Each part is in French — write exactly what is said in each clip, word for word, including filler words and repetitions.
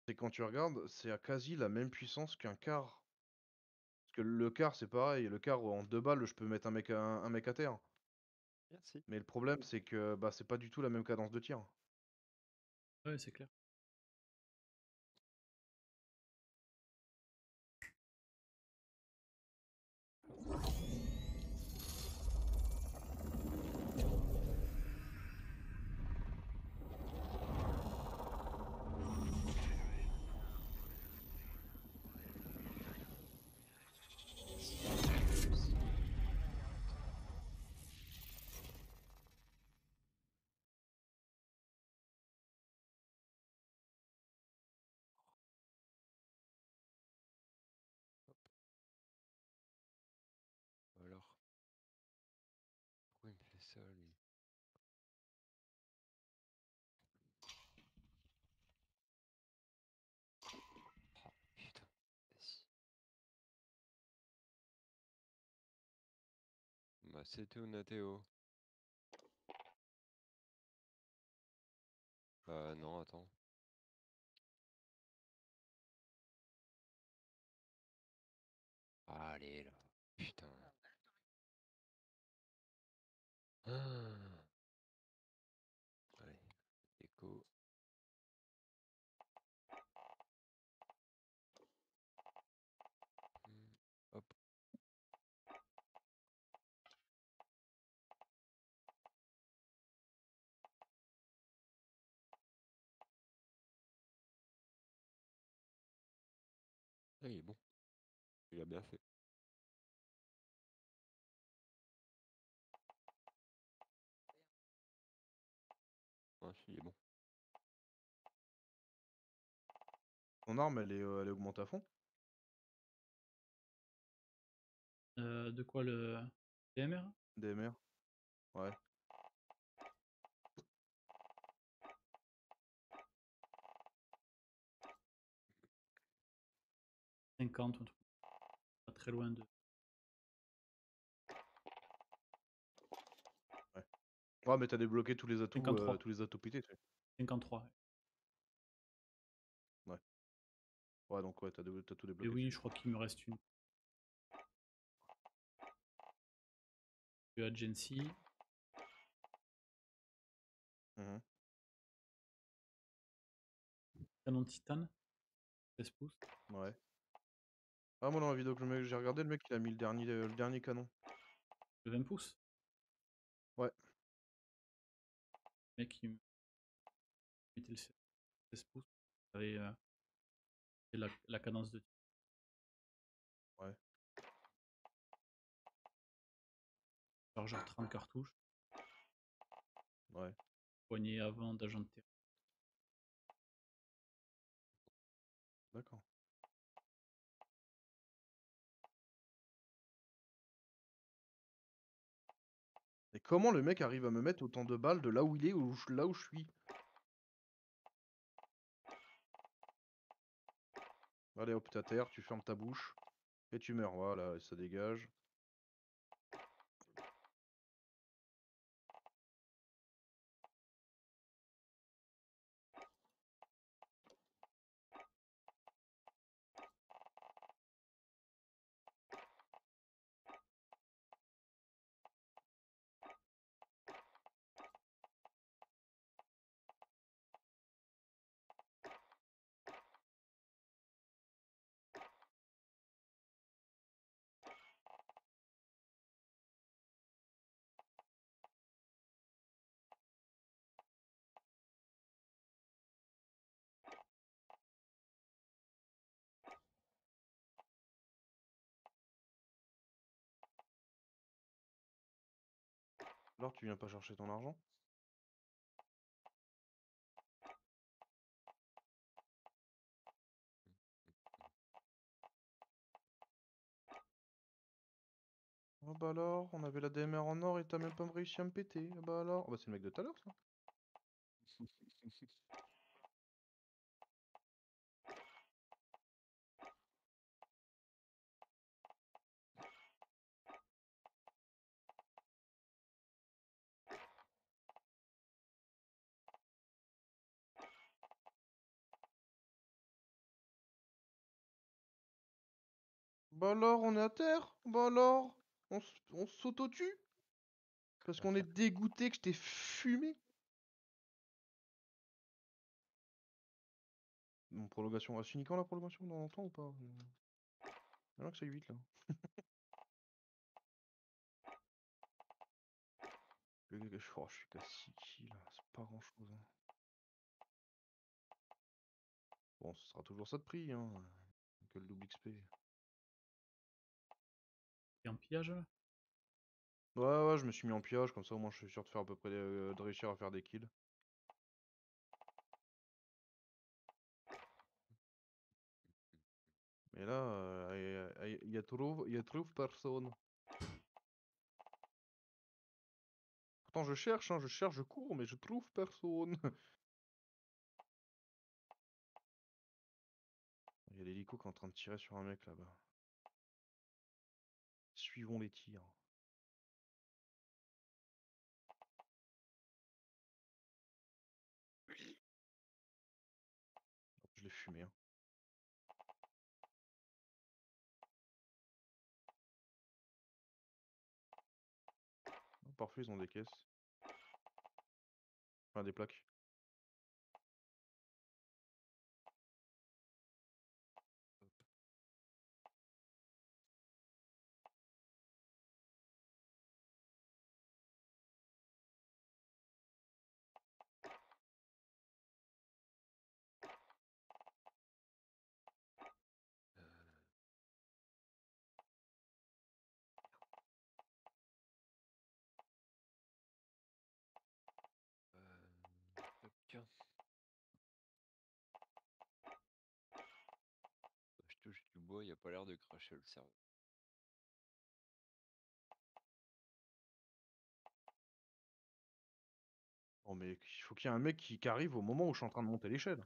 C'est quand tu regardes, c'est à quasi la même puissance qu'un quart. Parce que le quart, c'est pareil, le quart en deux balles, je peux mettre un mec à, un, un mec à terre. Merci. Mais le problème, c'est que bah, c'est pas du tout la même cadence de tir. Ouais, c'est clair. Alors. Pourquoi il me fait ça, lui? Oh, putain. Vas-y. Bah, c'était Nathéo. Bah, non, attends. Ah, allez, là. Putain. Ah. Allez. Écho. Hmm. Hop. Ah, il est bon. Il a bien fait. Ouais, il est bon. Ton arme, elle est, euh, elle est augmentée à fond? Euh, de quoi le D M R? D M R? Ouais. cinquante ou un truc. Pas très loin de. Ouais. Ouais, mais t'as débloqué tous les atouts, euh, cinquante-trois. tous les atouts pétés, tu sais. cinquante-trois. Ouais. Ouais. Ouais, donc ouais, t'as dé- t'as tout Et débloqué. oui, je crois qu'il me reste une. Agency. Mhm. Canon titane. seize pouces. Ouais. Ah, moi dans la vidéo que le mec- j'ai regardé, le mec il a mis le dernier, le dernier canon. Le vingt pouces. Ouais. Le mec, il me mettait le seize pouces. Avec euh, la, la cadence de tir. Ouais. Chargeur trente cartouches. Ouais. Poignée avant d'agent de terrain. D'accord. Et comment le mec arrive à me mettre autant de balles de là où il est ou là où je suis? Allez hop, t'es à terre, tu fermes ta bouche et tu meurs. Voilà, et ça dégage. Alors tu viens pas chercher ton argent? Ah bah alors, on avait la D M R en or et t'as même pas réussi à me péter. Ah bah alors. Ah bah c'est le mec de tout à l'heure ça. Bah alors, on est à terre? Bah alors? On s on s'auto-tue? Parce qu'on est dégoûté que je t'ai fumé? Bon, prolongation, elle se finit quand la prolongation? Dans longtemps ou pas? Il y en a que c'est huit là. Le gars, je oh, je suis qu'à six kills, c'est pas grand chose. Hein. Bon, ce sera toujours ça de prix, hein. Que le double X P. T'es en pillage là? Ouais, ouais, je me suis mis en pillage, comme ça au moins je suis sûr de faire à peu près euh, de réussir à faire des kills. Mais là, euh, il y, a trop, il y a trop personne. Pourtant je cherche, hein, je cherche, je cours, mais je trouve personne. Il y a l'hélico qui est en train de tirer sur un mec là-bas. Suivons les tirs. Je l'ai fumé. Hein. Parfois ils ont des caisses. Enfin des plaques. Tiens. Je touche du bois, il a pas l'air de cracher le cerveau. Oh mais il faut qu'il y ait un mec qui, qui arrive au moment où je suis en train de monter l'échelle.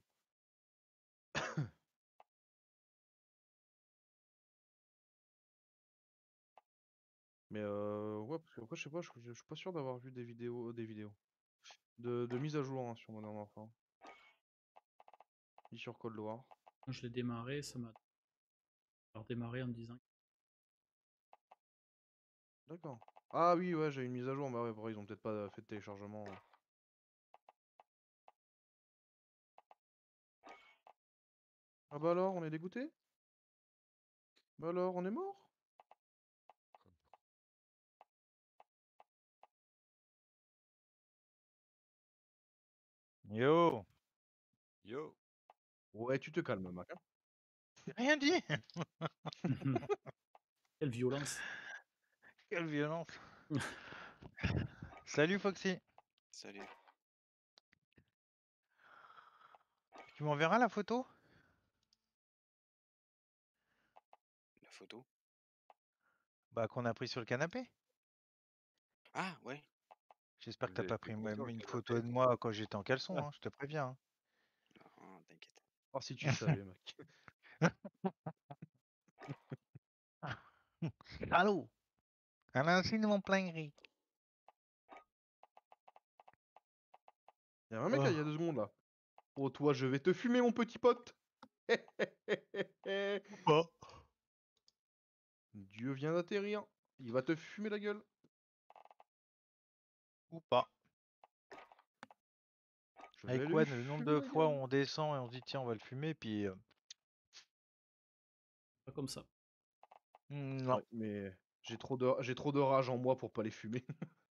Mais euh, ouais, parce qu'après je sais pas, je, je suis pas sûr d'avoir vu des vidéos, des vidéos de, de mise à jour hein, sur Modern Warfare. Ni sur Cold War. Quand je l'ai démarré, ça m'a redémarré en me disant. D'accord. Ah oui, ouais, j'ai une mise à jour, mais ouais, bon, ils ont peut-être pas fait de téléchargement. Hein. Ah bah alors, on est dégoûté? Bah alors, on est mort? Yo! Yo! Ouais, tu te calmes, Mac. Hein. J'ai rien dit! Quelle violence! Quelle violence! Salut Foxy! Salut. Tu m'enverras la photo? La photo? Bah qu'on a pris sur le canapé. Ah ouais. J'espère que Vous t'as avez pas fait pris quoi sur même le une canapé? photo de moi quand j'étais en caleçon, hein, je te préviens. Hein. Non, t'inquiète. Oh, si tu savais, mec. Allô? Un insigne plein gris. Y'a un mec Oh. là, il y a deux secondes là. Oh, toi, je vais te fumer, mon petit pote. Pas. Dieu vient d'atterrir. Il va te fumer la gueule. Ou pas. Je vais Avec lui One, le nombre fumer de la fois où gueule. on descend et on se dit tiens on va le fumer puis... Euh... Pas comme ça. Non. Ouais, mais j'ai trop de j'ai trop de rage en moi pour pas les fumer.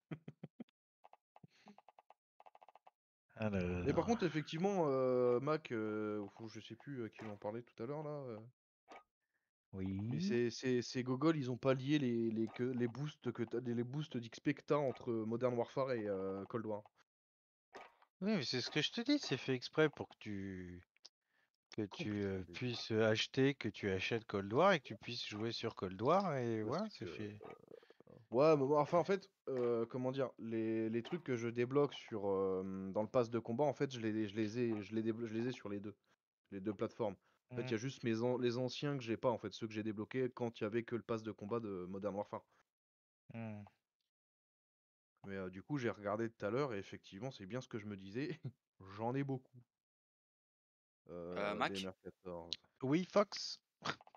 Ah là là Mais par là. contre, effectivement, euh, Mac, euh, ou je sais plus à qui j'en parlais tout à l'heure là. euh, Mais Oui. ces, ces, ces gogoles, ils ont pas lié les, les, que, les boosts que t'as- les, les boosts d'X P que t'as entre Modern Warfare et euh, Cold War. Oui mais c'est ce que je te dis, c'est fait exprès pour que tu... que tu Complètement euh, débile. puisses acheter, que tu achètes Cold War et que tu puisses jouer sur Cold War et Parce voilà, c'est que... fait. Ouais, mais bon, enfin en fait, euh, comment dire, les, les trucs que je débloque sur euh, dans le pass de combat, en fait, je les, je les ai, je les, déblo- je les ai sur les deux, les deux plateformes. En fait, il Mm. y a juste mes an- les anciens que j'ai pas, en fait, ceux que j'ai débloqués quand il y avait que le pass de combat de Modern Warfare. Mm. Mais euh, du coup, j'ai regardé tout à l'heure et effectivement, c'est bien ce que je me disais. J'en ai beaucoup. Euh, Euh, des Mac? M R quatorze. Oui, Fox.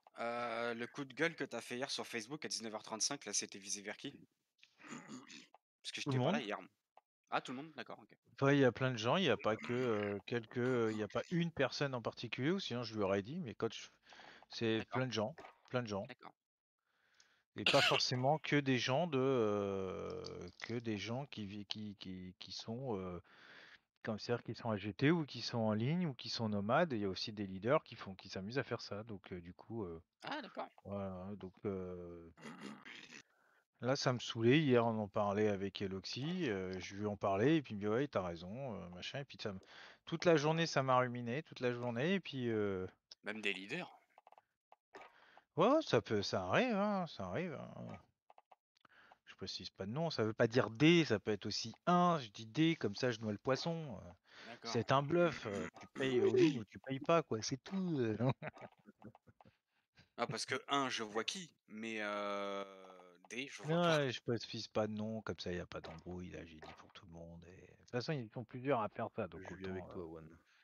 Euh, le coup de gueule que t'as fait hier sur Facebook à dix-neuf heures trente-cinq, là, c'était visé vers qui? Parce que Tout le j'étais pas là monde. hier. Ah, tout le monde? D'accord, ok. Après, il y a plein de gens, il n'y a pas que euh, quelques, euh, il n'y a pas une personne en particulier, ou sinon je lui aurais dit, mais quand je- c'est D'accord, plein de gens, plein de gens, d'accord. et pas forcément que des gens de, euh, que des gens qui, vi- qui, qui, qui sont, euh, comme c'est-à-dire qui sont A G T ou qui sont en ligne ou qui sont nomades. Il y a aussi des leaders qui font, qui s'amusent à faire ça. Donc euh, du coup, euh, Ah, d'accord. voilà. Donc euh, là, ça me saoulait. Hier, on en parlait avec Eloxy. Euh, je lui en parlais et puis il me dit ouais, t'as raison, euh, machin. Et puis ça, me- toute la journée, ça m'a ruminé, toute la journée. Et puis euh, Même des leaders. ouais, ouais, ça peut, ça arrive, hein, ça arrive, hein. Je précise pas de nom. Ça veut pas dire D, ça peut être aussi un. Je dis D, comme ça, je noie le poisson. euh. D'accord. C'est un bluff. euh, Tu payes all in ou tu payes pas, quoi. C'est tout. euh, non. Ah, parce que un, je vois qui, mais euh, D, je vois Non, pas. ouais, je précise pas de nom, comme ça il n'y a pas d'embrouille, là j'ai dit pour tout le monde. Et... De toute façon, ils sont plusieurs à faire ça, donc Je vis autant. avec euh, toi, One.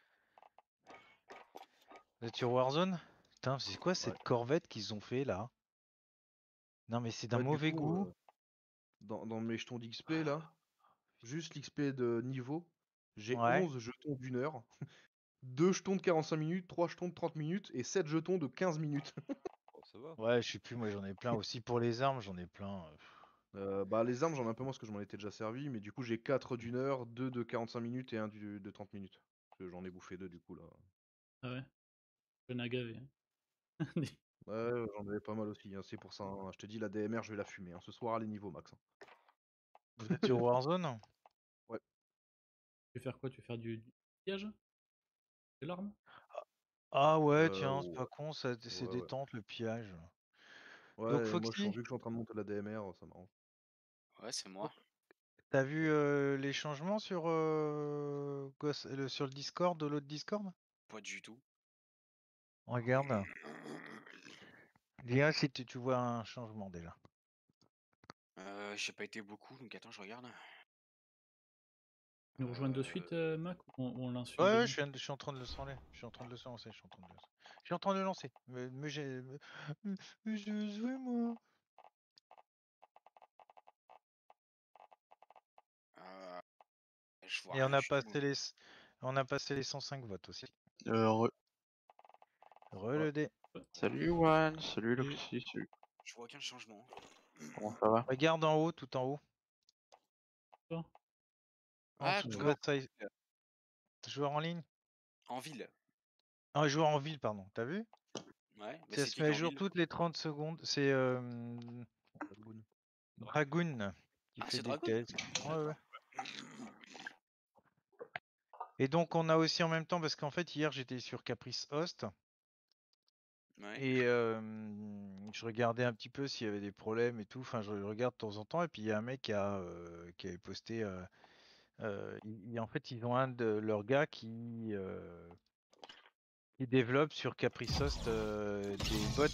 Vous êtes sur Warzone? Putain, c'est quoi cette Ouais. corvette qu'ils ont fait là? Non, mais c'est d'un Ouais, du mauvais coup, goût. euh, dans, dans mes jetons d'X P, là, juste l'X P de niveau, j'ai Ouais. onze jetons d'une heure, deux jetons de quarante-cinq minutes, trois jetons de trente minutes et sept jetons de quinze minutes. Oh, ça va. Ouais, je sais plus, moi j'en ai plein aussi pour les armes, j'en ai plein. euh, pff. Euh, bah, les armes, j'en ai un peu moins parce que je m'en étais déjà servi, mais du coup, j'ai quatre d'une heure, deux de quarante-cinq minutes et un du- de trente minutes. Parce que j'en ai bouffé deux du coup, là. Ah ouais, j'en ai gavé. hein. Ouais, ouais, j'en avais pas mal aussi, hein, c'est pour ça, hein. Je te dis, la D M R, je vais la fumer, hein. Ce soir, elle est niveau max, hein. Vous êtes sur Warzone? Ouais. Tu veux faire quoi? Tu veux faire du, du piège? De l'arme? Ah ouais, Euh, tiens, c'est ouais, pas con, ça, c'est ouais, ouais. détente le pillage. Donc Ouais, et moi, je, sens- Foxy, vu que je suis en train de monter la D M R, ça m'arrange. Ouais, c'est moi. t'as vu euh, les changements sur, euh, Ghost- le, sur le Discord, de l'autre Discord? Pas du tout. Regarde. Dis si tu, tu vois un changement déjà. Euh, j'ai pas été beaucoup, donc attends, je regarde. Nous rejoindre de suite, euh, Mac, ou on, ou on lance Ouais, une ouais, game? je, viens de- je suis en train de le lancer. Je suis en train de le lancer. Je suis en train de le lancer. Je suis en train de le lancer. Mais, mais j'ai. mais- mais je veux jouer moi. Euh, je vois Et on rien a du tout. passé les. On a passé les cent cinq votes aussi. Euh, re- Re Ouais. le dé. Salut Juan, salut Salut. Loxy, salut. Je vois aucun changement. Comment ça va? Regarde en haut, tout en haut. Toi En Ah, dessous de joueur votre size. Joueur en ligne? en ville. Ah, joueur en ville, pardon. T'as vu? Ouais, mais Ça c'est se qui met qui à est en jour ville? toutes les trente secondes. C'est euh, Dragoon. Dragoon qui Ah, fait c'est des Dragon? tests. Ouais, ouais. D'accord. Et donc on a aussi en même temps, parce qu'en fait hier j'étais sur Caprice Host. Ouais. Et hem, je regardais un petit peu s'il y avait des problèmes et tout. Enfin, je regarde de temps en temps et puis il y a un mec qui a, heu, qui avait posté, heu heu, il il en fait, ils ont un de leurs gars qui, heu, qui développe sur Caprisoft, heu, des bots.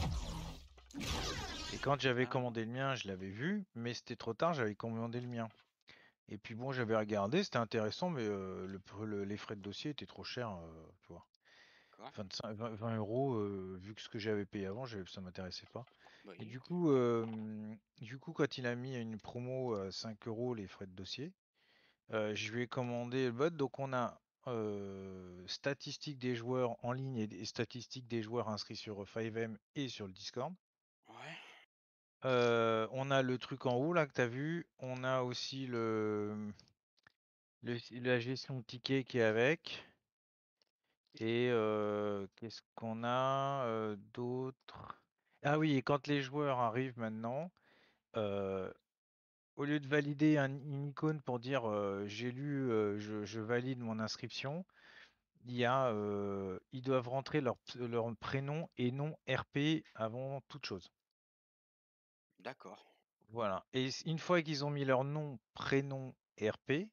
Et quand j'avais Ah, commandé le mien, je l'avais vu, mais c'était trop tard, j'avais commandé le mien. Et puis bon, j'avais regardé, c'était intéressant, mais heu, le pr le les frais de dossier étaient trop chers, heu, tu vois? d'accord. vingt-cinq vingt vingt euros €, vu que ce que j'avais payé avant, j'avais ça m'intéressait pas. Bah Et oui. du coup, hem, du coup, quand il a mis une promo à cinq euros les frais de dossier, heu, je lui ai commandé le bot. Donc on a, heu, statistiques des joueurs en ligne et des statistiques des joueurs inscrits sur five M et sur le Discord. Ouais. Heu, on a le truc en haut là que tu as vu. On a aussi le, mmh, le la gestion de tickets qui est avec. Et heu, qu'est-ce qu'on a, heu, d'autre? Ah oui, et quand les joueurs arrivent maintenant, heu au lieu de valider un une icône pour dire, heu: «J'ai lu, heu, je je valide mon inscription», il y a, heu, ils doivent rentrer leur ps leur prénom et nom R P avant toute chose. D'accord. Voilà, et s une fois qu'ils ont mis leur nom, prénom, R P,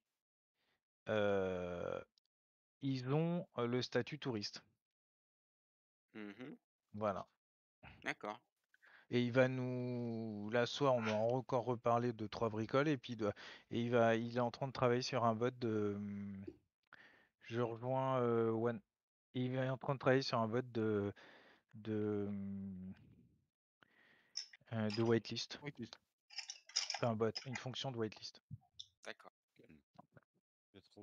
heu, ils ont, heu, le statut touriste. Mmh. Voilà, D'accord. et il va nous là, ce soir, on va encore reparler de trois bricoles, et puis il doit et il va il est en train de travailler sur un bot de, mmh, je rejoins, heu, One. Il est en train de travailler sur un bot de de, hum, euh, de whitelist. Whitelist. Enfin, un bot, une fonction de whitelist. D'accord. Je trouve.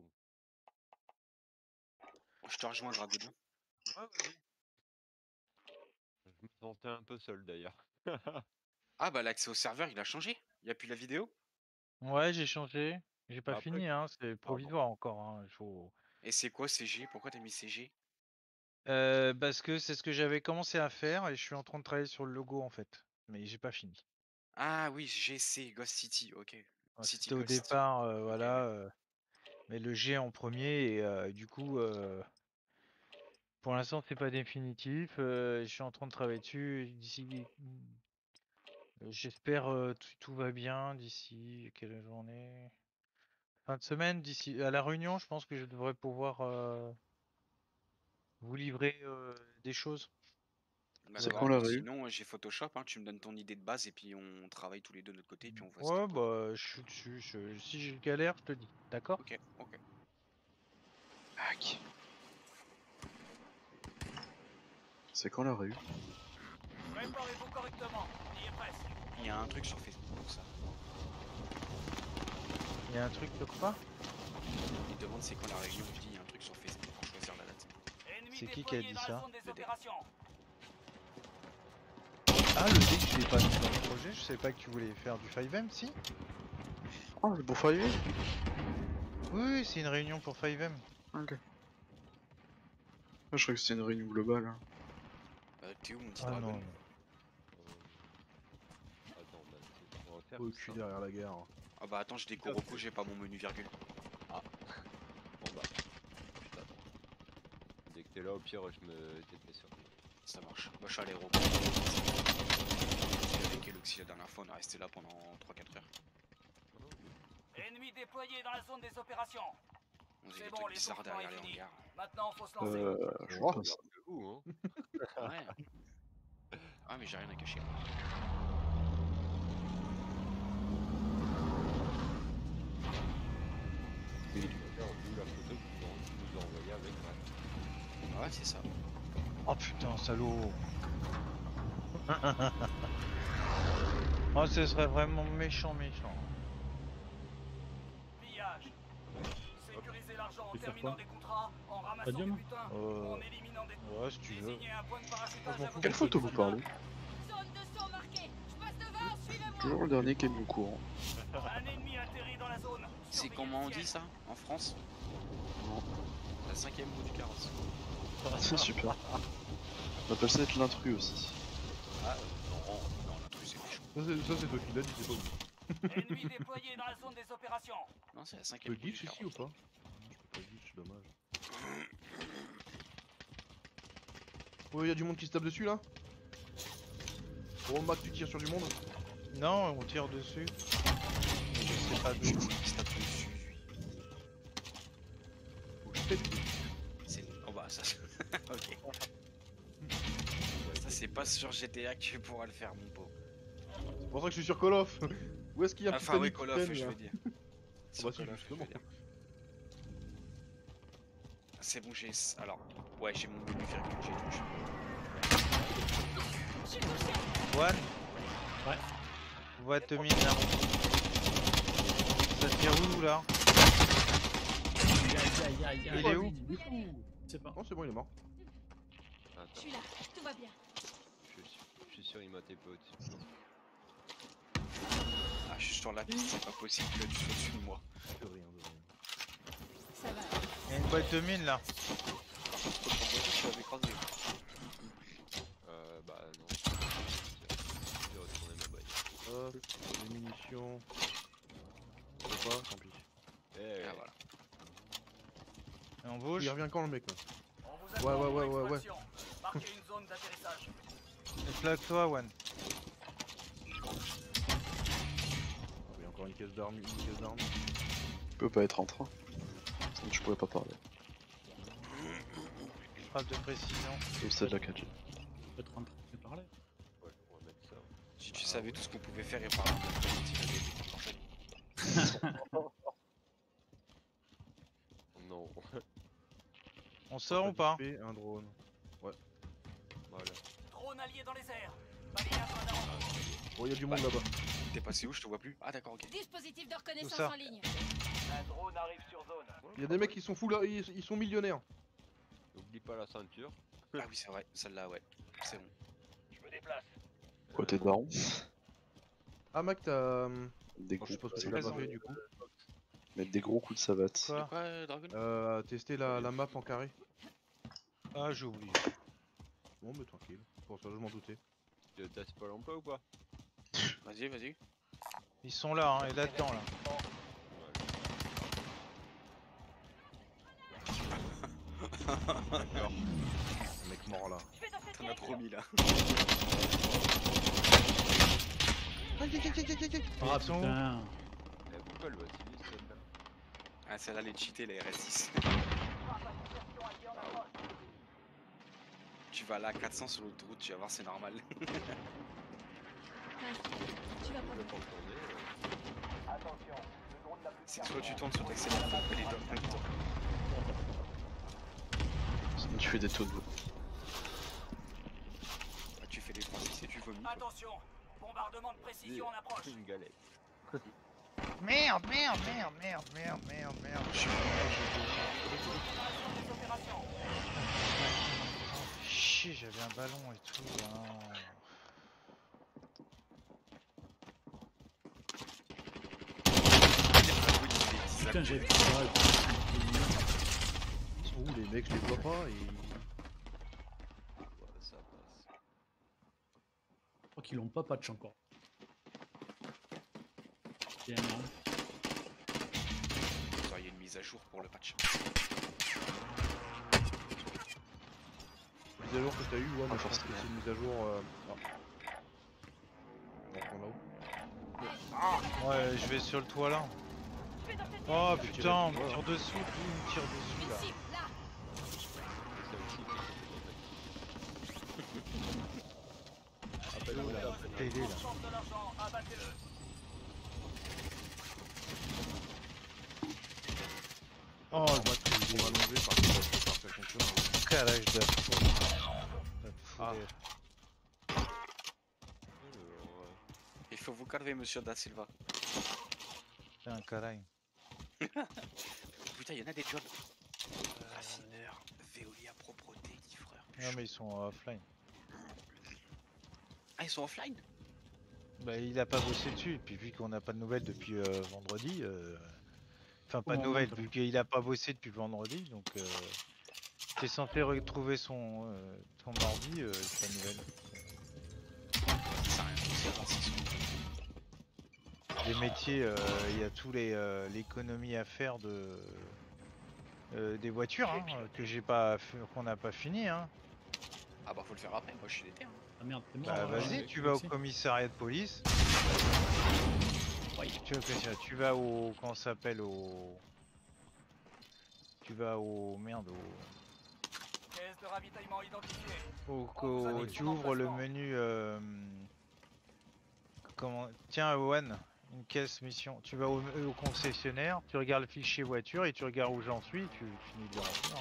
Je te rejoins, Dragoudin. Ouais, vas-y. Je me sentais un peu seul d'ailleurs. Ah bah l'accès au serveur il a changé. Il y a plus la vidéo. Ouais, j'ai changé. J'ai pas Après, fini, hein, c'est pardon. provisoire encore. Hein, il faut... Et c'est quoi C G? Pourquoi t'as mis C G? Euh, parce que c'est ce que j'avais commencé à faire et je suis en train de travailler sur le logo en fait. Mais j'ai pas fini. Ah oui, G C, Ghost City, ok. Ouais, City C'était au Ghost. départ, euh, Ok, voilà. ouais. euh, mais le G en premier et euh, du coup, euh, pour l'instant, c'est pas définitif. euh, je suis en train de travailler dessus. D'ici, euh, j'espère euh, tout, tout va bien d'ici quelle journée? Fin de semaine, d'ici à la réunion, je pense que je devrais pouvoir euh, vous livrer euh, des choses. C'est D'accord. quand la Et réu? sinon, j'ai Photoshop, hein, tu me donnes ton idée de base et puis on travaille tous les deux de notre côté et puis on voit ce qui Ouais, peut. bah, je suis dessus. je- Si je galère, je te dis. D'accord? Ok, ok. Hack. C'est quand la réu? Préparez-vous correctement, on y est presque. Il y a un truc sur Facebook pour ça. Il y a un truc de quoi? Il demande c'est quand la réunion, je dis il y a un truc sur Facebook pour choisir la date. Ennemis C'est qui qui a déployés dit dans ça la zone des Le dé. opérations. Ah, le dé que je l'ai pas mis dans le projet, je savais pas que tu voulais faire du cinq M, si? Oh, le beau five? Oui, oui, c'est une réunion pour cinq M. Ok. Ah, je croyais que c'était une réunion globale. Hein. Euh, T'es où mon petit Ah dragon? non. Euh, Attends, bah, c'est- on va faire Au ça. cul derrière la guerre. Ah bah attends, je découvre Putain, beaucoup, j'ai pas mon menu virgule. Bon bah, putain. Dès que t'es là, au pire, je me t'étais sur. Ça marche. Bah je suis à l'aéroport. Avec Eloxy la dernière fois, on est resté là pendant trois quatre heures. Ennemis déployés dans la zone des opérations. On faisait C'est des bon, trucs les bizarres équipements derrière est les fini. hangars. Maintenant, faut se lancer. Euh, je Oh. pense. De où, hein? Ouais. Ah mais j'ai rien à cacher. Oui, tu vas faire d'où la photo que tu nous- tu nous as envoyée avec. Ouais. Ouais, c'est ça. Oh putain, salaud. Oh, ce serait vraiment méchant, méchant. Pillage. Sécuriser l'argent en Tu veux faire terminant quoi? des contrats, en ramassant Podium des butins, Euh, ou en éliminant des... Ouais, si tu veux. Désignez un point de parachutage Moi, je m'en à fous. vos Quelle photo vous soldats. parlez? Zone de saut marquée. Je passe devant, suivez-moi. Toujours le dernier qui est mis au courant. Un ennemi atterri dans la zone. C'est Surveillez comment le on ciel. dit ça en France? Non. La cinquième roue du carrosse. C'est super. On appelle ça être l'intrus aussi. Ah euh, non, non, l'intrus c'est méchant. Ça, c'est ça, c'est toi qui l'as dit, c'est pas vous. Ennemis déployés dans la zone des opérations. Non, c'est la Tu cinquième peux roue du glitch ici carrosse. ou pas? Non, je peux pas glitch, dommage. Oh, y'a du monde qui se tape dessus là? Oh, Mac, tu tires sur du monde? Non, on tire dessus. Mais je sais pas d'où. Il se tape dessus, lui. Oh, je pète. C'est... Oh bah ça... ok. Ça c'est pas sur G T A que tu pourras le faire mon pauvre. C'est pour ça que je suis sur Call of. Où est-ce qu'il y a un Enfin oui, Titanic Call qui of, traîne, je là? veux dire. Sur Bah si, Call of, je veux justement. dire. C'est bon, j'ai... Alors, ouais, j'ai mon menu virgule, j'ai touché. Je suis touché. One. Ouais. Vois te mine là. Ça tire où là? Aïe, aïe, aïe, aïe. Il est où? Je sais pas. Non, c'est bon, il est mort. Je Attends, suis là. Tout va bien. je suis, je suis sûr il m'a T P au-dessus. Ah, je suis sur la piste, c'est pas possible que tu sois au-dessus de moi. De rien, de rien. Ça va. Il y a une boîte de mine là. Par contre, faut que je suis écrasé. Euh, bah non. J'ai retourné ma bagnole. Hop, les munitions. Je sais pas, tant pis. Eh, Ah voilà. Et on bouge. Il revient quand le mec là? On vous Ouais, attend ouais, pour ouais, ouais, ouais. extraction. Marquez une zone d'atterrissage. Plaque-toi, One. Ah oui, encore une caisse d'armes, une caisse d'armes. Tu peux pas être en train. Sinon tu pourrais pas parler. Frappe de précision. Comme c'est de la quatre G. Peut-être en train de parler. ouais, on va mettre ça. Si tu savais tout ce qu'on pouvait faire et parler en mode positif, en fait. Non. On sort ou pas? Un drone. Voilà. dans les airs. Balayage radar. Oh, il y a du monde là-bas. T'es passé où? Je te vois plus. Ah d'accord, ok. Dispositif de reconnaissance ça en ligne. Un drone arrive sur zone. Il y a des mecs qui sont fous là, ils, ils sont millionnaires. N'oublie pas la ceinture. Ah oui, c'est vrai, celle-là, ouais. C'est bon. Je me déplace. Quoi, t'es de baron? Ah, Mac, t'as. Bon, Des je gros suppose que coups tu de l'as pas savate. fait du coup. Mettre des gros coups de savate. Quoi Quoi, euh, Dragon? Euh, tester la, la map en carré. Ah, j'ai oublié. Bon, mais tranquille. Pour ça, je m'en doutais. Tu testes pas l'emploi ou pas? Vas-y, vas-y. Ils sont là, hein, et là-dedans, là. Un mec mort là. Je vais dans cette T'en as direction. promis là. Ah Ils sont où putain. Eh, pourquoi le Vassilis celle-là? Ah, celle-là, elle est cheatée, la R S six. Tu vas là à quatre cents sur l'autoroute, tu vas voir, c'est normal. T'inquiète, tu vas pas Le me temps de tourner, euh, Attention, le drone n'a plus C'est que soit tu tournes, soit t'accélères. Fais les deux en même temps. Sinon, tu fais des taux de Ah, tu fais les trois six et tu vomis. quoi. Attention, bombardement de précision en approche. une galette. Merde, merde, merde, merde, merde, merde, merde. Des opérations. Chier, j'avais un ballon et tout. hein. Putain, j'ai Ils sont où les mecs? Je les vois pas et. Ouais, ça passe. Je crois qu'ils l'ont pas patch encore. Bien, hein. Il y a une mise à jour pour le patch. Mise à jour que t'as eu, ouais, mais je pense que forcément. c'est une mise à jour. Euh... Ah. On prend là-haut. Ouais, je vais sur le toit là. Je vais dans cette Oh direction. putain, on me tire dessus, tout, il me tire dessus Une là. cible, là. C'est aussi Télé là. Télé là. Force de l'argent, abattez-le. Oh, On va tout rallonger par contre, parce que ça fonctionne. calage de Ah. Il faut vous calmer, monsieur Da Silva. C'est un calaille. Putain, il y en a des jobs. Raffineur, Veolia, propreté, livreur. Non mais ils sont offline. Ah, ils sont offline? Bah il a pas bossé dessus, et puis vu qu'on n'a pas de nouvelles depuis euh, vendredi, euh... enfin pas de Comment nouvelles, on vu qu'il a pas bossé depuis vendredi, donc euh... t'es censé retrouver son, euh, son mardi, euh, c'est pas de nouvelles. Ça rien, c'est bon, c'est sûr. Les métiers, euh, il y a tous les euh, l'économie à faire de euh, des voitures hein, que j'ai pas fait- qu'on n'a pas fini hein. Ah bah faut le faire après, moi je suis l'été. Hein. Ah merde, t'es mort. Bah hein, vas-y, ouais, tu vas au aussi. commissariat de police. Ouais. Tu vas, faire ça, tu vas au comment ça s'appelle au tu vas au merde au, Caisse de ravitaillement identifiée. au- On vous au- indique tu son ouvres le emplacement. menu euh, comment tiens Owen, une caisse mission. Tu vas au, au concessionnaire, tu regardes le fichier voiture et tu regardes où j'en suis, tu finis de le remplir.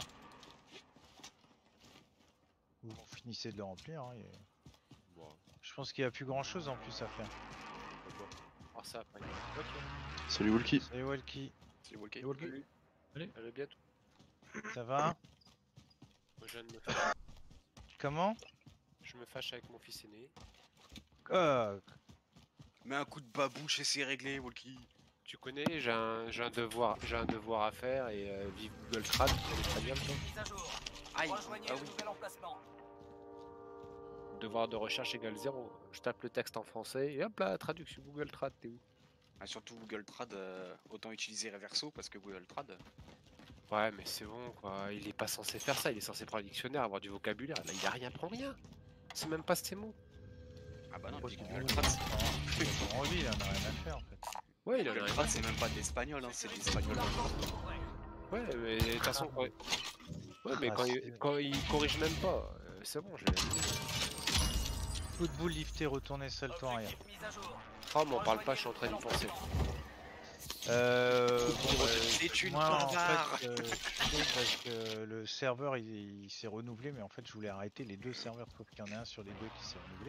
Vous finissez de le remplir. hein, et- Bon, Je pense qu'il n'y a plus grand chose en plus à faire. pourquoi? Ah ça après. Salut Walkie. Salut Walkie, C'est Walkie. Et Walkie. Allez bientôt. ça va? Moi, je viens de me fâcher. Comment? Je me fâche avec mon fils aîné. Euh, Mets un coup de babouche et c'est réglé, Walkie. Tu connais, j'ai un, j'ai un devoir, j'ai un devoir à faire et euh, vive Google Trad, tu connais très bien le temps. Mise à jour. Aïe, Rejoignez ah le oui. nouvel emplacement. Devoir de recherche égale zéro. Je tape le texte en français et hop là, traduction Google Trad, t'es où? Ah, surtout Google Trad, euh, autant utiliser Reverso parce que Google Trad. Ouais mais c'est bon quoi, il est pas censé faire ça, il est censé prendre le dictionnaire, avoir du vocabulaire. Là il a rien, prend rien. C'est même pas ces mots. Ah bah non, Parce puis que Google nous, Trad, c'est- on a pas envie, là, on a rien à faire en fait. Ouais, il en a Google rien. Trad, c'est même pas de l'espagnol, hein, c'est de l'espagnol. Ouais, mais de toute façon, ouais. Ouais, mais Ah, quand, il, c'est- quand il corrige même pas, euh, c'est bon, j'ai. Coup de boule lifté, retourner salto arrière. Objectif mise à jour. Oh, m'en parle pas, je suis en train d'y penser. Euh, Euh, bon, bah, C'est une moi, en barbare. fait, euh, je suis chaud parce que le serveur il, il s'est renouvelé, mais en fait, je voulais arrêter les deux serveurs, sauf qu'il y en a un sur les deux qui s'est renouvelé.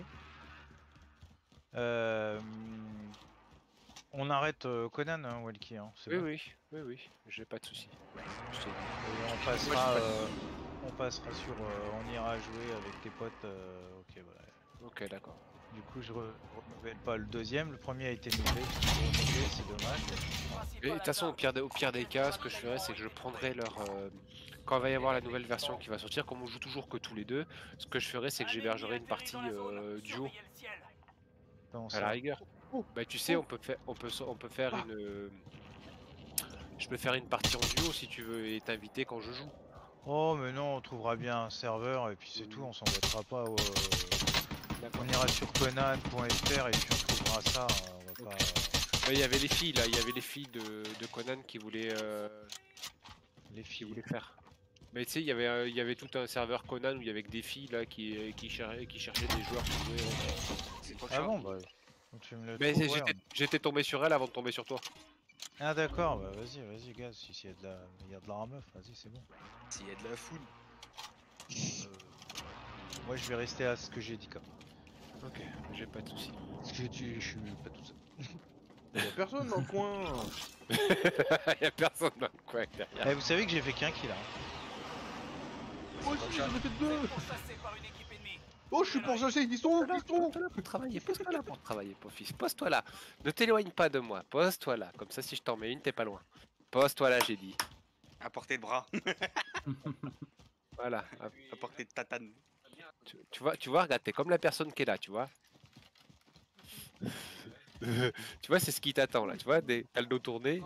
Euh, on arrête euh, Conan, hein, Walkie, hein, c'est Oui, bon. oui, oui, oui, j'ai pas de soucis. Je t'ai dit. Et on passera, euh, on passera sur, euh, on ira jouer avec tes potes. euh, ok, voilà. Ok, d'accord. Du coup, je re- renouvelle pas le deuxième. Le premier a été renouvelé, renouvelé, c'est dommage. Et de toute façon, au pire, des, au pire des cas, ce que je ferais, c'est que je prendrai leur. euh, quand il va y avoir la nouvelle version qui va sortir, comme on joue toujours que tous les deux, ce que je ferai, c'est que j'hébergerai une partie euh, duo Comment à la ça? rigueur. Bah, tu sais, on peut faire, on peut, so- on peut faire une. euh, Je peux faire une partie en duo si tu veux et t'inviter quand je joue. Oh, mais non, on trouvera bien un serveur et puis c'est tout, on s'embêtera pas. euh, D'accord. On ira sur conan point f r et puis on trouvera ça. euh, On va pas. Bah, il y avait les filles là, il y avait les filles de, de Conan qui voulaient, euh, Les qui filles. voulaient faire. Mais tu sais, il y avait, euh, il y avait tout un serveur Conan où il y avait que des filles là qui, qui, cherchaient, qui cherchaient des joueurs pour jouer. euh. C'est trop Ah chiant. bon, bah. Donc tu me le Mais trouves, c'est- ouais, j'étais, on- j'étais tombé sur elle avant de tomber sur toi. Ah d'accord, bah vas-y, vas-y, gars. Si s'il y a de la, il y a de la rameuf, vas-y, c'est bon. S'il y a de la foule. Euh, Moi, je vais rester à ce que j'ai dit, quoi. Ok, j'ai pas de soucis. Parce que tu, je suis pas tout seul. Y'a personne dans le coin. Il y a personne dans le coin derrière. Eh, vous savez que j'ai fait qu'un kill, hein. Moi aussi, j'en ai fait deux. Pourchassé par une équipe ennemie. Oh, je suis pourchassé, ils sont où? Ils sont où? Pose-toi là pour travailler, pose-toi là pour travailler, pauvre fils. Pose-toi là. Ne t'éloigne pas de moi. Pose-toi là. Comme ça, si je t'en mets une, t'es pas loin. Pose-toi là, j'ai dit. À portée de bras. Voilà. Hop. À portée de tatane. Tu, tu vois, tu vois, regarde, t'es comme la personne qui est là, tu vois. Tu vois, c'est ce qui t'attend là. Tu vois, des... t'as le dos tourné.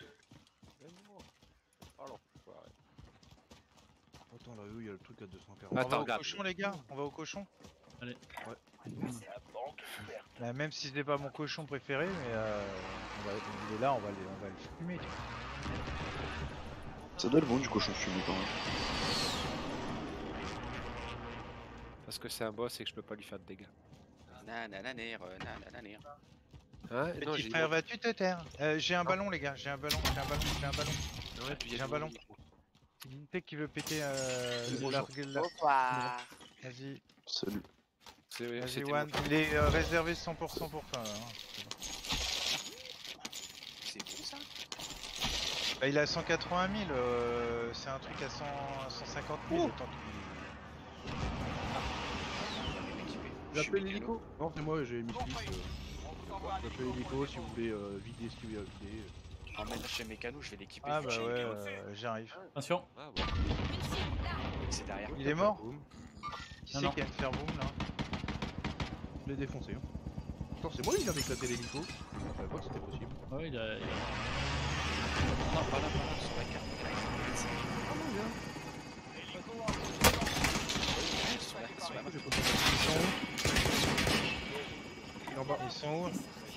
Attends, là, où il y a le truc à deux cent quarante. On Attends, va au regarde. cochon, les gars. On va au cochon. Allez. Bah, même si c'est pas mon cochon préféré, mais euh, on va, il est là, on va, le- on va le fumer. tu vois. Ça doit être bon du cochon fumé quand même. Parce que c'est un boss et que je peux pas lui faire de dégâts. Nanananer, euh, nanananer. Hein non, Petit j'ai frère, vas-tu te taire? Euh, J'ai un ballon, les gars. J'ai un ballon. J'ai un ballon. J'ai un ballon. Ouais, puis il y a j'ai un du ballon. monde. C'est Gintek qui veut péter. Euh, Bonjour. la- la- Bonsoir. Vas-y, Salut. C'est- vas-y, c'était One. mon- Il est euh, réservé cent pour cent pour toi. hein. C'est bon ça. Bah, il a cent quatre-vingt mille. euh, c'est un truc à cent, à cent cinquante mille. Oh. Autant qu'il- J'appelle l'hélico. Non, c'est moi, j'ai mis le fils. Euh... J'appelle l'hélico si vous voulez euh, vider ce qu'il y a à vider. Emmène chez Mécano, je vais l'équiper. Ah faut bah que ouais, j'ai une euh, j'arrive. Attention. Ah, bon. Une cible, là. C'est derrière. Il est mort? Boum. Qui Non, c'est non. qui vient de faire boum là? Je l'ai défoncé. Hein. Attends, c'est moi qui viens d'éclater l'hélico. Je savais pas que c'était possible. Ouais, il a. il a- Non, pas là, pas là, sur la carte. Ah non, viens. Sur la, sur la Ah, j'ai pas compris. Ils sont où? Il est en bas. Ils sont où?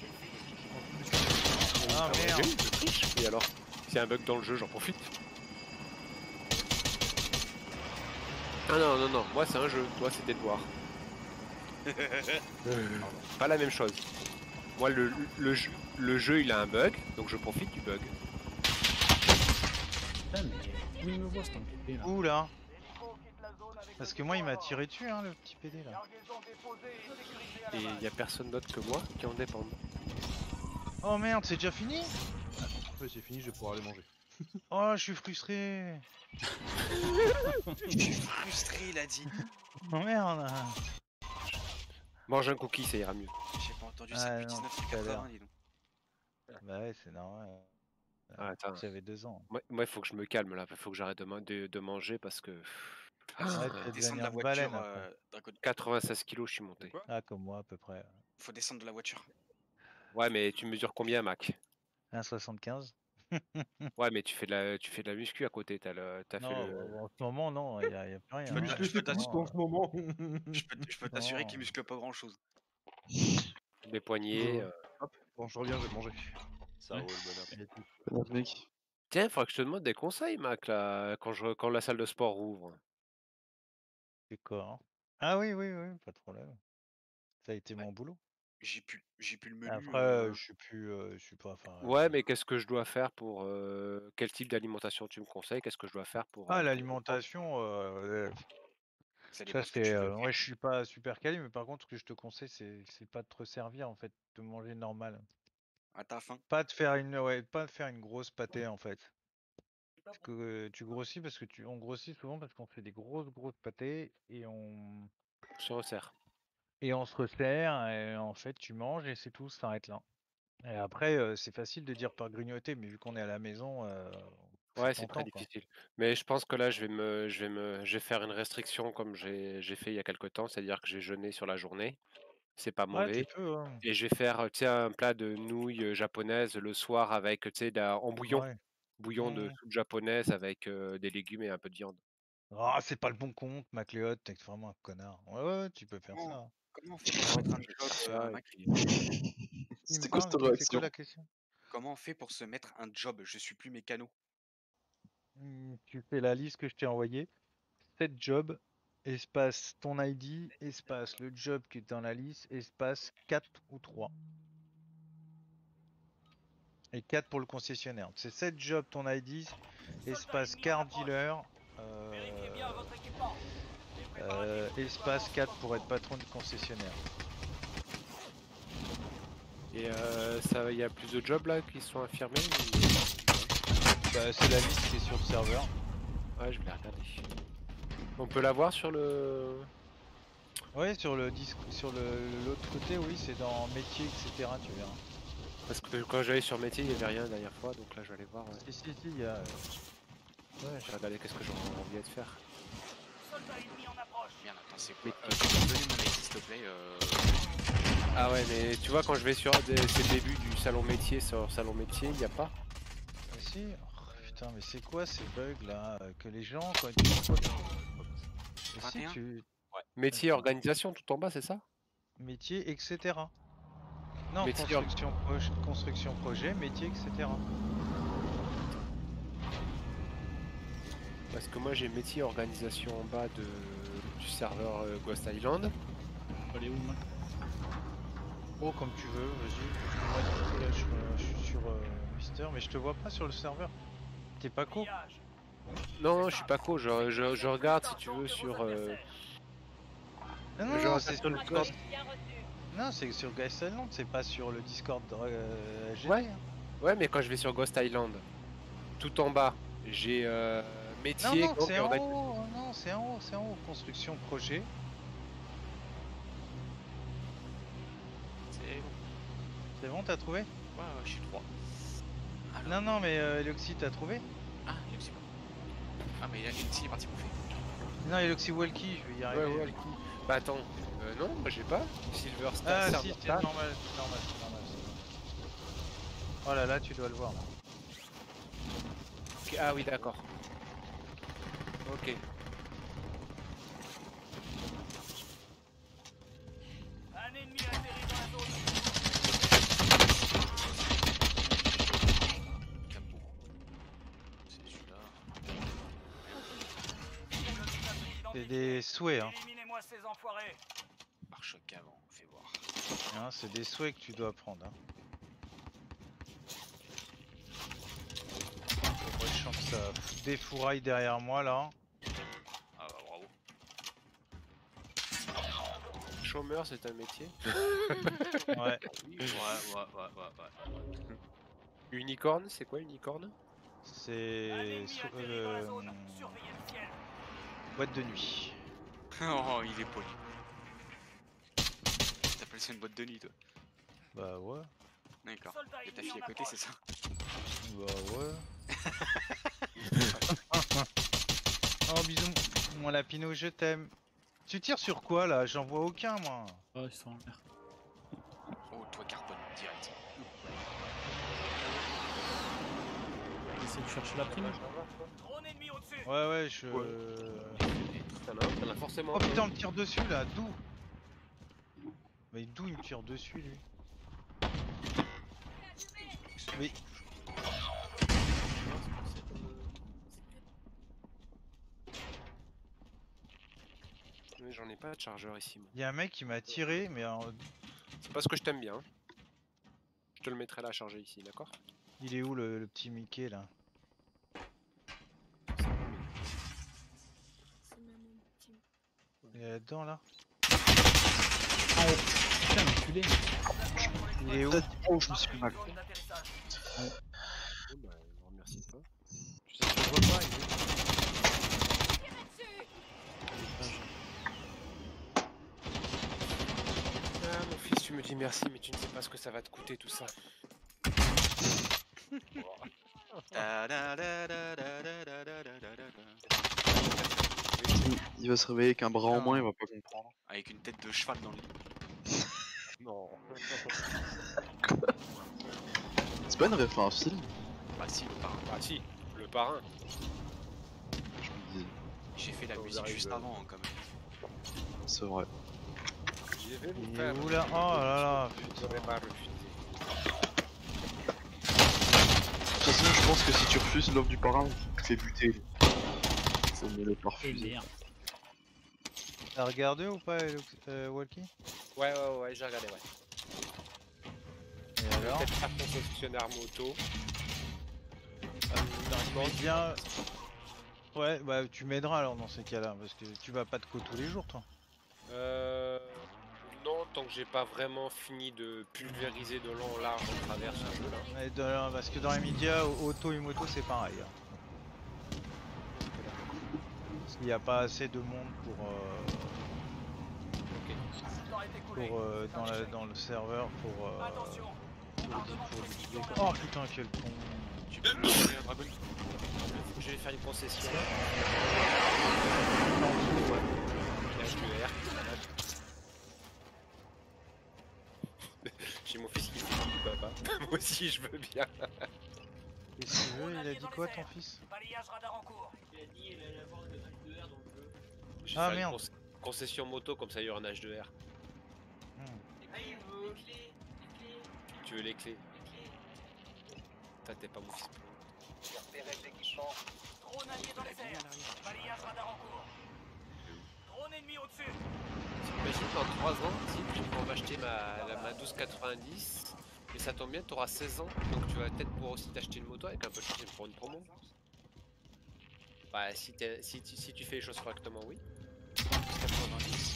Ah, Ah merde! je triche. Et alors? S'il y a un bug dans le jeu, j'en profite. Ah non, non, non, moi c'est un jeu, toi c'était de voir. Pas la même chose. Moi le, le, jeu, le jeu il a un bug, donc je profite du bug. Putain, mais où il me voit cet enculé là? Où là? Parce que moi il m'a tiré dessus hein le petit P D là. Et il y a personne d'autre que moi qui en dépend. Oh merde, c'est déjà fini? Ouais, c'est fini, je vais pouvoir aller manger. Oh, je suis frustré. Je suis frustré, il a dit. Oh merde. Mange un cookie, ça ira mieux. J'ai pas entendu Ah, ça depuis non, dix-neuf cent tout à l'heure. quatre-vingts, dis donc. Bah ouais, c'est normal. Ah, attends. J'avais deux ans. Moi, il faut que je me calme là, il faut que j'arrête de, ma- de, de manger parce que Ouais, tu vas Descendre de devenir la une voiture, baleine après. euh, Dragon. quatre-vingt-seize kilos je suis monté. Ah, comme moi à peu près. Faut descendre de la voiture. Ouais mais tu mesures combien Mac? un virgule soixante-quinze. Ouais mais tu fais de la, tu fais de la muscu à côté, t'as le, t'as fait Non, le... en ce moment, non, il n'y a, y a plus rien. Je peux hein. te- je peux t'assurer- en ce moment. Je peux, je peux t'assurer Non. qu'il muscle pas grand chose. les poignets. Euh. euh. Hop, bon, je reviens, je vais manger. Ça roule, bonhomme. Pas notre mec. Tiens, il faudrait que je te demande des conseils, Mac, là, quand, je, quand la salle de sport rouvre. D'accord. Ah oui, oui, oui, pas de problème. Ça a été mon boulot. J'ai pu, J'ai plus le menu. Après, euh, euh, je suis plus, euh, je suis pas. Enfin, Ouais, mais qu'est-ce que je dois faire pour euh, quel type d'alimentation tu me conseilles? Qu'est-ce que je dois faire pour, Ah, euh, pour reprendre? l'alimentation, euh, Ça ça dépend ce que c'est. tu veux. euh, ouais, je suis pas super calé, mais par contre, ce que je te conseille, c'est c'est pas de te resservir en fait, de manger normal. À ta faim. Pas de faire une, ouais, pas de faire une grosse pâtée en fait. Parce que euh, tu grossis parce que tu, on grossit souvent parce qu'on fait des grosses grosses pâtées et on Se resserre. et on se resserre et en fait tu manges et c'est tout, ça s'arrête là. Et après, euh, c'est facile de dire par grignoter, mais vu qu'on est à la maison, euh, c'est Ouais, c'est très tentant quoi. difficile. Mais je pense que là, je vais me, je vais me, je vais faire une restriction comme j'ai, j'ai fait il y a quelque temps, c'est-à-dire que je vais jeûner sur la journée. C'est pas Ouais, tu mauvais. peux, hein. Et je vais faire, euh, tu sais, un plat de nouilles euh, japonaises le soir avec, tu sais, de la- en bouillon, Ouais. bouillon de Mmh. soupe japonaise avec euh, des légumes et un peu de viande. Ah, c'est pas le bon compte, MacLeod, t'es vraiment un connard. Ouais, ouais, tu peux faire Comment, ça. comment on fait pour se mettre un job, Ça, euh, et Mac puis, Il me C'était quoi cette parle, que- c'est quoi réaction? la question? Comment on fait pour se mettre un job? Je suis plus mécano. Hmm, Tu fais la liste que je t'ai envoyée. sept jobs, espace ton I D, espace le job qui est dans la liste, espace quatre ou trois. Et quatre pour le concessionnaire. C'est sept jobs ton I D, espace car dealer, Vérifiez bien euh, votre équipement. Les préparatifs euh, de espace déploiement quatre sont pour être cours. patron du concessionnaire. et euh, ça, il y a plus de jobs là qui sont affirmés ou- Bah, c'est la liste qui est sur le serveur. Ouais, je vais la regarder. On peut la voir sur le. Ouais, sur le disque, sur le l'autre côté, oui, c'est dans métier, et cetera. Tu verras. Parce que quand j'allais sur métier, il n'y avait rien la dernière fois, donc là je vais aller voir. Ouais. Si, si, si, il y a. euh, Ouais, je vais regarder qu'est-ce que j'aurais envie de faire. Soldat ennemi en approche. Merde, attends, c'est quoi? Mais- Euh, tu peux me donner mon I D, s'il te plaît? euh, Ah ouais, mais tu vois, quand je vais sur. des- C'est le début du salon métier, sur salon métier, il n'y a pas. Ah, si. Oh, putain, mais c'est quoi ces bugs là euh, que les gens quand ils disent quoi Mais si vingt et un? tu Métier, si. organisation, tout en bas, c'est ça? Métier, et cetera. Non, Métier, org- construction, proche, construction projet, métier, et cetera. Parce que moi j'ai métier, organisation en bas de... du serveur euh, Ghost Island. Elle est où, Mac? Oh, comme tu veux, vas-y. Moi, du coup, là, je, euh, je suis sur euh, Mister, mais je te vois pas sur le serveur. T'es pas co? Pillage. Non, je suis pas co, je, je, je regarde si tu veux sur. euh, Non, non, je non, regarde c'est sur le sur Ghost. Bien reçu. Non, c'est sur Ghost Island, c'est pas sur le Discord euh, G D. Ouais. hein. Ouais, mais quand je vais sur Ghost Island, tout en bas, j'ai euh, Non, métier. non, donc, c'est et en orga- haut, oh, non, c'est en haut, c'est en haut. Construction projet. C'est bon. C'est bon, t'as trouvé? Ouais, ouais, je suis trois. Alors, Non, non, mais euh, Eloxy, t'as trouvé? ah, il est aussi bon. Ah, mais il est il est parti bouffer. Non, Eloxy Walkie, je vais y Ouais, arriver. ouais, qui- Bah attends, euh, non, moi j'ai pas. Silver Star, Ah, serveur si, c'est Star. normal, c'est normal, c'est normal, c'est normal. Oh là là, tu dois le voir là. Ok, ah oui, d'accord. Ok. Un ennemi atterri dans la zone. Capot. C'est celui-là. C'est des souhaits, hein. Éliminez-moi ces enfoirés. Pare-choc avant, fais voir. Hein, c'est des souhaits que tu dois prendre. Hein. Moi, je sens que ça fout des fourrailles derrière moi là. Ah bah bravo. Chômeur, c'est un métier. Ouais. Oui, ouais, ouais, ouais, ouais, ouais. Unicorne, c'est quoi unicorne? Un C'est ennemi sou- atterri dans la euh, zone. Surveillez le ciel. boîte de nuit. Oh, il est poli. T'appelles ça une boîte de nuit, toi? Bah ouais. D'accord. Soldat Et ta ennemi fille en à côté, c'est approche. ça? Bah ouais. Oh bisous. Moi Lapino, je t'aime. Tu tires sur quoi là? J'en vois aucun moi. Ah, ils sont en l'air. Oh, toi, carbone, direct. Essaye de chercher la prime. Drone ennemi au-dessus. Ouais ouais je. T'en as, t'en as forcément. Oh putain on me tire dessus là, d'où? Mais d'où il me tire dessus lui? Mais Mais j'en ai pas de chargeur ici, moi. il y a un mec qui m'a tiré mais alors, C'est parce que je t'aime bien. Je te le mettrai là à charger ici, d'accord? Il est où le, le petit Mickey là? Il est là-dedans là? Ah, oh, putain, l'enculé. Il est où? Oh, je me suis fait mal. Bon, bah, je remercie pas. Je sais, je le vois pas, il est où? Ah, mon fils, tu me dis merci, mais tu ne sais pas ce que ça va te coûter tout ça. Da, da, da, da, da, da, da, da, da, da, da. Il, il va se réveiller avec un bras en moins, il va pas comprendre. Avec une tête de cheval dans le lit. Non. C'est pas une ref à un film? Bah si, le parrain. Ah si, le parrain. Je me dis, J'ai fait la Quand vous musique juste arrivez, avant hein, quand même. c'est vrai. Je vais vous Il est faire. où là? Oh là là, Je putain. devrais pas refuser. De toute façon, je pense que si tu refuses l'offre du parrain, tu te fais buter. Faut mieux le pas Eh refuser. merde. T'as regardé ou pas, euh, euh, Walkie? Ouais, ouais, ouais, j'ai regardé, ouais. Et alors? Peut-être pas concessionnaire moto. Mais bien. Ouais, bah tu m'aideras alors dans ces cas-là, parce que tu vas pas de co tous les jours toi. Euh... Non, tant que j'ai pas vraiment fini de pulvériser de long en large en travers ce jeu-là. Et dans- parce que dans les médias, auto et moto c'est pareil. hein. Parce qu'il n'y a pas assez de monde pour, euh, pour euh, dans, la- dans le serveur pour. Euh, Attention. pour, pour diffuser, quoi. Oh putain quel con. Tu peux me donner un dragon? Je vais faire une concession. H deux R. J'ai mon fils qui dit papa. Moi aussi je veux bien. Qu'est-ce qu'il veut? Il a dit quoi ton fils? Balayage radar en cours. Je vais Ah, faire une merde. conce- concession moto comme ça il y aura un H deux R. Hmm. Tu veux les clés? Toi t'es pas mon fils. Drone allié dans les airs. Balayage radar en cours. Drone ennemi au-dessus. Imagine dans trois ans, si tu vas m'acheter ma, la, ma douze quatre-vingt-dix, et ça tombe bien, tu auras seize ans, donc tu vas peut-être pouvoir aussi t'acheter une moto avec un peu de chance pour une promo. Bah si, t'es- si, tu- si tu fais les choses correctement, oui. quatre-vingt-dix.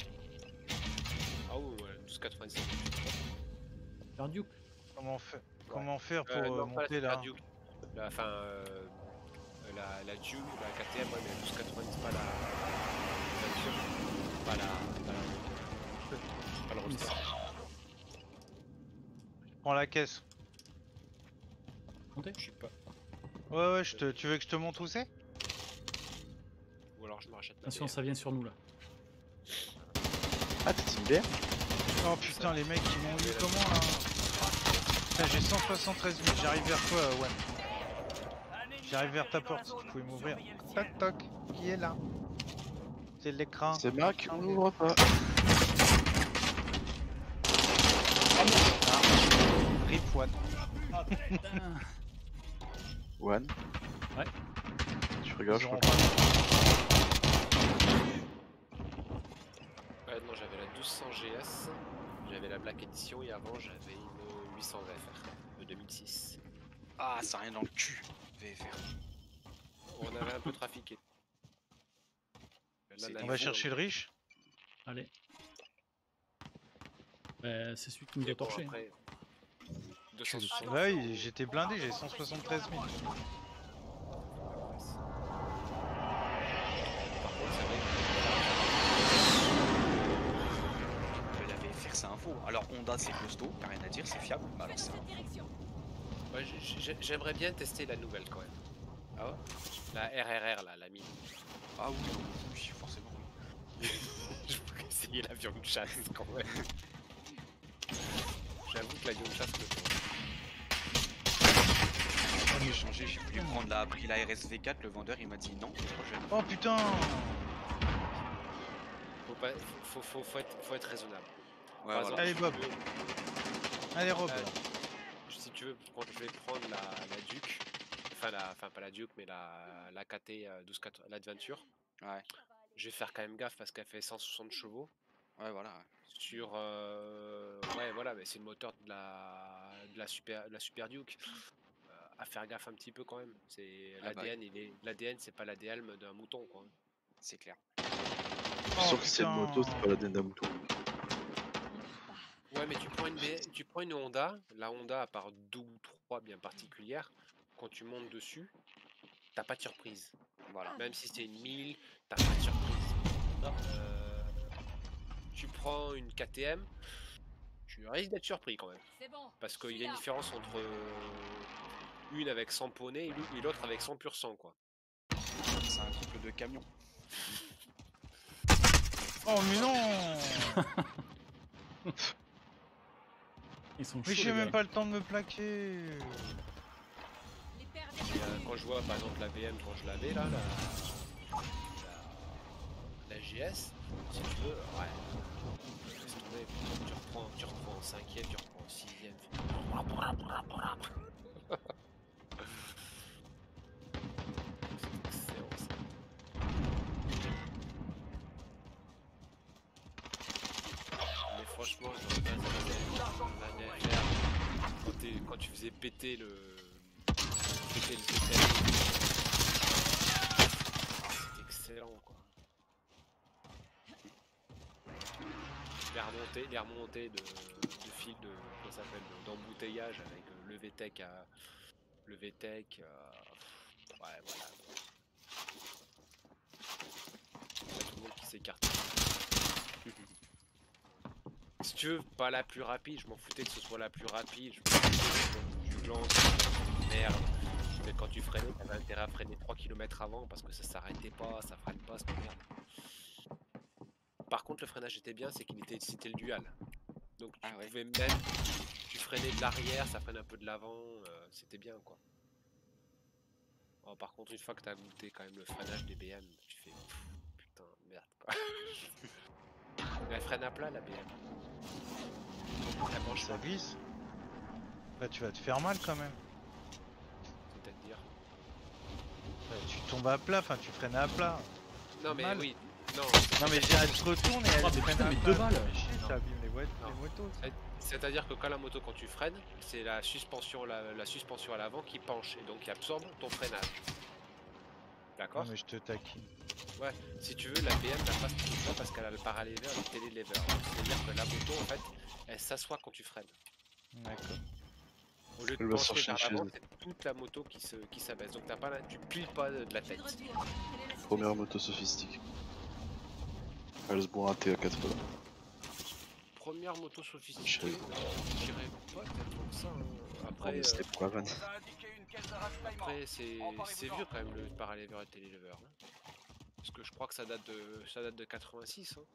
Ah oui, ouais, douze quatre-vingt-dix. Faire Duke. Comment, fa- comment faire pour Euh, euh, non, pas monter la là? Duke. La, enfin, euh, la, la Duke, la K T M, ouais, mais la douze quatre-vingt-dix, pas la... la voiture. Pas la... Pas la... Pas le roadster. Prends la caisse. Montez. Je sais pas. Ouais ouais, je te, tu veux que je te montre où c'est? Ou alors je me rachète la Attention, B R. ça vient sur nous là. Ah, t'es Team Bear? Oh putain les mecs ils m'ont eu comment là? Putain, j'ai cent soixante-treize mille, j'arrive vers toi euh, One. Un ennemi J'arrive vers ta infiltré dans la porte, zone. vous pouvez m'ouvrir. Surveillez le ciel. Toc toc, qui est là? C'est l'écran. C'est Mac, on l'ouvre pas. Rip One. Ah putain. One. Ouais. Tu regardes, Ils je auront crois. pas- Ouais, non, j'avais la douze cents G S, j'avais la Black Edition et avant j'avais une huit cents V F R de deux mille six. Ah, ça a rien dans le cul. V F R. On avait un peu trafiqué. Là, C'est- là, On là, va chercher le riche. Allez. Bah, c'est celui qui nous et a bon, torché. après, deux cent soixante. Ouais, il- j'étais blindé, j'ai cent soixante-treize mille. Par contre, c'est vrai Mais la V F R c'est un faux. Alors Honda c'est costaud, y'a rien à dire, c'est fiable. Mais alors c'est un faux. Direction. que ouais, j'ai- j'ai- j'aimerais bien tester la nouvelle quand même. Ah ouais? La R R R là, la mine. Ah oui, oui, forcément. Oui. Je pourrais essayer l'avion de chasse quand même. J'avoue que l'avion de chasse me tente. J'ai changé, j'ai voulu prendre la, pris la R S V quatre, le vendeur il m'a dit non, prochaine. Oh putain. Faut, pas, faut, faut, faut, être, faut être raisonnable. Ouais, Par voilà. Allez, exemple, Bob. si tu veux- Allez Rob. Euh, si tu veux, prendre- je vais prendre la, la Duke, enfin, la, enfin pas la Duke, mais la, la K T euh, douze quatre, l'Adventure. Ouais, Je vais faire quand même gaffe parce qu'elle fait cent soixante chevaux. ouais, voilà. Ouais. Sur. Euh, ouais, voilà, mais c'est le moteur de la de la Super, de la Super Duke. Euh, à faire gaffe un petit peu quand même. C'est Ah bah oui. l'A D N, il est l'A D N, c'est pas l'A D N d'un mouton quoi. C'est clair. Oh, Sauf que c'est une moto, c'est putain. pas la d'un mouton. Ouais, mais tu prends une B- tu prends une Honda, la Honda à part deux ou trois bien particulières, quand tu montes dessus, t'as pas de surprise. Voilà. Même si c'est une mille, t'as pas de surprise. Euh, tu prends une K T M, tu risques d'être surpris quand même. C'est bon. Parce je qu'il suis y a une là. différence entre euh, une avec cent poneys et l'au- et l'autre avec cent pur sang quoi. C'est un couple de camions. Oh mais non. Ils sont Mais chauds, j'ai les même gars. pas le temps de me plaquer. Les paires Et, euh, débattues. quand je vois par exemple la B M quand je l'avais là, la, la, la G S, si tu veux, ouais. Laisse tomber, tu reprends, tu reprends en cinquième, tu reprends en sixième. C'est excellent ça. Mais franchement, je me quand, t'es- quand tu faisais péter le. péter le T T L, c'était excellent quoi. Les remontées, les remontées de, de fil de. Comment ça s'appelle de- d'embouteillage avec euh, le V T E C à. Le V T E C. euh, ouais, voilà. Il y a tout le monde qui s'écarte. Si tu veux, pas la plus rapide, je m'en foutais que ce soit la plus rapide. Je m'en foutais que tu lances, merde. Mais quand tu freinais, t'avais intérêt à freiner trois kilomètres avant parce que ça s'arrêtait pas, ça freine pas, cette merde. Par contre, le freinage était bien, c'est qu'il était, c'était le dual. Donc tu Ah ouais. pouvais même, tu freinais de l'arrière, ça freine un peu de l'avant, euh, c'était bien quoi. Oh, par contre, une fois que t'as goûté quand même le freinage des B M, tu fais pff, putain, merde quoi. Mais elle freine à plat la B M. Elle mange Ça pas, glisse. Là tu vas te faire mal quand même. c'est-à-dire. Là, tu tombes à plat, enfin tu freines à plat. Non mais Mal. oui, non. Non mais j'ai- elle se retourne et elle Ah, mais freine putain, à mais plat. deux balles. Ça fait chier, Non. ça abîme les, ouais- Non. les motos. ça. C'est- C'est-à-dire que quand la moto, quand tu freines, c'est la suspension, la, la suspension à l'avant qui penche et donc qui absorbe ton freinage. Non D'accord? mais je te taquine. Ouais. Si tu veux, la B M n'a pas ce truc-là parce qu'elle a le paralever et le télélever. C'est-à-dire que la moto, en fait, elle s'assoit quand tu freines. D'accord. Au lieu de Elle va pencher chercher vers une l'avant, chaise. c'est toute la moto qui se, qui s'abaisse. Donc t'as pas la, tu plies pas de la Je suis tête. de retour. Quelle est la situation? Première moto sophistique. Elle se boit un thé à quatre heures. Première moto sophistiquée, Je sais. je dirais pas tellement que ça. hein. Oh, Après, mais c'était euh, pour la vanne. On vous a indiqué une caisse de ravitaillement. après c'est Emparez-vous-en. c'est vieux quand même le paralever et le télélever. hein. Parce que je crois que ça date de ça date de quatre-vingt-six. hein.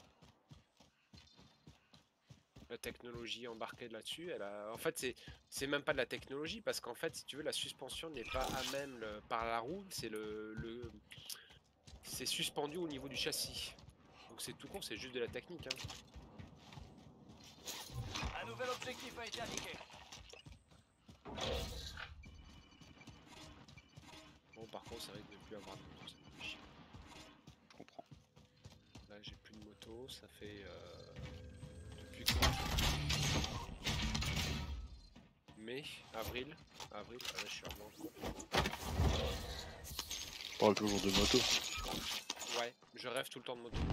La technologie embarquée là-dessus, elle a... en fait c'est c'est même pas de la technologie parce qu'en fait si tu veux la suspension n'est pas à même le- par la roue, c'est le, le... c'est suspendu au niveau du châssis. Donc c'est tout con, c'est juste de la technique. hein. Un nouvel objectif a été indiqué. Bon par contre c'est vrai que de plus avoir de moto, ça me fait chier. Je comprends. Là j'ai plus de moto, ça fait euh, depuis quand mai, avril, avril, ah là je suis vraiment con. Je parle toujours de moto. Ouais, je rêve tout le temps de moto.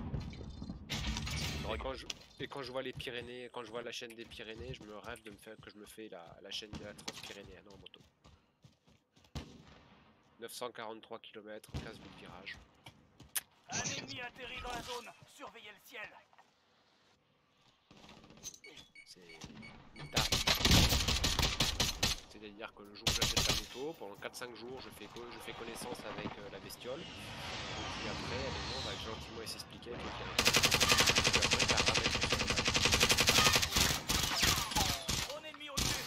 Et quand, je, et quand je vois les Pyrénées, quand je vois la chaîne des Pyrénées, je me rêve de me faire que je me fais la, la chaîne de la Transpyrénéenne en moto. neuf cent quarante-trois kilomètres, quinze mille virages. Un ennemi atterrit dans la zone. Surveillez le ciel. C'est une tarte. C'est-à-dire que le jour où j'achète la moto, pendant quatre cinq jours, je fais, co- je fais connaissance avec euh, la bestiole. Et puis après, elle est on va gentiment s'expliquer avec le Pyrénées. Et puis après, ça ramène tout sur le bateau. Drone ennemi au-dessus.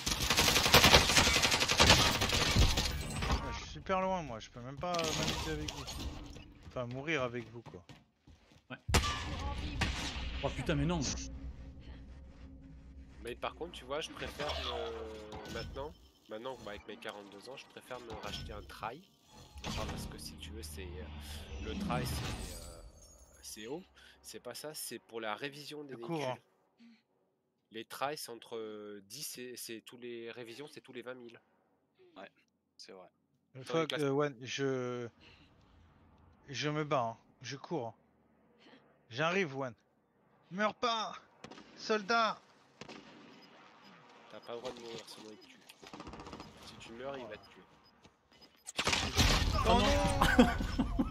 Ouais, je suis super loin moi, je peux même pas m'amuser avec vous. Enfin mourir avec vous quoi. Oh putain, mais non. Mais par contre, tu vois, je préfère me... maintenant, maintenant bah, avec mes quarante-deux ans, je préfère me racheter un trail. Enfin, parce que si tu veux, c'est euh, le trail, c'est euh, c'est haut. C'est pas ça, c'est pour la révision des Le véhicules. courant. Les tries, c'est entre euh, dix et c'est tous les révisions, c'est tous les vingt mille. Ouais, c'est vrai. Euh, Sur les Fuck, classes. euh, One, je. Je me bats, hein. Je cours. J'arrive, One. Meurs pas! Soldat! T'as pas le droit de mourir, sinon il te tue. Si tu meurs, il va te tuer. Oh non!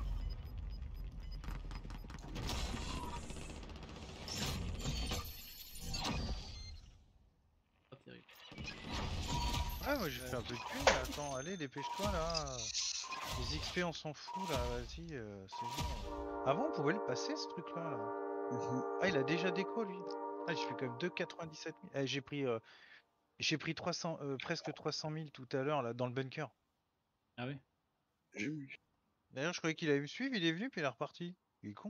Pas terrible. Ouais, moi j'ai fait un peu de thune, mais attends, allez, dépêche-toi là. Les X P, on s'en fout là, vas-y, euh, c'est bon. Avant, on pouvait le passer ce truc là. là. Ah, il a déjà déco lui. Ah, j'ai fait quand même deux virgule quatre-vingt-dix-sept mille. Eh, j'ai pris, euh, j'ai pris trois cents, euh, presque trois cent mille tout à l'heure là dans le bunker. Ah oui. J'ai vu. D'ailleurs, je croyais qu'il allait me suivre, il est venu puis il est reparti. Il est con.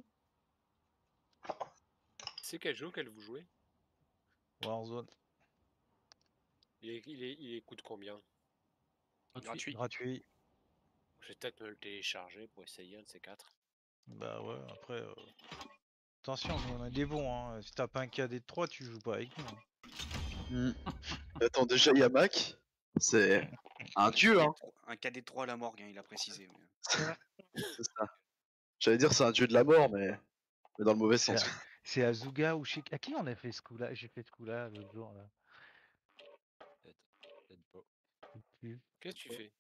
C'est quel jeu qu'elle vous jouez? Warzone. Il, est, il, est, il est coûte combien? Gratuit. Gratuit. Je vais peut-être me le télécharger pour essayer un de ces quatre. Bah ouais, après. euh, Attention, nous on a des bons, hein. Si t'as pas un K D de trois, tu joues pas avec nous. hein. Hmm. Attends, déjà, il y a Mac. C'est un dieu, hein. Un K D trois à la morgue, hein, il a précisé. mais- C'est ça. J'allais dire c'est un dieu de la mort, mais, mais dans le mauvais C'est sens. à- c'est Azuga ou Chic. À qui on a fait ce coup-là? J'ai fait ce coup-là l'autre jour là. Peut-être. Peut-être pas. Je sais plus. Qu'est-ce que tu fais?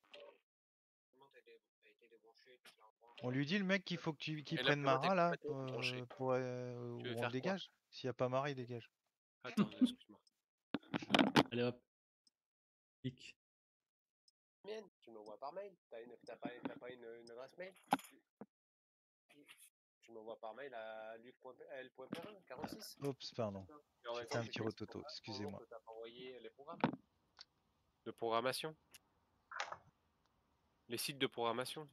On lui dit le mec qu'il faut que tu qu'il Et prenne l'implément, t'es Mara là complètement pour, branché. euh, pour, euh, Tu veux où on faire le quoi? dégage. S'il y a pas Mara, il dégage. Attends, excuse-moi. Allez hop. Clic. Mienne, tu m'envoies par mail. T'as une, t'as pas, t'as pas une, une adresse mail? Tu m'envoies par mail à luc point l point perrin quarante-six. Oups, pardon. Et en J'ai même fait temps, un tu petit textes rototo, ton- excusez-moi. que t'as pas envoyé les programmes. De programmation. Les sites de programmation.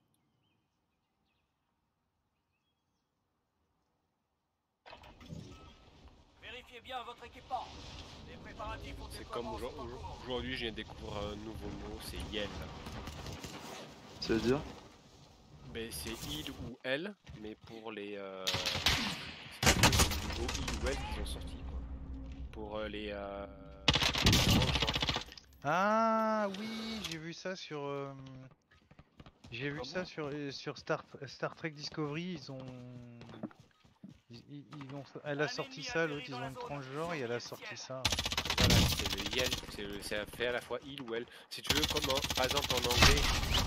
Vérifiez bien votre équipement. Les préparatifs au C'est déploiement comme sont aujourd- en cours. aujourd'hui, je viens de découvrir un nouveau mot, c'est Yel. Ça veut dire Mais c'est il ou elle, mais pour les euh, c'est les nouveaux il ou elle qui sont sortis quoi. Pour euh, les euh, Ah oui, j'ai vu ça sur. euh, J'ai vu ça sur euh, sur Star Star Trek Discovery. Ils ont. Ils, ils- ils ont. Elle a Un sorti ennemi ça, atterri l'autre ils dans ont la une zone. tranche genre et elle a Surveillez le sorti ciel. ça. voilà, c'est le Yel, c'est le- c'est fait à la fois il ou elle. Si tu veux comme en- par exemple en anglais,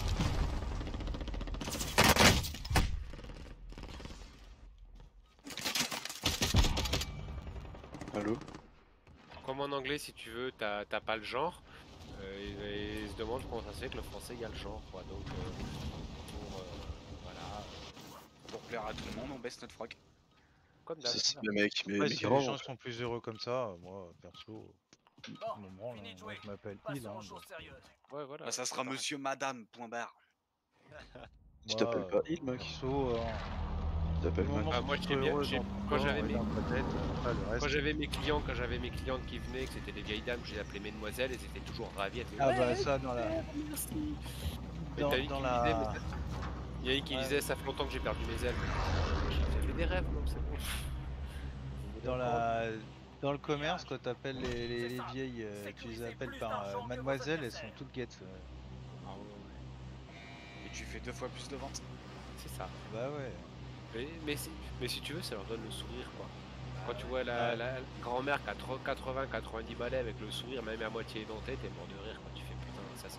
Allô? comme en anglais si tu veux, t'as t'as pas le genre. Euh, et, et ils se demandent comment ça se fait que le français il y a le genre quoi. Donc euh, pour euh, voilà, Pour plaire à tout le monde, on baisse notre froc. comme d'hab. C'est ça, les mecs, mais, Ouais, mais si les grave. gens en fait. sont plus heureux comme ça, moi perso, Bon, je m'en branle. fini hein. de Moi jouer. je m'appelle Passons Il. Hein, aux donc, choses sérieuses. Ouais voilà. Bah, ça c'est sera pareil. monsieur, madame, point barre. Tu t'appelles moi, pas euh, Il, mec. perso, hein, Tu t'appelles du Mac. moment Ah, que moi, tu je sois sais bien, heureux j'ai- dans ton quand corps j'avais et mes- dans ta tête, après le reste. Quand j'avais mes clients, quand j'avais mes clientes qui venaient, que c'était des vieilles dames, je les appelais mesdemoiselles, elles étaient toujours ravies. Elles étaient, Ah ouais, bah ça dans la. merci. Et Dans, t'as une dans qui la. me disait, mais ça- il y a une qui Ouais. disait, ça fait longtemps que j'ai perdu mes ailes. J'avais des rêves, donc c'est bon. Dans la. Dans le commerce, quand t'appelles les, les, les vieilles, euh, tu les Sécurisez appelles plus par euh, d'argent que vos mademoiselle, elles sont adversaires. toutes guettes. euh. Ah ouais, ouais. Et tu fais deux fois plus de ventes. C'est ça. Bah ouais. Mais, mais, si, mais si tu veux, ça leur donne le sourire, quoi. Quand tu vois la, Ouais. la, la grand-mère qui a quatre-vingts quatre-vingt-dix balais avec le sourire, même à moitié édenté, t'es mort de rire quand tu fais putain, ça c'est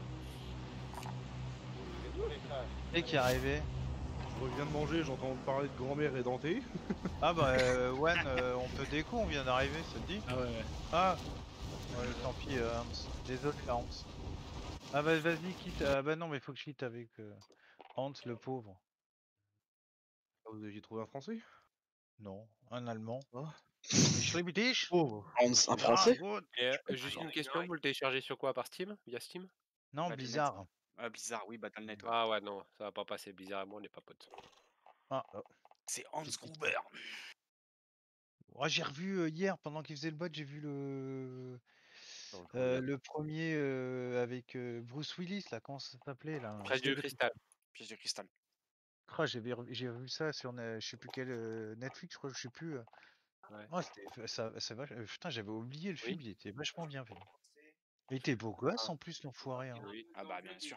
du bonheur. Et qui est arrivé. Je reviens de manger, j'entends parler de grand-mère édentée. Ah bah euh, Wen, euh, on peut déco, on vient d'arriver, ça te dit? Ah ouais, ouais. Ah ouais, tant pis, euh, Hans. Désolé Hans. Ah bah vas-y, quitte. Ah bah non, mais faut que je quitte avec euh, Hans, le pauvre. Ah, vous aviez trouvé un français? Non, un allemand. Ah. Ich liebe dich. Pauvre. Hans, un français? Ah, good. Et euh, juste une question, vous le téléchargez sur quoi? Par Steam? Via Steam? Non, Battle.net. Blizzard. Ah, bizarre, oui, Battle net. ouais. Ah ouais, non, ça va pas passer. Bizarre, moi on n'est pas potes. Ah, C'est Hans Gruber. oh, j'ai revu euh, hier, pendant qu'il faisait le bot, j'ai vu le Non, je euh, regarde. le premier euh, avec euh, Bruce Willis, là, comment ça s'appelait là? Presse du cristal. Piège de cristal. Ah, j'ai vu, j'ai revu ça sur ne- je sais plus quel euh, Netflix, je crois, je sais plus. euh. Ouais. Oh, c'était ça, ça va. euh, Putain, j'avais oublié le Oui. film, il était vachement bien fait. Il était beau gosse en plus, l'enfoiré. Hein. Oui. Ah bah bien sûr.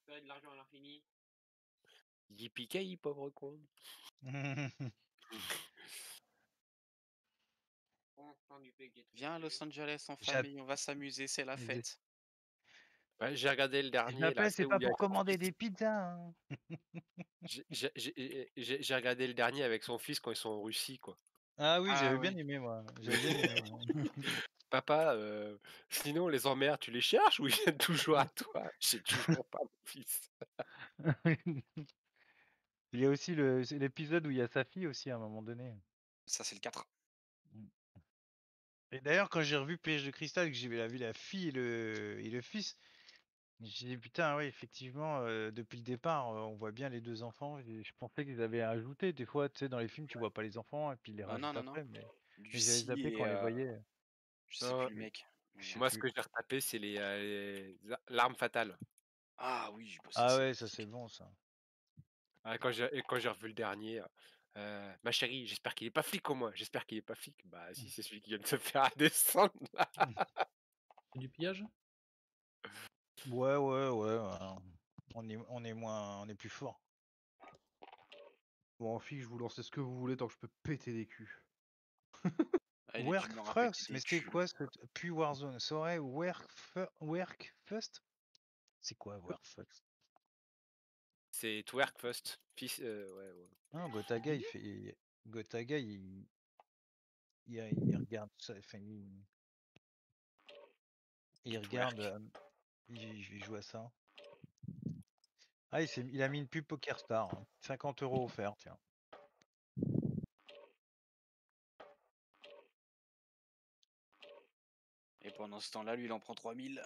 Yippee pauvre con. Viens à Los Angeles en J'ai famille, on va s'amuser, c'est la J'ai- fête. Ouais, j'ai regardé le Je dernier là, m'appelle, c'est c'est où pas il y a pour son commander fils. des pizzas. Hein. J'ai j'ai- j'ai- j'ai- j'ai regardé le dernier avec son fils quand ils sont en Russie, quoi. Ah oui, Ah j'avais bien oui. aimé moi. J'avais bien aimé. Moi. Papa, euh, sinon les emmerdes, tu les cherches ou ils viennent toujours à toi? J'ai toujours pas mon fils. Il y a aussi le- c'est l'épisode où il y a sa fille aussi à un moment donné. Ça c'est le quatre. Et d'ailleurs, quand j'ai revu Piège de Cristal, que j'ai vu la, vu la fille et le, et le fils, j'ai dit putain, oui, effectivement, euh, depuis le départ, euh, on voit bien les deux enfants. Et je pensais qu'ils avaient ajouté. Des fois, tu sais, dans les films, tu vois pas les enfants et puis ils les Non, non, rajoutent non, non. après. Mais, mais j'avais Lucie zappé quand et on les euh, voyait. je sais Non, plus le Mais mec. je sais Mais, moi, euh, ce plus. que j'ai retapé, c'est les, euh, les a- l'arme fatale. Ah oui, bah, ça Ah c'est ouais, ça classique. c'est bon ça. Ah, quand j'ai et quand j'ai revu le dernier, euh, ma chérie, j'espère qu'il est pas flic au moins. J'espère qu'il est pas flic. Bah si, c'est celui qui vient de se faire descendre là. C'est du pillage? Ouais, ouais, ouais. ouais. On est, on est moins, on est plus fort. Bon, en fille, je vous lancez ce que vous voulez tant que je peux péter des culs. Ah, il est Work du genre à péter first, des mais c'était culs. quoi ce puis Warzone? Ça aurait work, fir- work first? C'est quoi work first? C'est twerk first. Fils, euh, ouais, ouais. Non, Gotaga il fait, il- Gotaga il, il, il regarde ça, enfin il, il regarde, Twerk. euh, il, il joue à ça. Ah, il, s'est- il a mis une pub PokerStar, hein. cinquante euros offert, tiens. Et pendant ce temps-là, lui, il en prend trois mille.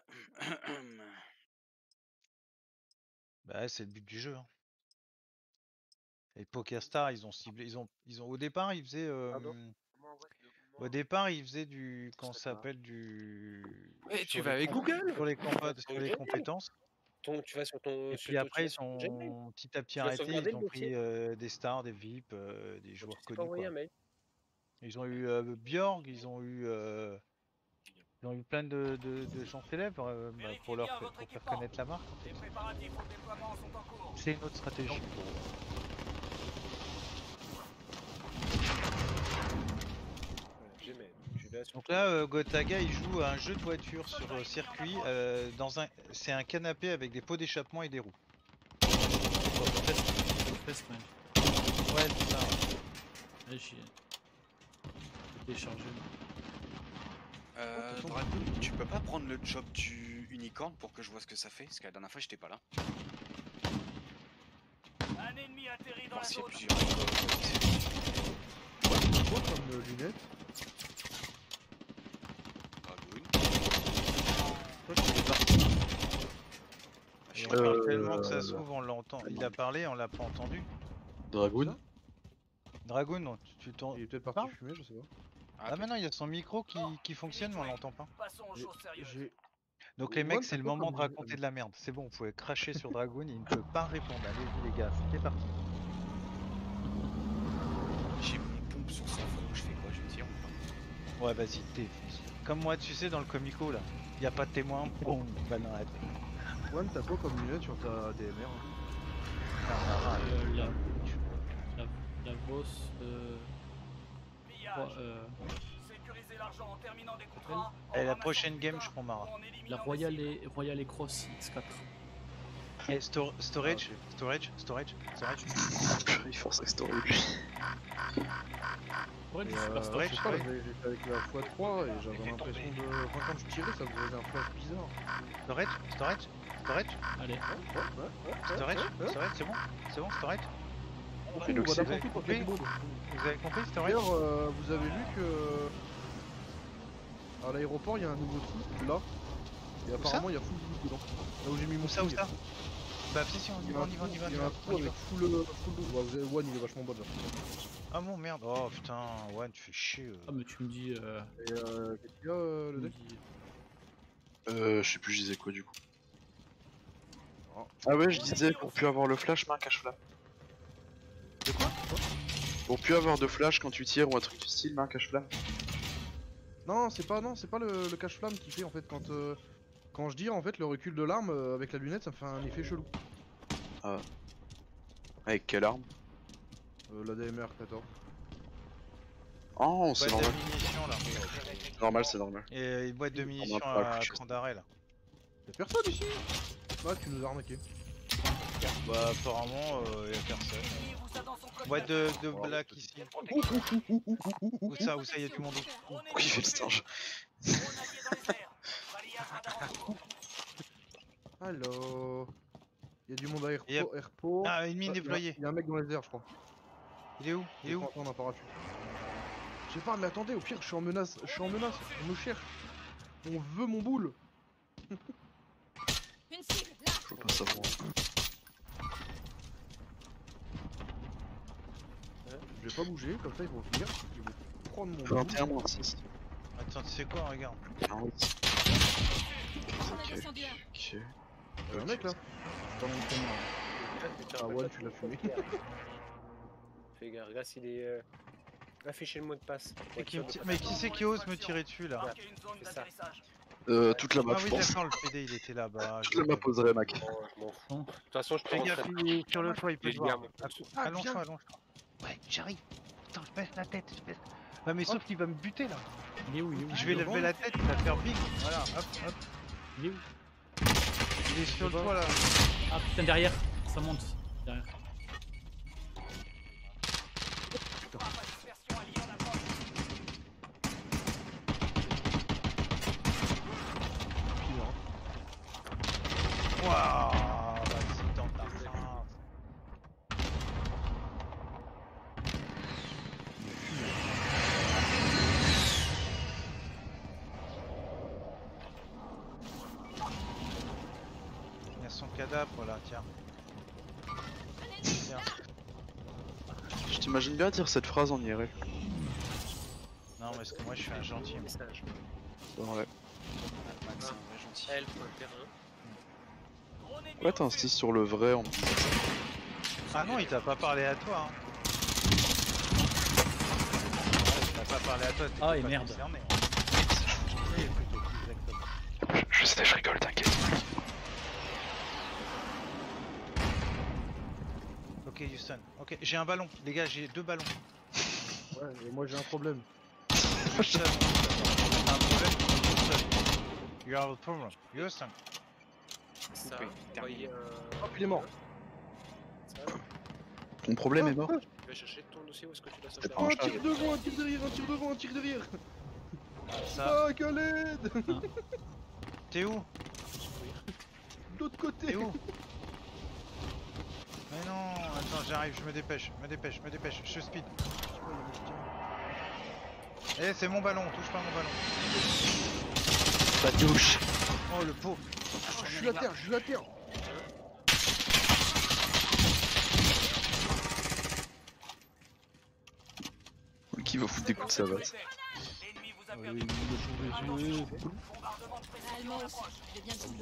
Bah, c'est le but du jeu. Hein. Et PokerStar, ils ont ciblé, ils ont, ils ont, au départ, ils faisaient, euh, au départ, ils faisaient du, comment ça s'appelle, du, Ouais, tu sur vas les avec compé- Google. sur les Tu vas compa- sur sur les Gmail. compétences. Ton- tu vas sur ton, Et sur puis ton- tu après, vas ils sur ton Gmail. sont petit à petit Tu vas arrêtés. sauvegarder Ils le ont dossier. pris euh, des stars, des V I P, euh, des Faut joueurs tu sais pas connus, envoyer quoi. un mail. Ils ont eu euh, Bjorg, ils ont eu, euh, ils ont eu plein de, de, de gens célèbres euh, bah, pour Vérifiez leur bien fa- votre pour faire équipement. connaître la marque. En Les fait. préparatifs au déploiement sont en cours. C'est une autre stratégie. pour eux. Voilà, Gmail. Tu vas sur Donc ton- là, euh, Gotaga, il joue à un jeu de voiture sur euh, circuit. euh, dans un, c'est un canapé avec des pots d'échappement et des roues. Test, ouais. Ouais, c'est ça. Ouais. Allez, j'ai téléchargé. Euh, Dragoon, tu peux pas prendre le job du unicorn pour que je vois ce que ça fait? Parce que la dernière fois, j'étais pas là. Un ennemi atterri dans Voir la s'il y a zone. plusieurs. Quoi comme euh, lunettes? Dragoon. Toi, tu es parti. Et on Euh, parle tellement que ça s'ouvre, on l'entend. Il a parlé, on l'a pas entendu. Dragoon. Dragoon, non, tu tu t'en. Il est peut-être tu parti parles fumer, je sais pas. Ah, Ah, maintenant il y a son micro qui, qui fonctionne, mais on l'entend pas. Passons aux J'ai- choses sérieuses. J'ai. Donc les One, mecs, t'as c'est le quoi moment comme de raconter lunettes de la merde. C'est bon, vous pouvez cracher sur Dragoon, il ne peut pas répondre. Allez-y les gars, c'est parti. j'ai mon pompe sur son front, je fais quoi? Je tire ou pas? Ouais, vas-y, défonce. Comme moi, tu sais, dans le comico là, y a pas de témoin, boum, balle dans la tête. One, t'as quoi comme lunettes sur ta D M R? Euh, la, la, la bosse. Euh, Pillage. quoi, euh, Sécuriser l'argent en terminant des contrats. en Et la ramassant prochaine du game, butin je prends Mara. ou en éliminant la des Royal cibles. et, Royal et Cross X quatre. Et sto- storage, Ah, storage, storage, storage. Il force avec storage. Ouais, Et du euh, Super je Storage. sais pas, j'avais- j'étais avec la fois trois et j'avais l'impression de. Enfin, quand je tirais, ça faisait un flash bizarre. Storage, storage, storage, Allez, Ouais, ouais, ouais. storage, ouais, ouais. storage, c'est bon? C'est bon, storage? Ok, Et on donc, va c'est n'importe où, compris. tout le monde. Vous avez compris, storage? D'ailleurs, euh, vous avez vu que. À l'aéroport, il y a un nouveau truc là. Et apparemment, il y a full loot dedans. Là où j'ai mis mon Où ça, où ping. ça? Bah, si, si, on y Il y va, a un on y va, on y va, on y il y a va, un trou on y va. avec full, euh, full loot. Ouais, vous avez One, il est vachement bon déjà. Ah bon, merde. Oh putain, ouais, tu fais chier. euh. ah, mais tu me dis. Euh, Et euh, qu'est-ce qu'il y a euh, tu le me deck? dis Euh, je sais plus, je disais quoi du coup. Oh. Ah ouais, je disais pour plus avoir le flash, marque cache flamme. De quoi? Pour plus avoir de flash quand tu tires ou un truc du style, un cache-flamme. Non, c'est pas, non, c'est pas le, le cache-flamme qui fait en fait quand, euh, quand je tire en fait le recul de l'arme euh, avec la lunette ça me fait un effet chelou. Ah. Avec quelle arme? Euh, la D M R quatorze. Oh, c'est Boîte de normal. munitions là. Normal, c'est normal. Et une boîte de munitions pas à quelque chose. cran d'arrêt là. Y'a personne ici. Ouais, tu nous as arnaqué. Bah apparemment euh, y'a personne. Ennemi vous a dans son code Boîte de... de, de black ici. Où ça, où ça y'a du monde? On est Oui, il fait le singe. grenadier dans les airs. Balayage radar en cours. Allo. Y'a du monde à airpo. Yep. airpo. Ah, ennemi Ah, déployé. Y'a un mec dans les airs, je crois. Il est où? Il est où? En parachute. Je sais pas, mais attendez, au pire, je suis en menace. Je suis en menace. On me cherche. On veut mon boule. Une cible, là. Faut pas savoir. Je vais pas bouger, comme ça ils vont venir. Ils vont prendre mon boule. vingt et un moins six. Attends, tu sais quoi? Regarde. quarante. On a Ok, descendu un. ok. Y'a un mec là. Dans mon prénom. Ah ouais, tu l'as fumé. Fais gaffe, regarde s'il est. Euh... Afficher le mot de passe. Mais qui, me ti- mais qui c'est qui ose me tirer dessus là? Marquez une zone c'est ça. d'atterrissage. Euh, toute la Ah map, je oui pense. d'accord, le P D il était là-bas. Toute la map poserait Mac. Bon, je m'en fous. De toute façon, je peux Fais gaffe, rentrer. il est sur le toit, il peut Il te est bien, voir. mon Ah, allonge-toi, allonge-toi. Ouais, j'arrive. Putain, je baisse la tête, je baisse. Ouais, mais sauf qu'il va me buter là. Il est où? Il est où? Je vais lever la tête, il va faire big. Voilà, hop, hop. Il est où? Il est sur le toit là. Ah putain, derrière. Ça monte. Derrière. Dispersion alliée en approche. Waouh, vas-y dans ta race. Il y a son cadavre là, tiens. Tiens. Je t'imagine bien dire cette phrase en I R L. Non, parce que moi je suis un gentil. moi. Message. Ouais. Max, c'est un vrai gentil. L point terrain. Drone ennemi Ouais, au t'insistes sur le vrai en Ah non, il t'a pas parlé à toi. Hein. Ouais, il t'a pas parlé à toi. t'étais Ah, et pas merde. concerné, hein. Oui, plutôt, exactement. Je, je sais, je rigole, t'inquiète. Ok, Houston. Ok, j'ai un ballon. Les gars, j'ai deux ballons. Ouais, et moi j'ai un problème. Houston. T'as un problème? Houston. You have a problem. Houston. Ça, Coupé, terminé. envoyer un. Hop, il est mort. Ça, Ton problème est mort. tu vas chercher ton dossier, où est-ce que tu l'as C'était sauvegarde? pas Un tir devant, un tir derrière, un tir devant, un tir derrière. Ça. Ah, Khaled. T'es où? De l'autre côté. T'es où? Mais non, attends, j'arrive, je me dépêche, me dépêche, me dépêche, je speed. Eh, c'est mon ballon, touche pas mon ballon. Pas de douche. Oh le pauvre. Je suis la terre, je suis la terre. Qui va foutre des coups de savate? L'ennemi vous a Oui, perdu. il me Attention, pouvait jouer. bombardement de précision Ah, moi en aussi. approche. Je vais bien te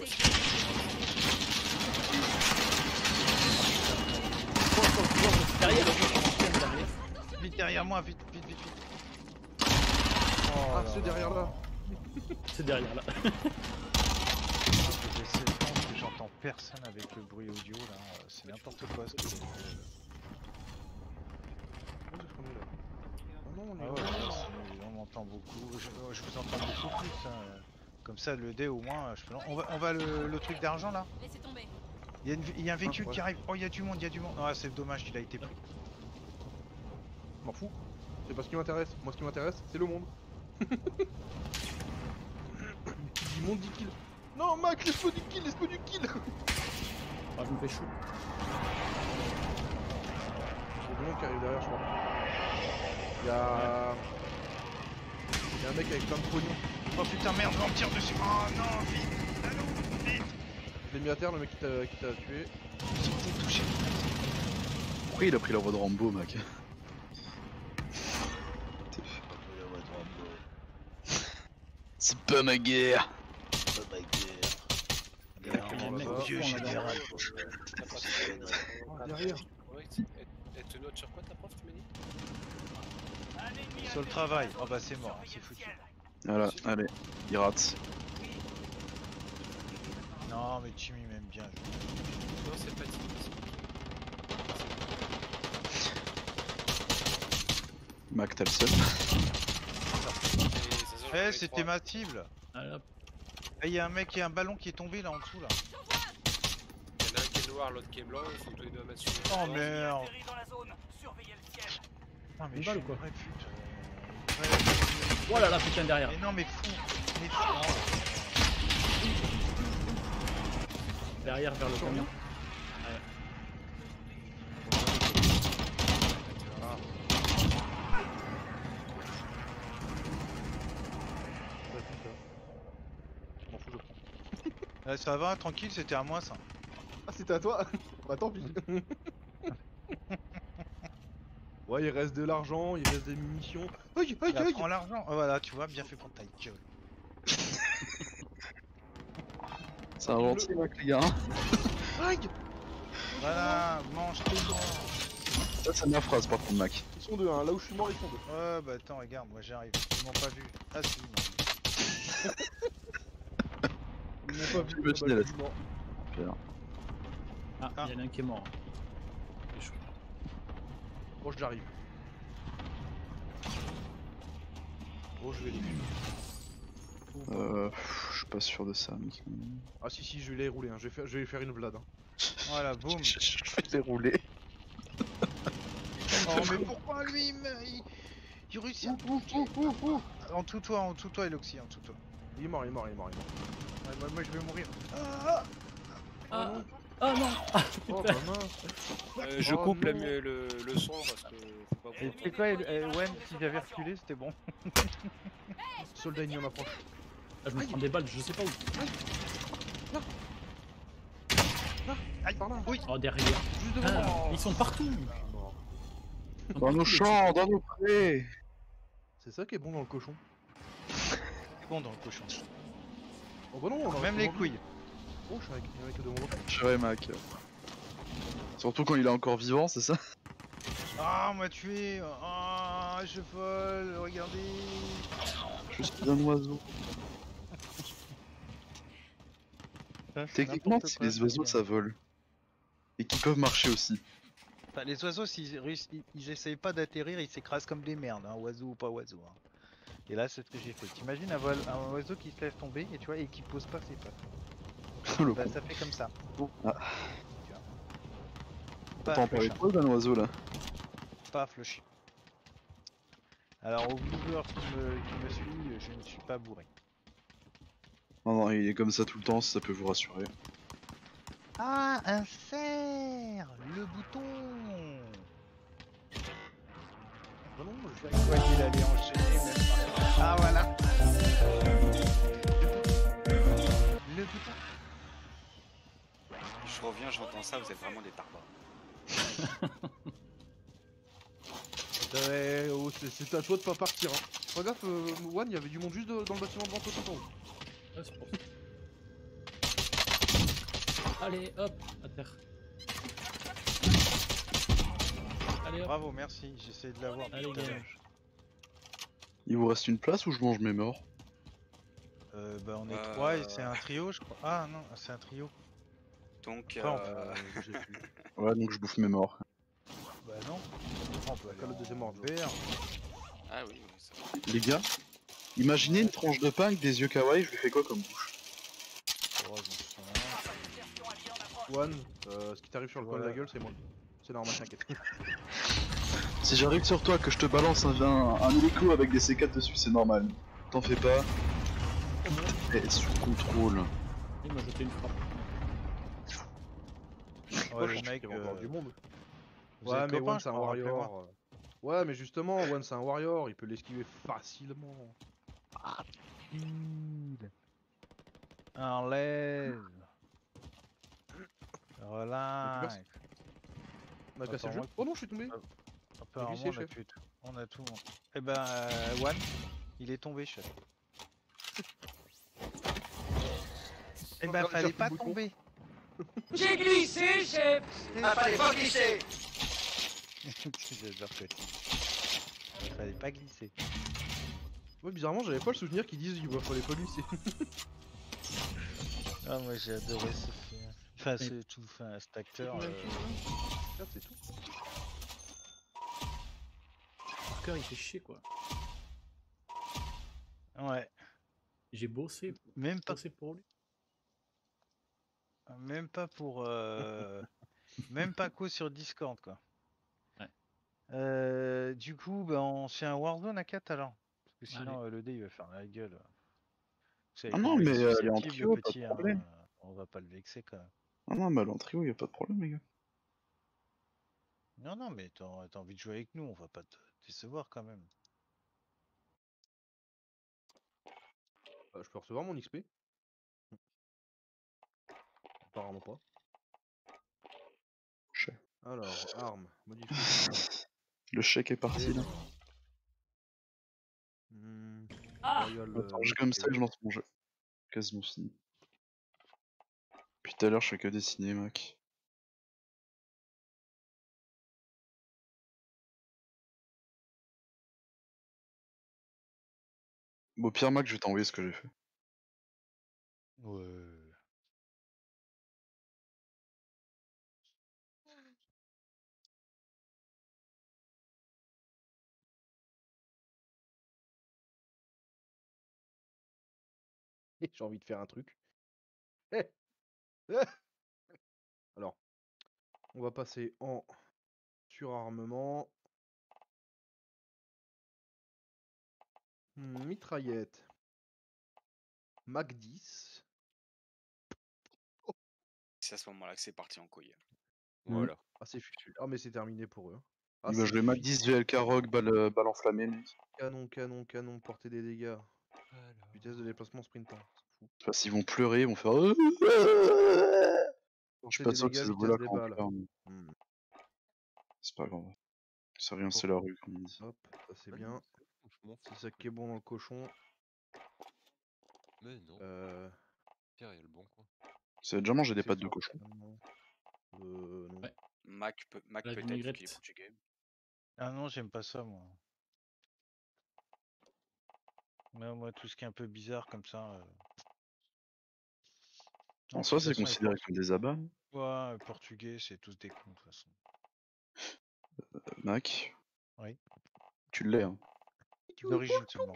dégager. Derrière, derrière. Vite derrière moi, vite, vite, vite, vite. Ah, c'est derrière là. C'est derrière là. J'ai sept ans que j'entends personne avec le bruit audio là, euh, c'est n'importe quoi ce que c'est. Ah non, on est Ah ouais, là, c'est- on m'entend beaucoup, je, je vous entends beaucoup plus. hein. Comme ça, le dé au moins, je peux. On va, on va le, le truc d'argent là. Laissez tomber. Il y, a une- il y a un véhicule ouais. qui arrive. Oh, il y a du monde, il y a du monde. Ah, c'est dommage qu'il a été pris. M'en fous. C'est pas ce qui m'intéresse. Moi, ce qui m'intéresse, c'est le monde. Qui dit monde dit kill. Non, Mac, laisse-moi du kill, laisse-moi du kill. Ah, je me fais chaud. Il y a du monde qui arrive derrière, je crois. Il y a. Il y a un mec avec plein de pognon. Oh putain, merde, on me tire dessus. Oh non, vite, allô, vite. Je l'ai mis à terre, le mec qui t'a qui t'a tué. T'es touché. Pourquoi il a pris la voix de Rambo, mec? C'est pas ma guerre. Le mec là-bas. au fond, là, derrière. Ah, derrière. Ouais, c'est- Et tu notes sur quoi ta prof, tu m'as dit? Un ennemi Sur le atterrit travail. dans la Oh bah zone. c'est mort, Surveillez c'est le foutu. ciel. Voilà, allez, il rate. Non mais Jimmy m'aime bien. je- Non, c'est pas Timmy. Mac, t'as le seul. Eh c'était ma cible. Allez, hop. Eh y'a un mec, qui a un ballon qui est tombé là en dessous là. Il y en a un qui est noir, l'autre qui est blanc, il faut tous les deux mettre sur le Oh blanc. merde. Atterrit dans la zone. Surveillez le ciel. Putain mais Une je balle suis ou quoi une vraie pute. Ouais. Oh là là, putain, derrière. Mais non mais fou. Mais fou. Derrière, vers le camion. Je m'en fous, je prends. Ouais, ça va, tranquille, c'était à moi ça. Ah, c'était à toi? Bah tant pis. Ouais, il reste de l'argent, il reste des munitions. Aïe, aïe, Bah, aïe. prends l'argent. Oh, voilà, tu vois, bien fait pour ta gueule. C'est un gentil, Mac, les gars. Aïe. Voilà, mange tes dents. Ça, c'est ma phrase, par contre, Mac. Ils sont deux, hein. Là où je suis mort, ils sont deux. Ouais, bah attends, regarde, moi j'arrive. Ils m'ont pas vu. Ah si, ils m'ont Ils m'ont pas vu. Imagine, ah bah, elle a- je suis mort. Ah, il Ah. y en a un qui est mort. C'est chaud. Oh, j'arrive. Oh, je vais les Euh, pff, je suis pas sûr de ça. Mais... Ah si si, je vais les rouler, hein. je, vais faire, je vais faire une vlad. Hein. Voilà, boum. Je, je vais les rouler. Oh, mais pourquoi lui il, me- il... il réussit à... En tout toi, en tout toi, Eloxy, en tout toi. Il est mort, il est mort, il est mort, il est mort. Ouais, moi, moi je vais mourir. Ah, Ah, ah non. Oh bah mince. Euh, je Oh coupe la non. mu- le, le son parce que faut pas Et vous c'est quoi, Wen, si j'avais reculé, c'était bon. Soldat ennemi en approche. Ah, je me prends des balles, je sais pas où. Aïe, par là. Oui. Oh, derrière. Juste devant Ah, moi. ils sont partout. Je suis mort. Ils sont Dans nos partout, les champs, dans nos prés. C'est ça qui est bon dans le cochon. C'est bon dans le cochon. Oh bah non, on a Même les couilles. Oh, je suis avec, avec de mon Je vais, Mac. Surtout quand il est encore vivant, c'est ça? Ah, on m'a tué. Ah, je vole, regardez. Je suis un oiseau. Techniquement, N'importe si quoi, les oiseaux c'est ça vole. Et qui peuvent marcher aussi. Enfin, les oiseaux, s'ils réussissent- ils, ils essayent pas d'atterrir, ils s'écrasent comme des merdes, hein, oiseau ou pas oiseau. hein. Et là, c'est ce que j'ai fait. T'imagines un, vol- un oiseau qui se laisse tomber et tu vois et qui pose pas ses pattes. Le Bah, con. ça fait comme ça. Ah. Tu vois. Attends, Paf, on parlait le de quoi d'un oiseau là? chien. Paf le chien. Alors au viewer qui me, qui me suit, je ne suis pas bourré. Non, non, il est comme ça tout le temps, ça peut vous rassurer. Ah, un cerf, le bouton. Bah non, je vais Je croyais qu'il allait enchaîner, même pas. Ah voilà. Le bouton. Je reviens, j'entends ça, vous êtes vraiment des barbares. Ouais, oh, c'est c'est à toi de pas partir. Hein. Fais gaffe, euh, One, il y avait du monde juste de- dans le bâtiment devant toi tout en haut. Ouais, c'est pour ça. Allez, hop, à terre. Allez, hop. Bravo, merci, j'essaie de l'avoir. Allez, putain. gars. Il vous reste une place ou je mange mes morts? Euh, bah on est Euh. trois et c'est un trio je crois. Ah non, c'est un trio. Donc, Enfin, euh, J'ai plus. Ouais, donc je bouffe mes morts. Bah non. On peut aller le en deuxième ordre. vert. ah oui, oui, ça va. Les gars, imaginez une tranche de pain avec des yeux kawaii, je lui fais quoi comme bouche? Oh, j'en sais rien. One, euh, ce qui t'arrive sur le coin de la Voilà. gueule, c'est moi. C'est normal, t'inquiète. Si j'arrive sur toi, que je te balance un, un, un hélico avec des C quatre dessus, c'est normal. T'en fais pas. Et sous contrôle. Il m'a jeté une frappe. Ouais, je le suis mec. encore euh, du monde. vous Ouais, êtes mais copains, One, je c'est un crois, rappelez-moi. warrior. euh. Ouais, mais justement, One, c'est un warrior, il peut l'esquiver facilement. Enlève. Relax. On a cassé le Attends, jeu. moi- Oh non, je suis tombé. Apparemment, glissé, on a chef. tué tout. On a tout. Eh ben, euh, One, il est tombé, chef. Eh ben, Encore fallait cherche le pas bouton. tomber. J'ai glissé, chef. Ah, fallait pas glisser. J'adore que il fallait pas glisser. Ouais, bizarrement, j'avais pas le souvenir qu'ils disent il fallait pas glisser. Ah, moi j'ai adoré ce film. Enfin, ce, tout, enfin, cet acteur. Même euh, tout, hein. Regarde, c'est tout. Parker, il fait chier, quoi. Ouais. J'ai bossé, Même pas, bossé pour lui. même pas pour. euh, Même pas co sur Discord, quoi. Ouais. Euh, du coup, bah, on se fait un Warzone à quatre alors. Parce que Allez. sinon, euh, le dé il va faire la gueule. Vous savez Ah non, comment il est mais euh, elle est en susceptible, le trio, pas de petit, hein, problème. euh, on va pas le vexer quand même. Ah non, mais elle est en trio, y a pas de problème, les gars. Non, non, mais t'as t'as envie de jouer avec nous, on va pas te décevoir quand même. Euh, je peux recevoir mon X P? Apparemment pas. Chais. Alors, arme, modifier. Le chèque est parti là. Hmm, Ah Royal, Attends, euh, je comme ça Mac, et je lance mon jeu. Quasiment fini. Depuis tout à l'heure, je fais que dessiner, Mac. Bon, pire, Mac, je vais t'envoyer ce que j'ai fait. Ouais. J'ai envie de faire un truc. Eh Eh Alors, on va passer en surarmement. Hmm, mitraillette. Mac dix. C'est à ce moment-là que c'est parti en couille. Voilà. Ah, c'est fut- ah, mais c'est terminé pour eux. hein. Ah, Il va c'est jouer Mac fut- dix, V L K Rogue, balle, euh, balle enflammée, mec. Canon, canon, canon, porter des dégâts. Vitesse de déplacement sprintant. C'est fou. Enfin, s'ils vont pleurer, ils vont faire. Je suis Porter pas des sûr que dégâts, c'est ce vitesse là des quand on balles. pleure, mais Hmm. c'est pas grave. C'est rien, Bon. c'est la rue, comme on dit. Hop, ça c'est Ah bien. non, je m'en C'est fous. ça qui est bon dans le cochon. Mais non, Euh, Pierre, il y a le bon coin. Vous avez déjà mangé des pâtes de accessoires, cochon? canon. Euh, non. Ouais. Mac, peut- Mac La peut-être, vu qu'il est vinaigrette. portugais. Ah non, j'aime pas ça, moi. Ouais, moi, tout ce qui est un peu bizarre comme ça. euh, En Non, soi, puis de c'est toute façon, les considéré Portu- comme des abats. Ouais, les portugais, c'est tous des cons, de toute façon. Euh, Mac, Oui. tu l'es, hein. D'origine seulement.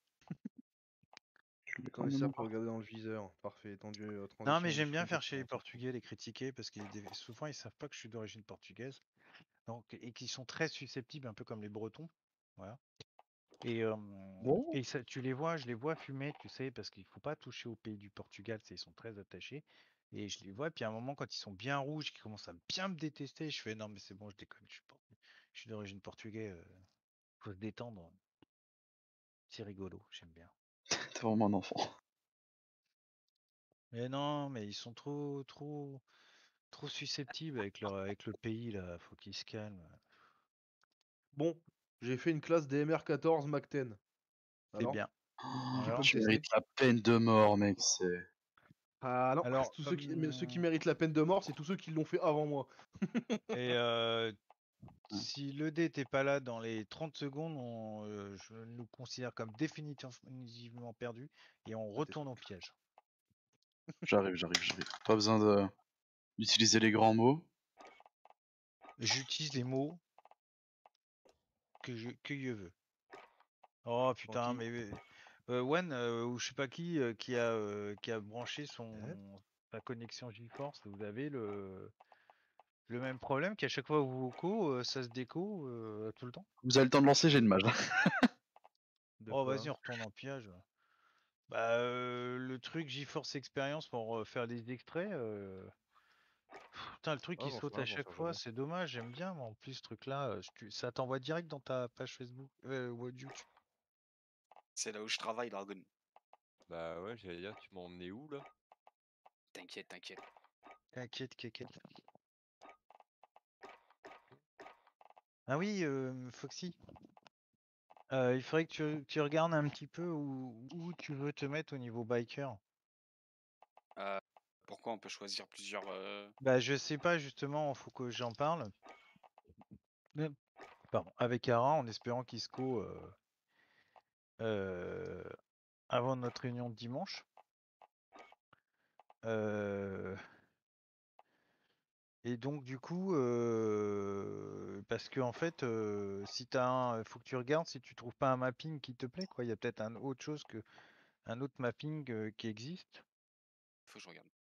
Tu l'es quand Attendez même. ça hein. pour regarder dans le viseur. Parfait, étendu. euh, Non, transition mais j'aime bien différente faire de chez les préférence. Portugais les critiquer parce qu'ils des- souvent ils savent pas que je suis d'origine portugaise. Donc, et qu'ils sont très susceptibles, un peu comme les Bretons. Voilà. Et, euh, Bon. et ça, tu les vois, je les vois fumer, tu sais, parce qu'il faut pas toucher au pays du Portugal, c'est- ils sont très attachés. Et je les vois, puis à un moment, quand ils sont bien rouges, qu'ils commencent à bien me détester, je fais non, mais c'est bon, je déconne, je suis, por- je suis d'origine portugaise, euh, faut se détendre. C'est rigolo, j'aime bien. T'es vraiment un enfant. Mais non, mais ils sont trop, trop, trop susceptibles avec leur, avec le pays là, faut qu'ils se calment. Bon, j'ai fait une classe D M R quatorze Mac dix. C'est Alors, bien. qui peut Alors, me Tu tester mérites la peine de mort, mec. C'est. Ah non, Alors, tous ceux qui, mais ceux qui comme- méritent la peine de mort, c'est tous ceux qui l'ont fait avant moi. Et euh, si le dé n'était pas là dans les trente secondes, on, euh, je nous considère comme définitivement perdus et on retourne au piège. J'arrive, j'arrive, j'arrive. Pas besoin de d'utiliser les grands mots. J'utilise les mots que je, que je veux. Oh putain, Gentil. mais euh, Wen, euh, ou je sais pas qui, euh, qui a euh, qui a branché son Ouais. sa connexion GeForce, vous avez le le même problème qu'à chaque fois vos vocaux, euh, ça se déco euh, tout le temps. Vous avez le temps de lancer, j'ai une mage. De Oh quoi vas-y, on retourne en piège. Bah euh, le truc GeForce Experience pour euh, faire des extraits. euh, Putain, le truc Ah, il j'en sais saute rien, à j'en chaque sais fois, jamais. c'est dommage, j'aime bien, mais en plus ce truc-là, euh, tu- ça t'envoie direct dans ta page Facebook euh, ou YouTube. C'est là où je travaille, Dragon. Bah ouais, j'allais dire, tu m'as emmené où là? T'inquiète, t'inquiète. T'inquiète, t'inquiète. Ah oui, euh, Foxy. Euh, il faudrait que tu, tu regardes un petit peu où, où tu veux te mettre au niveau biker. Euh, pourquoi on peut choisir plusieurs. euh, Bah je sais pas justement, faut que j'en parle. Mais- Pardon, avec Ara, en espérant qu'il se co euh, euh, avant notre réunion de dimanche. Euh, Et donc du coup, euh, parce que en fait, euh, si t'as un, faut que tu regardes si tu trouves pas un mapping qui te plaît, quoi. Il y a peut-être un autre chose que un autre mapping euh, qui existe. Faut que je regarde.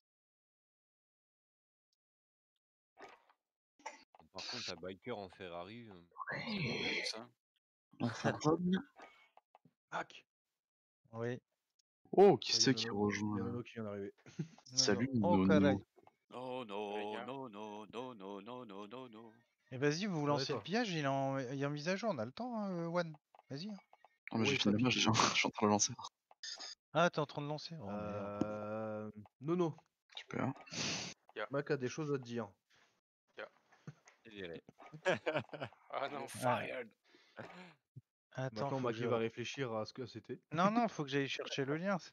Par contre, un biker en Ferrari. euh, J'ai vu ça. On fonctionne. Hack. Oui. Oh, qui Il y c'est a qui Nono, il y a rejoint là? Nono qui vient d'arriver. Non, Salut non. Oh, Nono. caray. Non, les non, gars. non, non, non, non, non, non, non, non. Et vas-y, vous vous Ça va, lancez le toi pillage, il est en, il est en mise à jour, on a le temps, hein, euh, One. Vas-y. hein. Oh, mais j'ai Oui, fini ça la match pique. déjà. Je suis en train de le lancer. Ah, t'es en train de lancer. Oh merde. Euh... Nono, Super. Mac a des choses à te dire. c'est viré. Ah non, Ah, fired. attends, Maintenant, faut que Mac je. il va réfléchir à ce que c'était. Non, non, faut que j'aille chercher le lien.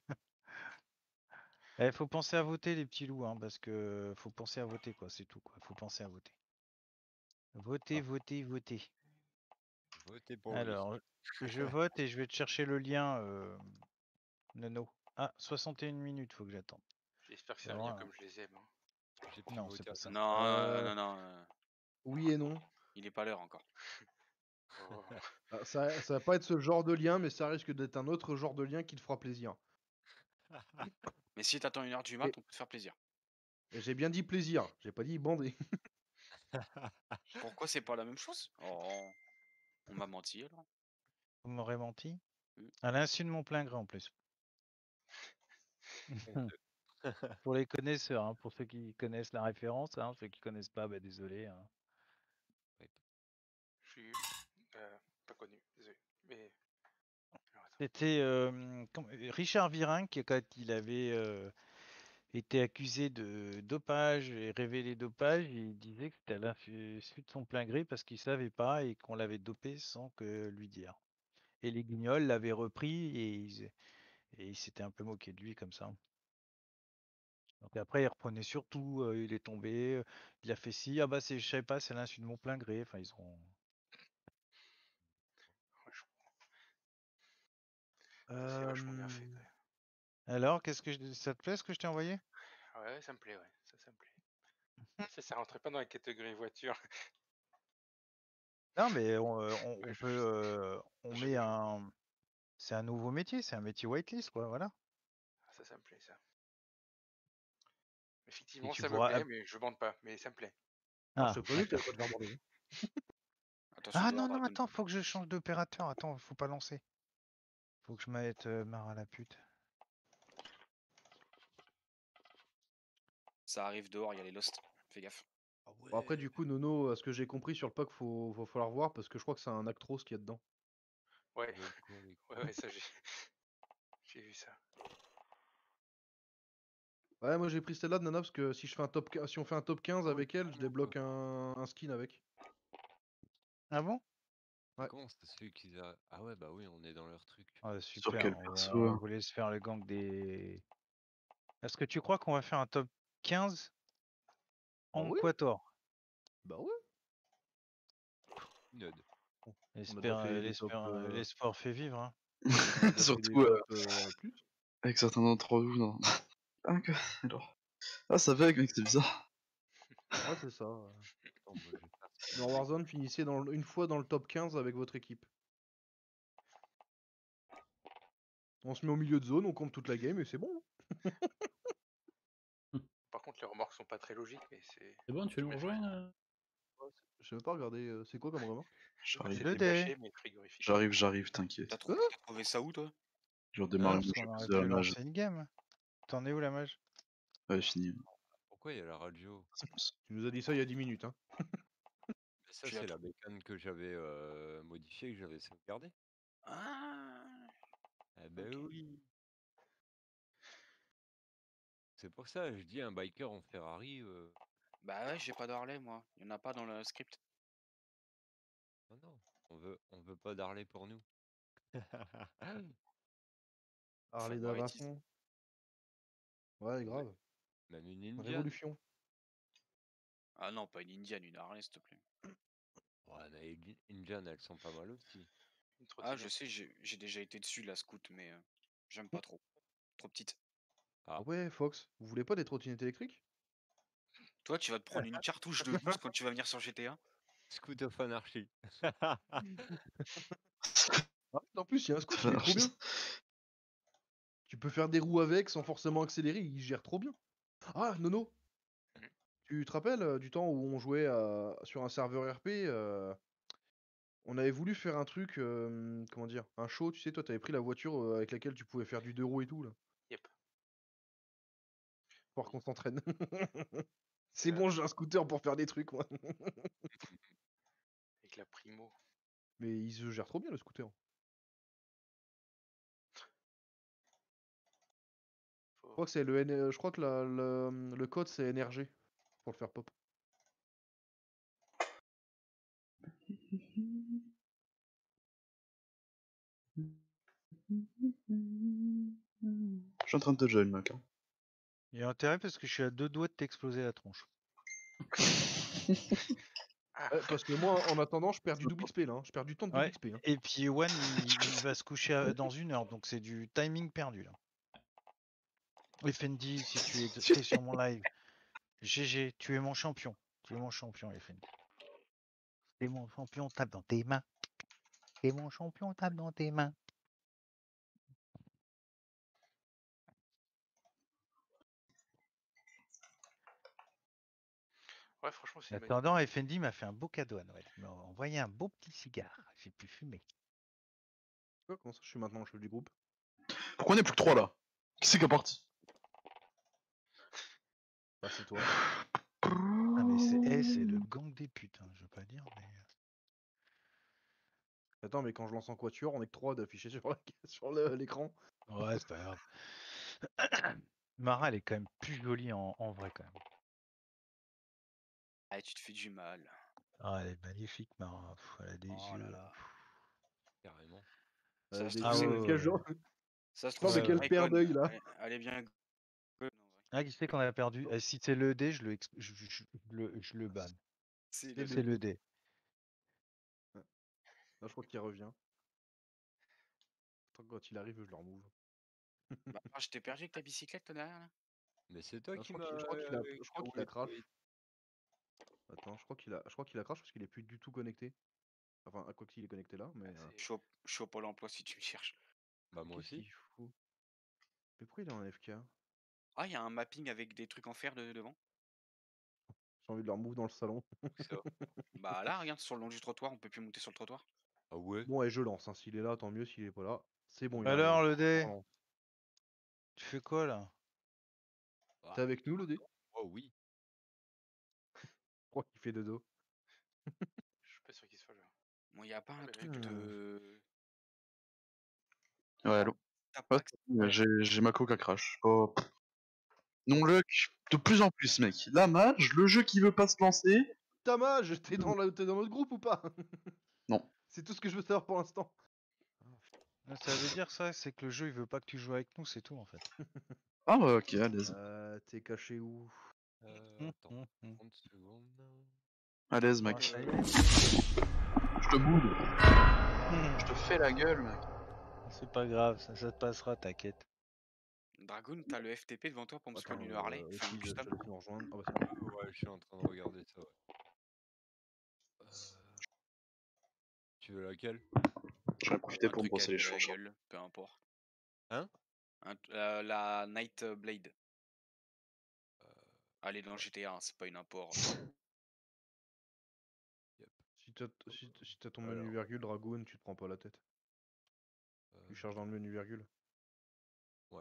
Il faut penser à voter les petits loups, hein, parce que faut penser à voter, quoi. C'est tout, quoi. Faut penser à voter. Voter, Ah. voter, voter. Votez pour lui. Alors, je vote et je vais te chercher le lien, euh, Nono. Ah, soixante et une minutes, faut que j'attende. J'espère que c'est un Alors, lien là, comme je les aime. hein. J'ai pu non, c'est voter pas à ça. Non, Euh, euh, non, non. euh, Oui et non. Il est pas l'heure encore. Oh. Ah, ça, ça va pas être ce genre de lien, mais ça risque d'être un autre genre de lien qui te fera plaisir. Mais si t'attends une heure du mat, Et- on peut te faire plaisir. Et j'ai bien dit plaisir, j'ai pas dit bandé. Pourquoi c'est pas la même chose? Oh, on m'a menti alors. Vous m'aurez menti. Mm. À l'insu de mon plein gré en plus. Pour les connaisseurs, hein, pour ceux qui connaissent la référence, hein, ceux qui connaissent pas, bah, désolé. hein. Je suis euh, pas connu, désolé. Mais. Alors, attends. C'était euh, comment- euh, Richard Virin qui, quand il avait euh, été accusé de dopage et révélé dopage, il disait que c'était à l'insu de son plein gré parce qu'il savait pas et qu'on l'avait dopé sans que lui dire. Et les Guignols l'avaient repris et ils, et ils s'étaient un peu moqués de lui comme ça. Donc après, il reprenait surtout, euh, il est tombé, euh, il a fait ci, ah bah c'est, je savais pas, c'est à l'insu de mon plein gré. Enfin, ils ont. Ouais, je- C'est vachement bien fait. Euh, quand même. Alors, qu'est-ce que je- ça te plaît ce que je t'ai envoyé? Ouais, ça me plaît, ouais. Ça, ça me plaît. Ça, ça rentrait pas dans la catégorie voiture. Non, mais on, euh, on- Ouais, on je- peut, je- euh, on je- met je- un, c'est un nouveau métier, c'est un métier whitelist, quoi, voilà. Ça, ça me plaît, ça. Et Effectivement, tu ça me pourras. plaît, mais je bande pas. Mais ça me plaît. Ah, je Ah, te préviens que d'accord. t'allais pas te faire bander. Attention, Ah il doit y non, avoir non, Dragon. attends, faut que je change d'opérateur. Attends, faut pas lancer. Faut que je mette euh, marre à la pute. Ça arrive dehors, il y a les Lost. Fais gaffe. Bon, après, du coup, Nono, à ce que j'ai compris sur le pack, faut, faut falloir voir parce que je crois que c'est un Actros qu'il y a dedans. Ouais, Le con, les ouais, ouais, ça j'ai. J'ai vu ça. Ouais, moi j'ai pris celle-là de Nana parce que si, je fais un top, quinze si on fait un top quinze Oh, avec elle, je con, débloque un, un skin avec. Ah bon? Ouais. Comment c'est celui qui a. Ah ouais, bah oui, on est dans leur truc. Ah, Sur super, quel on, perso on hein vous laisse faire le gang des. Est-ce que tu crois qu'on va faire un top quinze Bah en oui, Quator? bah oui. Node. On a Espère, déjà euh, fait des l'espère, top. euh, euh, l'espoir fait vivre, hein. On a déjà fait des Surtout euh, top euh, plus. avec certains d'entre vous. Non. Ah, que... Alors. Ah, ça bug, mec, c'est bizarre. Ouais, c'est ça. ouais. Attends, moi, je vais faire ce Dans Warzone, finissez dans, le- une fois dans le top quinze avec votre équipe. On se met au milieu de zone, on compte toute la game et c'est bon. Par contre, les remorques sont pas très logiques, mais c'est. C'est bon, tu veux nous j'imagine- rejoindre? euh Ouais, c'est- Je sais même pas regarder, euh, c'est quoi comme remarque Bah, J'arrive, c'est Le des dé. bâchés, mais frigorifiques. j'arrive, j'arrive, t'inquiète. T'as trou- Hein t'as trouvé ça où, toi? Je Ah, redémarre parce le qu'on jeu aurait de la pu mage. lancer une game. T'en es où la mage? Ouais, fini. Pourquoi il y a la radio? Tu nous as dit ça il y a dix minutes. Hein. Mais ça, Tu l'as c'est la bécane que j'avais euh, modifiée, que j'avais sauvegardée. Ah, Ah ben ok. oui. C'est pour ça, je dis un biker en Ferrari. euh, Bah ouais, j'ai pas d'Harley, moi. Il y en a pas dans le script. Non, non, on veut, on veut pas d'Harley pour nous. Harley Favoritisme. Davidson. Ouais, grave. Même une Indian. Révolution. Ah non, pas une Indienne, une Harley, s'il te plaît. Ouais, mais Indi- Indian, elles sont pas mal aussi. Ah, Une je trottinette. sais, j'ai j'ai déjà été dessus, la scout, mais euh, j'aime pas trop. Trop petite. Ah ouais, Fox, vous voulez pas des trottinettes électriques? Toi, tu vas te prendre une cartouche de boost quand tu vas venir sur G T A. Scoot of Anarchy. Ah, en plus, il y a un scoot, il est trop bien. Tu peux faire des roues avec sans forcément accélérer, il gère trop bien. Ah, Nono, Mhm. tu te rappelles euh, du temps où on jouait à- sur un serveur R P euh, on avait voulu faire un truc, euh, comment dire, un show, tu sais, toi t'avais pris la voiture euh, avec laquelle tu pouvais faire du deux roues et tout là. Yep. Faut qu'on s'entraîne. C'est Euh, bon, j'ai un scooter pour faire des trucs moi. Avec la primo. Mais il se gère trop bien le scooter. Je Faut... crois que c'est le N- euh, je crois que la- le, le code c'est N R G pour le faire pop. Je suis en train de te join, mec. hein. Il y a intérêt parce que je suis à deux doigts de t'exploser la tronche. Ah, Ouais, parce que moi en attendant je perds du double X P là, hein. Je perds du temps de double Ouais. X P. Hein. Et puis Ewan, il, il va se coucher à- dans une heure, donc c'est du timing perdu là. Et Fendi, si tu es t'es sur mon live, G G, tu es mon champion. Tu es mon champion, Fendi. T'es mon champion, tape dans tes mains. T'es mon champion, tape dans tes mains. ouais, franchement, c'est En une bonne idée. attendant, Fendi m'a fait un beau cadeau à Noël. Il m'a envoyé un beau petit cigare. J'ai pu fumer. Ouais, comment ça je suis maintenant le chef du groupe? Pourquoi on est plus que trois là? Qui c'est qui est parti? Bah c'est toi. Ah mais c'est eh, c'est le gang des putes, hein, je veux pas dire, mais. Attends, mais quand je lance en quatuor, on est que trois d'afficher sur la- sur le- l'écran. Ouais, c'est pas grave. Mara, elle est quand même plus jolie en, en vrai quand même. Ah, tu te fais du mal. Ah, elle est magnifique, Mara. Pff, elle a des Oh là yeux. là. Carrément. Ça Euh, se des trouve, Ah c'est yeux, ouais, une... quel ouais, genre? Ça se Non trouve, mais c'est ouais, une quelle ouais. paire icône. d'œil là? Elle, elle est bien. bonne, en vrai. Ah, qui sait qu'on a perdu? Eh, si c'est le D, je le, ex- je, je- je le, je le banne. C'est C'est le... C'est le le dé. D. Ouais. Là je crois qu'il revient. Attends, quand il arrive, je le remove. Bah, attends, je t'ai perdu avec ta bicyclette, toi, derrière, là? Mais c'est toi Non, je qui crois m'as. qu'il je crois qu'il a, euh, je crois qui qu'il a a crash. roulé Attends, je crois qu'il a, je crois qu'il a crash parce qu'il est plus du tout connecté. Enfin, à quoi qu'il est connecté là, mais Ah, euh, Je suis, au... je suis au Pôle emploi si tu me cherches. Bah moi qu'est-ce aussi. qu'il fout? Mais pourquoi il est en F K? Ah, il y a un mapping avec des trucs en fer de... devant. J'ai envie de le remove dans le salon. Où ça? Bah là, regarde, sur le long du trottoir, on peut plus monter sur le trottoir. Ah ouais? Bon, et je lance. Hein. S'il est là, tant mieux. S'il est pas là, c'est bon, il Alors, arrive. le D, On lance. tu fais quoi là? Ah, T'es avec nous, le dé? oh oui. Je crois qu'il fait de dos. je suis pas sûr qu'il soit là. Bon, il y a pas Ah, un mais truc Hmm. de... Ouais, allô? T'as Ouais, pas que- j'ai j'ai ma coca crash. Oh. Non, luck, de plus en plus, mec. La match, le jeu qui veut pas se lancer. Tamage, t'es dans, la- t'es dans notre groupe ou pas? Non. C'est tout ce que je veux savoir pour l'instant. Ah, ça veut dire ça, c'est que le jeu il veut pas que tu joues avec nous, c'est tout en fait. Ah, ouais, ok, à l'aise. Euh, t'es caché où? Euh, Hum, attends, hum, hum. trente secondes. À l'aise, Ah, mec. ça y est. Je te boude. Je te fais la gueule, mec. C'est pas grave, ça, ça te passera, t'inquiète. Dragoon, t'as le F T P devant toi pour me spawn Attends, une Harley. euh, Enfin, aussi, un je, je te custom. laisse nous rejoindre. Ah bah c'est bon. Ouais, je suis en train de regarder ça, ouais. Euh, Tu veux laquelle? J'en ai profité Un pour me truc brosser avec les de la cheveux. gueule, peu importe. Hein? Un t- euh, la Night Blade. Euh, Allez, dans G T A, hein, c'est pas une import. yep. Si t'as si, t- si t'as ton Alors. menu virgule Dragoon, tu te prends pas la tête. Euh, Tu cherches dans le menu virgule. Ouais.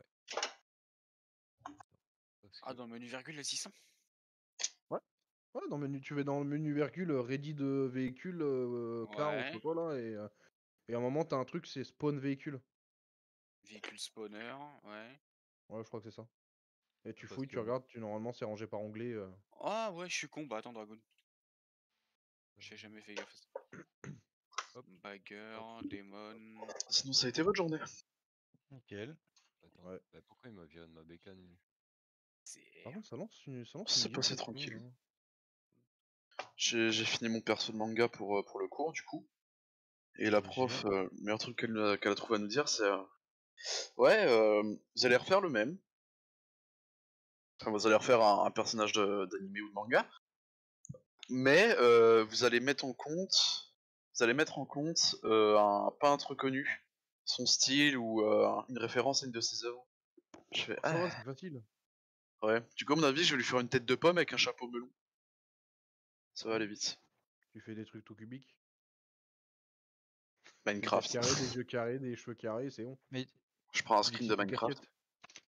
Parce Ah, que- dans le menu virgule, le six cents? Ouais, dans le menu, tu vas dans le menu virgule, euh, ready de véhicule, euh, car ou je sais Ouais. pas quoi là, et, euh, et à un moment t'as un truc, c'est spawn véhicule. Véhicule spawner, ouais. Ouais, je crois que c'est ça. Et tu Parce fouilles, tu que- regardes, tu normalement c'est rangé par onglet. euh. Ah ouais, je suis con. Bah attends, Dragoon. J'ai jamais fait gaffe à ça. Hop. Bagger, Demon. Sinon, ça a été votre journée. Nickel. Attends, Ouais. bah pourquoi il m'a viré de ma bécane lui? C'est. Par contre, ça lance une, ça lance C'est une passé musique, tranquille. hein. J'ai j'ai fini mon perso de manga pour, euh, pour le cours, du coup. Et la prof, euh, le meilleur truc qu'elle euh, qu'elle a trouvé à nous dire, c'est... euh, ouais, euh, vous allez refaire le même. Enfin, vous allez refaire un, un personnage de- d'anime ou de manga. Mais euh, vous allez mettre en compte... Vous allez mettre en compte euh, un peintre connu. Son style ou euh, une référence à une de ses œuvres. Je fais... Ça va, Ah, c'est facile. ouais. Du coup, à mon avis, je vais lui faire une tête de pomme avec un chapeau melon. Ça va aller vite. Tu fais des trucs tout cubiques. Minecraft. Des têtes carrées, des yeux carrés, des cheveux carrés, c'est bon. Mais Je prends un Des screen de petites Minecraft. casquettes.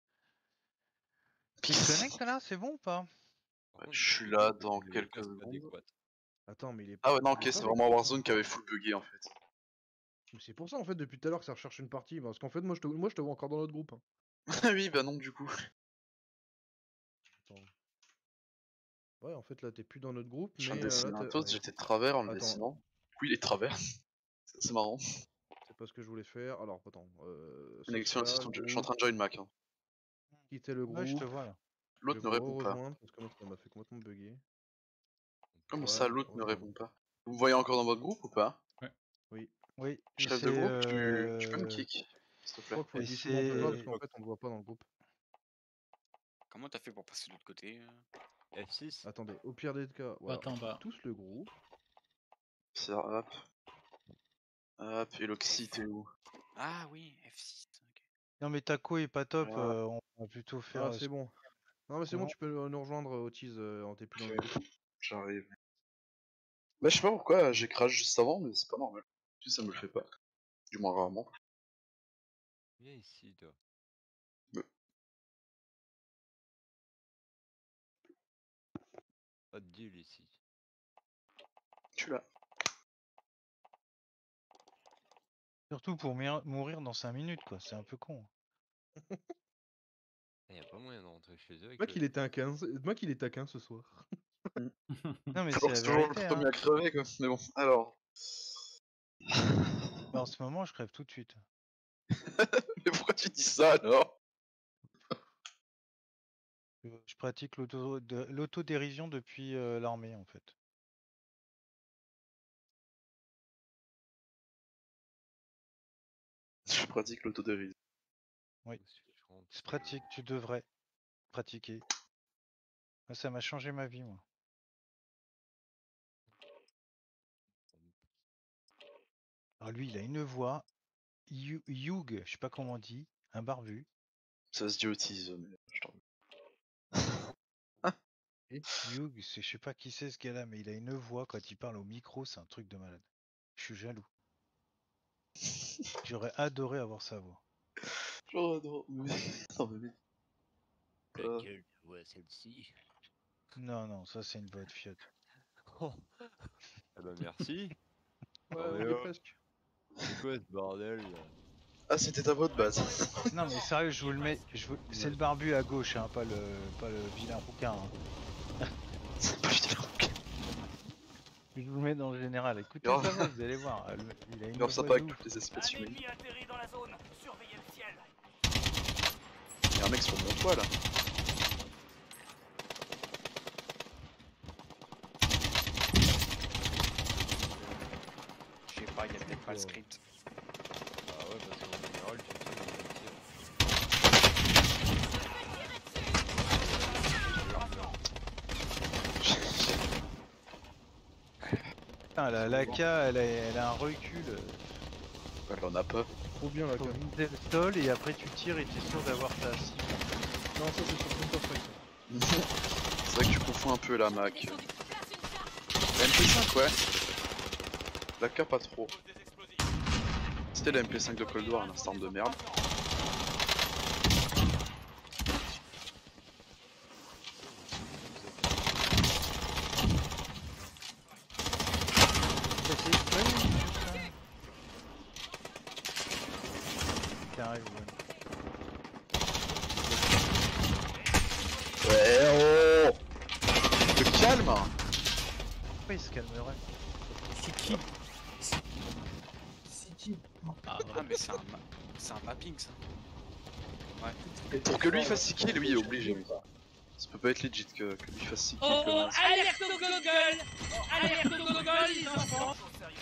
tu te connectes là, c'est bon ou pas? Par contre, Je suis le- là le- dans le quelques casque secondes. adéquat. Attends, mais il est Ah ouais, non, il est ok, pas c'est avec vraiment moi. Warzone qui avait full bugué en fait. Mais c'est pour ça en fait depuis tout à l'heure que ça recherche une partie. Parce qu'en fait moi je te, moi, je te vois encore dans notre groupe. hein. Ah oui, bah non, du coup. Attends. Ouais, en fait là t'es plus dans notre groupe. Je viens de mais euh, dessiner là, un t'as- toast, ouais, j'étais de travers en le Attends. dessinant. Du coup, il est de travers. C'est c'est marrant. C'est pas ce que je voulais faire. Alors attends. Euh, Connexion social, assistante, je je suis en groupe, train de join Mac. Hein. quitter le Ouais, je te groupe. vois là. Je L'autre vais ne vous répond pas. rejoindre parce que moi ça m'a fait complètement bugger. Comment Voilà, ça, l'autre ne rejoindre. répond pas? Vous me voyez encore dans votre groupe ou pas? Oui. Oui, et Chef c'est. de groupe, tu, tu peux me euh, kick, s'il te Je plaît. crois qu'il faut Et être diffusé en privé c'est. parce qu'en fait on ne voit pas dans le groupe. Comment t'as fait pour passer de l'autre côté euh F six. Attendez, au pire des cas, voilà. Attends, bah. Tous le groupe. C'est hop. Hop, et l'Oxy, t'es où? Ah oui, F six. ok. Non, mais Taco est pas top, Voilà. euh, on va plutôt faire. Ah euh, c'est ce- bon. Non mais c'est bon, Comment tu peux nous rejoindre euh, Otis euh, en t'es plus dans le Ok, groupe. j'arrive. Bah, je sais pas pourquoi, j'ai crash juste avant, mais c'est pas normal. Si ça me le fait pas. Du moins rarement. Viens ici, toi. Ouais. Pas de deal ici. Je suis là. Surtout pour mourir- mourir dans cinq minutes, quoi. C'est un peu con. Il y a pas moyen de rentrer chez eux avec Moi le... qu'il était à quinze. Moi qu'il est taquin ce soir. Non, mais c'est Alors, la c'est toujours le vérité, premier hein. à crever, quoi. Mais bon, alors. Bah, en ce moment, je crève tout de suite. Mais pourquoi tu dis ça alors? Je je pratique l'auto- de- l'autodérision depuis euh, l'armée, en fait. Je pratique l'autodérision. Oui. Si je rentre, C'est euh, pratique, tu devrais pratiquer. Moi, ça m'a changé ma vie, moi. Alors lui, il a une voix. Yu- Yug, je sais pas comment on dit, un barbu. Ça se dit Otis, mais je t'en Yug, c'est- je sais pas qui c'est ce gars-là, mais il a une voix quand il parle au micro, c'est un truc de malade. Je suis jaloux. J'aurais adoré avoir sa voix. J'adore. Mais... Non, mais mec. Euh, Laquelle voix celle-ci? Non, non, ça c'est une voix de fiotte. Oh. Ah bah merci. Ouais, Ah, on mais y est oh, presque. c'est quoi ce bordel là? Ah, c'était ta voix de base. Non, mais sérieux, je vous le mets. Je vous... C'est le barbu à gauche, hein, pas le, pas le vilain rouquin. hein. C'est pas du tout. Je vous le mets dans le général. Écoutez Grave. sa voix, vous allez voir. elle- Il a une Grave voix sympa de avec ouf. toutes les espèces Un humaines. ennemi atterri dans la zone. Surveillez le ciel. Y'a un mec sur mon toit là. Je sais pas, il y a peut-être pas le script. Ah ouais, parce qu'en général, tu tires, on tire. Putain, la, la K, elle a, elle a un recul. euh, Elle en a pas. Trop bien la Faut cam. viser le sol et après tu tires et t'es sûr d'avoir ta cible. Non, ça c'est sur Counter-Strike. C'est vrai que tu confonds un peu la Mac. Descendu. Place une charge. La M P cinq, ouais. La K, pas trop. C'était la M P cinq de Cold War, un instant de merde. Ça, c'est- ouais, juste ça. Qui arrive, ouais. Ouais, oh te calme. Pourquoi il se calmerait? C'est qui Ah, Ah, mais c'est un, ma- c'est un mapping ça. Ouais. Pour que lui fasse six kills, lui il est obligé. Ça peut pas être legit que, que lui fasse six kills Oh, comme oh, ça. alerte au gogol! Alerte au gogol, les enfants!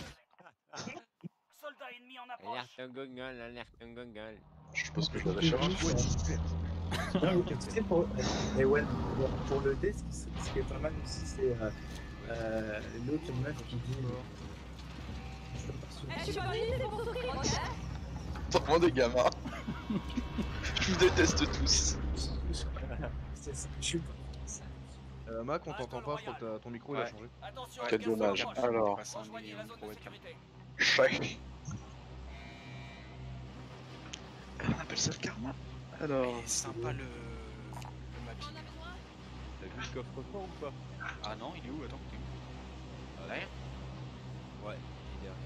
Soldat ennemi en approche. Alerte un gogol, alerte un gogol. Je suppose que je l'avais cherché. Non, mais tu sais, pour, mais ouais, pour, pour le dé, ce qui, ce qui est pas mal aussi, c'est euh, euh, l'autre meuf qui dit. Eh, je suis pas venue, c'est pour souffrir, hein? T'es vraiment des gamins. Je vous déteste tous. C'est ça, je suis pas. Euh, Mac, on t'entend pas, je crois que t'as- ton micro il a Ouais. changé. Attention, Quel les dommage. garçons, Alors. Passe en rejoignez ligne la en zone de webcam. sécurité. Ouais. On appelle ça le karma. Alors. Mais sympa le, le mapping. T'as vu le coffre-fort ou pas? Ah non, il est où? Attends, t'es où? Ah, Derrière? Ouais, il est derrière.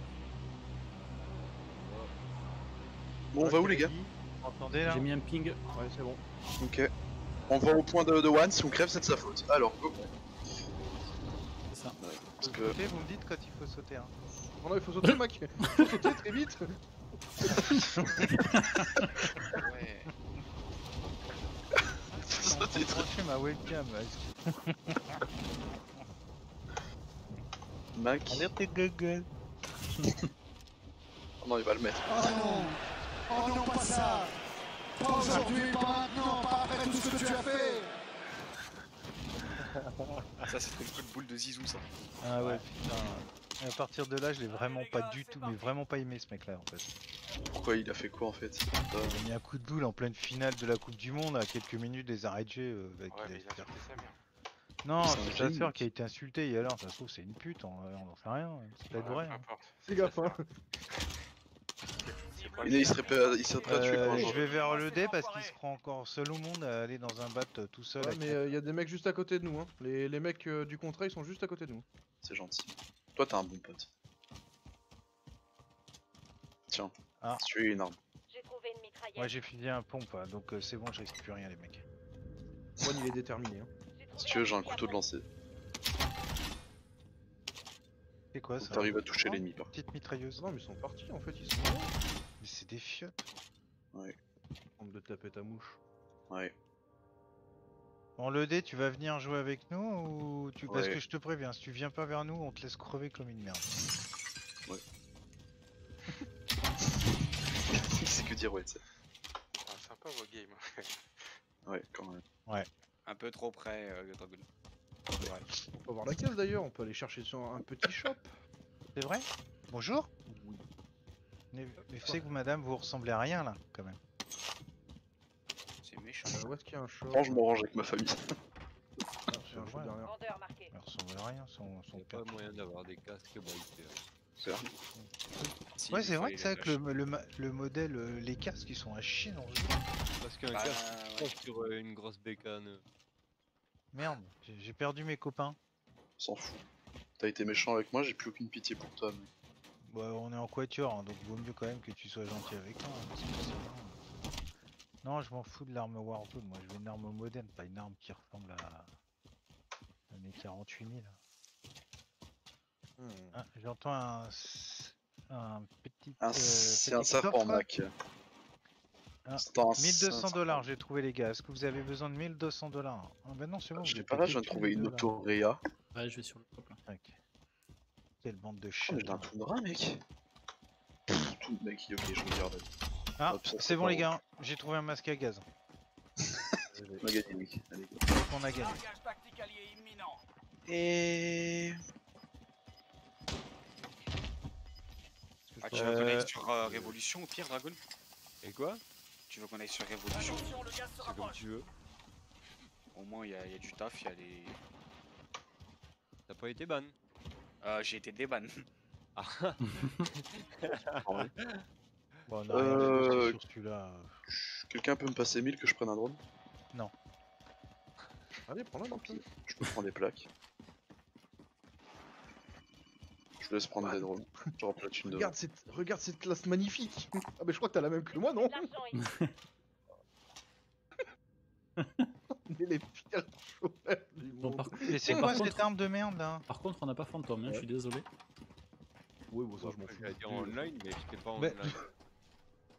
Oh. Bon, on va où les gars? Vous m'entendez là? J'ai mis un ping. Ouais, c'est bon. Ok. On va au point de, de One, si on crève, c'est de sa faute. Alors, go. C'est ça. Parce que. Sauter, vous me dites quand il faut sauter. Hein. Non, non, il faut sauter, Mac. Il faut sauter très vite. Ouais. Faut sauter très Brancher ma webcam. là. Mac. Alerte tes Google. Oh non, il va le mettre. Oh non. Oh non, pas ça. Pas aujourd'hui, pas maintenant, pas après tout ce que tu as fait. Ça, c'était le coup de boule de Zizou, ça. Ah ouais, putain. Et à partir de là, je l'ai vraiment pas du tout, mais vraiment pas aimé ce mec là en fait. Pourquoi il a fait quoi en fait? Il a mis un coup de boule en pleine finale de la Coupe du Monde à quelques minutes des arrêts de jeu euh, avec Ouais, les- mais il a fait sa mère. Non, C'est un c'est sa génie, sœur mec. qui a été insultée hier, ça se trouve c'est une pute, on, on en sait rien, c'est peut-être Ouais, vrai. peu hein. importe. Fais gaffe, hein. C'est quoi Il, il serait prêt à, il serait prêt à tuer Euh, pour un je jour. vais vers le dé parce qu'il se prend encore seul au monde à aller dans un bat euh, tout seul. Ouais, avec mais son- il y a des mecs juste à côté de nous. Hein. Les, les mecs euh, du contrat, ils sont juste à côté de nous. C'est gentil. Toi, t'as un bon pote. Tiens, Ah. tu es une arme. J'ai trouvé une mitraillette. Moi j'ai filé un pompe, hein, donc euh, c'est bon, je risque plus rien les mecs. One, il est déterminé. Hein. Si tu veux, j'ai un couteau de lancer. C'est quoi Faut ça? que t'arrives à toucher l'ennemi par Petite mitrailleuse. Non, mais ils sont partis en fait, ils sont là. Mais c'est des fiottes. Ouais, Tente de taper ta mouche. ouais. Bon, le dé, tu vas venir jouer avec nous ou tu... Parce Ouais. que je te préviens, si tu viens pas vers nous, on te laisse crever comme une merde. C'est que dire, ouais, tu sais. Ah, sympa vos games. Ouais, quand même. Un peu trop près, euh, Dragon. Ouais. On peut voir la caisse d'ailleurs, on peut aller chercher sur un petit shop. C'est vrai? Bonjour? Mais, mais vous savez que vous, madame, vous ressemblez à rien là, quand même. C'est méchant. Euh, où est-ce qu'il y a un shop? Franchement, je m'arrange avec ma famille. Ah, c'est un shop Ouais. derrière. Vendeur marqué. Elle ressemble à rien, son, son Y'a père. pas moyen d'avoir des casques bikers. C'est vrai. Si, Ouais, il c'est vrai fallait que c'est vrai les que le, le, ma- le modèle, euh, les casques, ils sont à chier dans ce jeu. Parce qu'un Bah, casque ouais. il tombe sur euh, une grosse bécane. Merde, j'ai j'ai perdu mes copains. S'en fout. T'as été méchant avec moi, j'ai plus aucune pitié pour toi. Mais... Bah, on est en quatuor, hein, donc vaut mieux quand même que tu sois gentil avec moi. hein, parce que sinon, euh, Non, je m'en fous de l'arme Warzone, moi je veux une arme moderne, pas une arme qui ressemble à un E quarante-huit mille. Hmm. Ah, j'entends un, s- un petit. Un, euh, c'est un petit serpent, coffre. Mac. Ah, C'est un- mille deux cents c'est un dollars, serpent. j'ai trouvé les gars. Est-ce que vous avez besoin de mille deux cents dollars? Ah ben non, c'est bon. Je vous sais êtes pas là, payé je viens de tous trouver les une deux, là. autoréa. Ouais, je vais sur le top là. Ok. Quelle bande de Oh, chiens. mais j'ai un toundra, mec. Pff, Tout, mec, ok, je regarde. Ah, Hop, ça, c'est bon pas les bon. gars, j'ai trouvé un masque à gaz. On a gagné, mec. Allez, go. Donc on a gagné. Largage tactique allié imminent. Et... Ah, tu veux qu'on Euh, aille sur euh, Révolution au pire, Dragon? Et quoi? Tu veux qu'on aille sur Révolution? Attention, le gaz se C'est comme rapproche. tu veux. Au moins, il y, a- il y a du taf, il y a les. T'as pas été ban. Euh, j'ai été déban. Ah, Ouais. Bon, on a rien Euh, négocié sur celui-là. Quelqu'un peut me passer mille que je prenne un drone? Allez, prends-la, Tant donc. pis, je peux prendre des plaques. Je vous laisse prendre des drones. Je remplate une de Regarde cette, regarde cette classe magnifique. Ah, mais je crois que t'as la même que moi, non? L'argent ici. On est les pires chauffeurs du Bon, monde. par, contre- Et c'est bon, quoi par cette contre, arme de merde là? par contre, on n'a pas fantôme, hein, je suis désolé. Oui, bon, ça, je m'en je fous. vais dire en online, mais j'étais pas en Mais- online.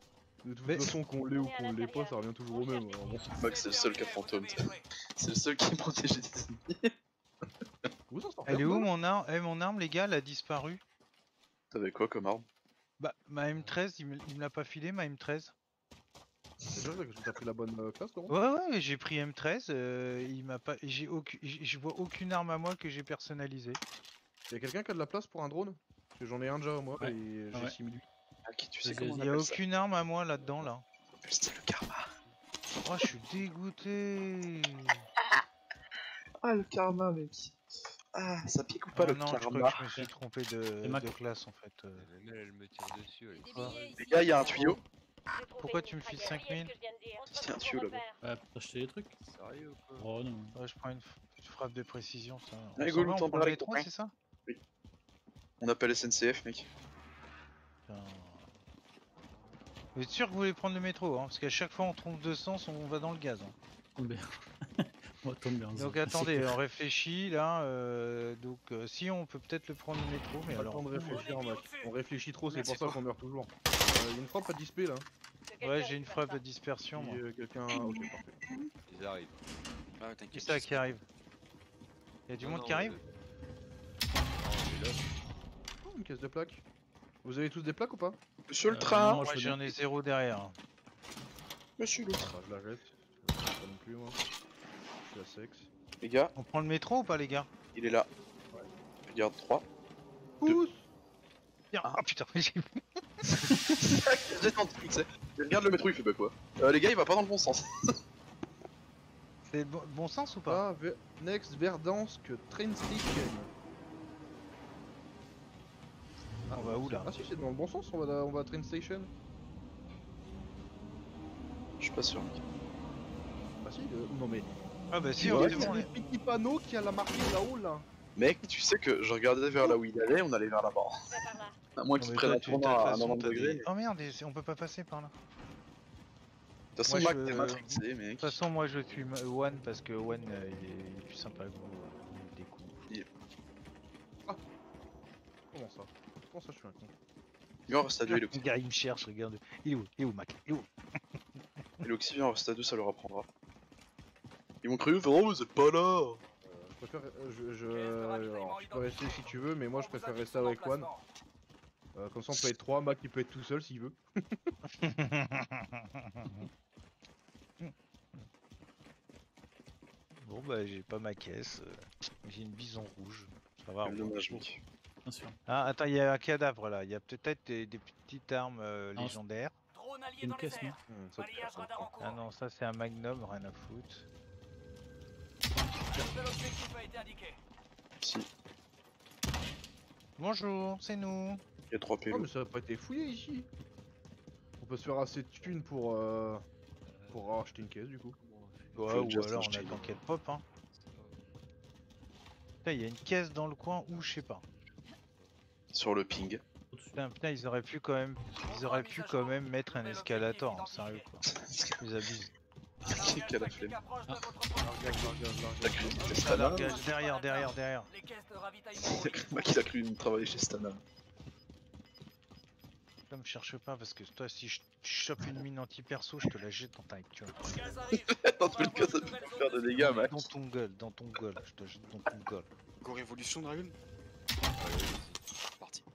De toute Mais- façon, qu'on l'ait ou qu'on l'ait pas, ça revient toujours au même. alors bon. Max, c'est le seul qui a fantôme. C'est le seul qui est protégé des ennemis. Vous en sortez Elle est un où peu mon arme Eh, mon arme, les gars, elle a disparu. T'avais quoi comme arme? Bah, ma M treize, il me, il me l'a pas filé, ma M treize. Déjà, que t'as pris la bonne euh, classe, Laurent? Ouais, ouais, j'ai pris M treize, euh, il m'a pas. J'ai aucune. Je vois aucune arme à moi que j'ai personnalisée. Y'a quelqu'un qui a de la place pour un drone? Parce que j'en ai un déjà, moi, Ouais. et j'ai Ouais. six mille huit. Ah, qui tu sais Vas-y, comment on Il y a appelle ça? aucune arme à moi là-dedans, là. On appelle ça le karma. Oh, je suis dégoûté. Ah, le karma, mec. Ah, ça pique ou pas Ah le non, je crois karma? que je me suis trompé de, C'est Mac. de classe en fait. euh. Même elle, elle me tire dessus. Elle est Quoi Les gars, y'a un tuyau. Pourquoi tu me files cinq mille? Il y a un tuyau là-bas. Ouais, pour acheter des trucs. sérieux ou quoi? Oh non. Ouais, je prends une, f- une frappe de précision, ça. On Allez, s'en go, va, nous on t'en prend parle le avec ton métro, frère. c'est ça? On appelle S N C F, mec. Putain. Vous êtes sûr que vous voulez prendre le métro, hein? Parce qu'à chaque fois on trompe de sens, on va dans le gaz. Hein. Tombe bien. Moi, tombe bien. Donc c'est- attendez, c'est on réfléchit là. euh, donc euh, si on peut peut-être le prendre le métro, mais Pas le alors. temps de réfléchir, mec. On réfléchit trop, c'est Merci pour ça pour- qu'on meurt toujours. Euh, Y'a une frappe à disper là. Ouais, j'ai une frappe de dispersion. Si Moi. euh, quelqu'un. Ok, parfait. Ils arrivent. Ah, Qui t'inquiète. ça qui arrive? Y'a du Non, monde non, qui arrive? euh, Non, mais là, Oh, une caisse de plaques. Vous avez tous des plaques ou pas? Monsieur le Euh, train. non, Moi je veux j'en bien. ai zéro derrière. Monsieur le train. Bah, je la jette. Je la jette pas non plus, moi. Je suis à sexe. Les gars, On prend le métro ou pas, les gars? il est là. Regarde, trois. Pousse! Ah putain, j'ai J'ai tenté, tu sais. Il regarde le métro, il fait bah quoi? Euh, les gars, il va pas dans le bon sens. C'est bon, bon sens ou pas? Ah, Ver- Next Verdansk Train Station. On va où là? Ah si, c'est dans le bon sens, on va, on va à Train Station. Je suis pas sûr, mec. Ah si, euh, non mais... Ah bah si, Tu on vois, est c'est bon. les petits panneaux qui a la marqué là-haut là. Mec, tu sais que je regardais vers là où il allait, on allait vers là-bas. À moins Non, qu'il mais prenne toi, un tu- tournant de toute à façon, quatre-vingts t'as des- degrés. mais- Oh merde, on peut pas passer par là. De toute façon, Moi, Mac, je- t'es matrixé, De mec. toute façon, moi je suis m- One parce que One euh, il, est, il est plus sympa que vous. euh, il découvre. Comment ça? Comment ça je suis un con? Viens, on reste à deux, Le Eloxy. gars il me cherche, regarde. Il est où? Il est où, Mac? Il est où? Eloxy, viens, on reste à deux, ça leur apprendra. Ils vont crier, oh, vous êtes pas là! Je préfère... euh, je, je... Alors, tu peux rester si tu veux, mais moi je préfère rester avec One. Euh, comme ça on peut être trois, Mac il peut être tout seul s'il veut. Bon bah j'ai pas ma caisse. euh, J'ai une bison rouge. Ça va. Quel on va. dommage, mec. Bien sûr. Ah attends, il y a un cadavre là. Il y a peut-être des, des petites armes euh, Non, légendaires. Drone allié Une dans les caisse, non? airs. Hum, ça, Balayage ça, radar en cours. Ah non, ça c'est un magnum, rien à foutre. Nouvel objectif a été indiqué. Si, Bonjour, c'est nous. il y a trois Oh pélos. mais ça a pas été fouillé ici. On peut se faire assez de thunes pour... Euh... Pour acheter une caisse du coup. Ouais, Faut ou just alors on acheter. attend qu'elle pop hein. Putain, il y a une caisse dans le coin où je sais pas. Sur le ping. Putain, putain, ils auraient pu quand même, ils auraient pu quand même mettre un escalator, hein, sérieux quoi. Ils abusent. Qui a la flemme? Largage, largage, T'as largage. cru que c'était Ah, Stana? largage, derrière, derrière, derrière. Les caisses de ravitaillement. Mac, il a cru travailler chez Stana. Là, me cherche pas parce que toi, si je chope une mine anti-perso, je te la jette dans ta gueule. Gaz arrive. Dans tous les cas, ça peut pas faire de dégâts, Mac. Dans ton gueule, dans ton gueule, je te jette dans ton gueule. Go Révolution, Dragon? Parti.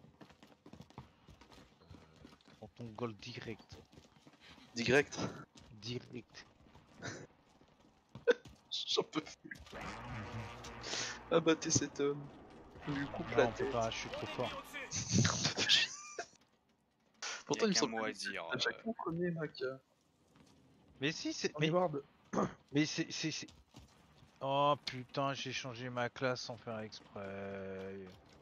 Dans ton gueule direct. Direct. Direct. J'en peux plus. Abattez cet homme. On lui coupe Non, la on peut tête. pas, je suis trop fort. Pourtant, Y a il me qu'un semble mot à que dire, à chaque euh. fois on premier, Mac. Mais si, c'est. On Mais, y va de... mais c'est. c'est- c'est- Oh putain, j'ai changé ma classe sans faire exprès.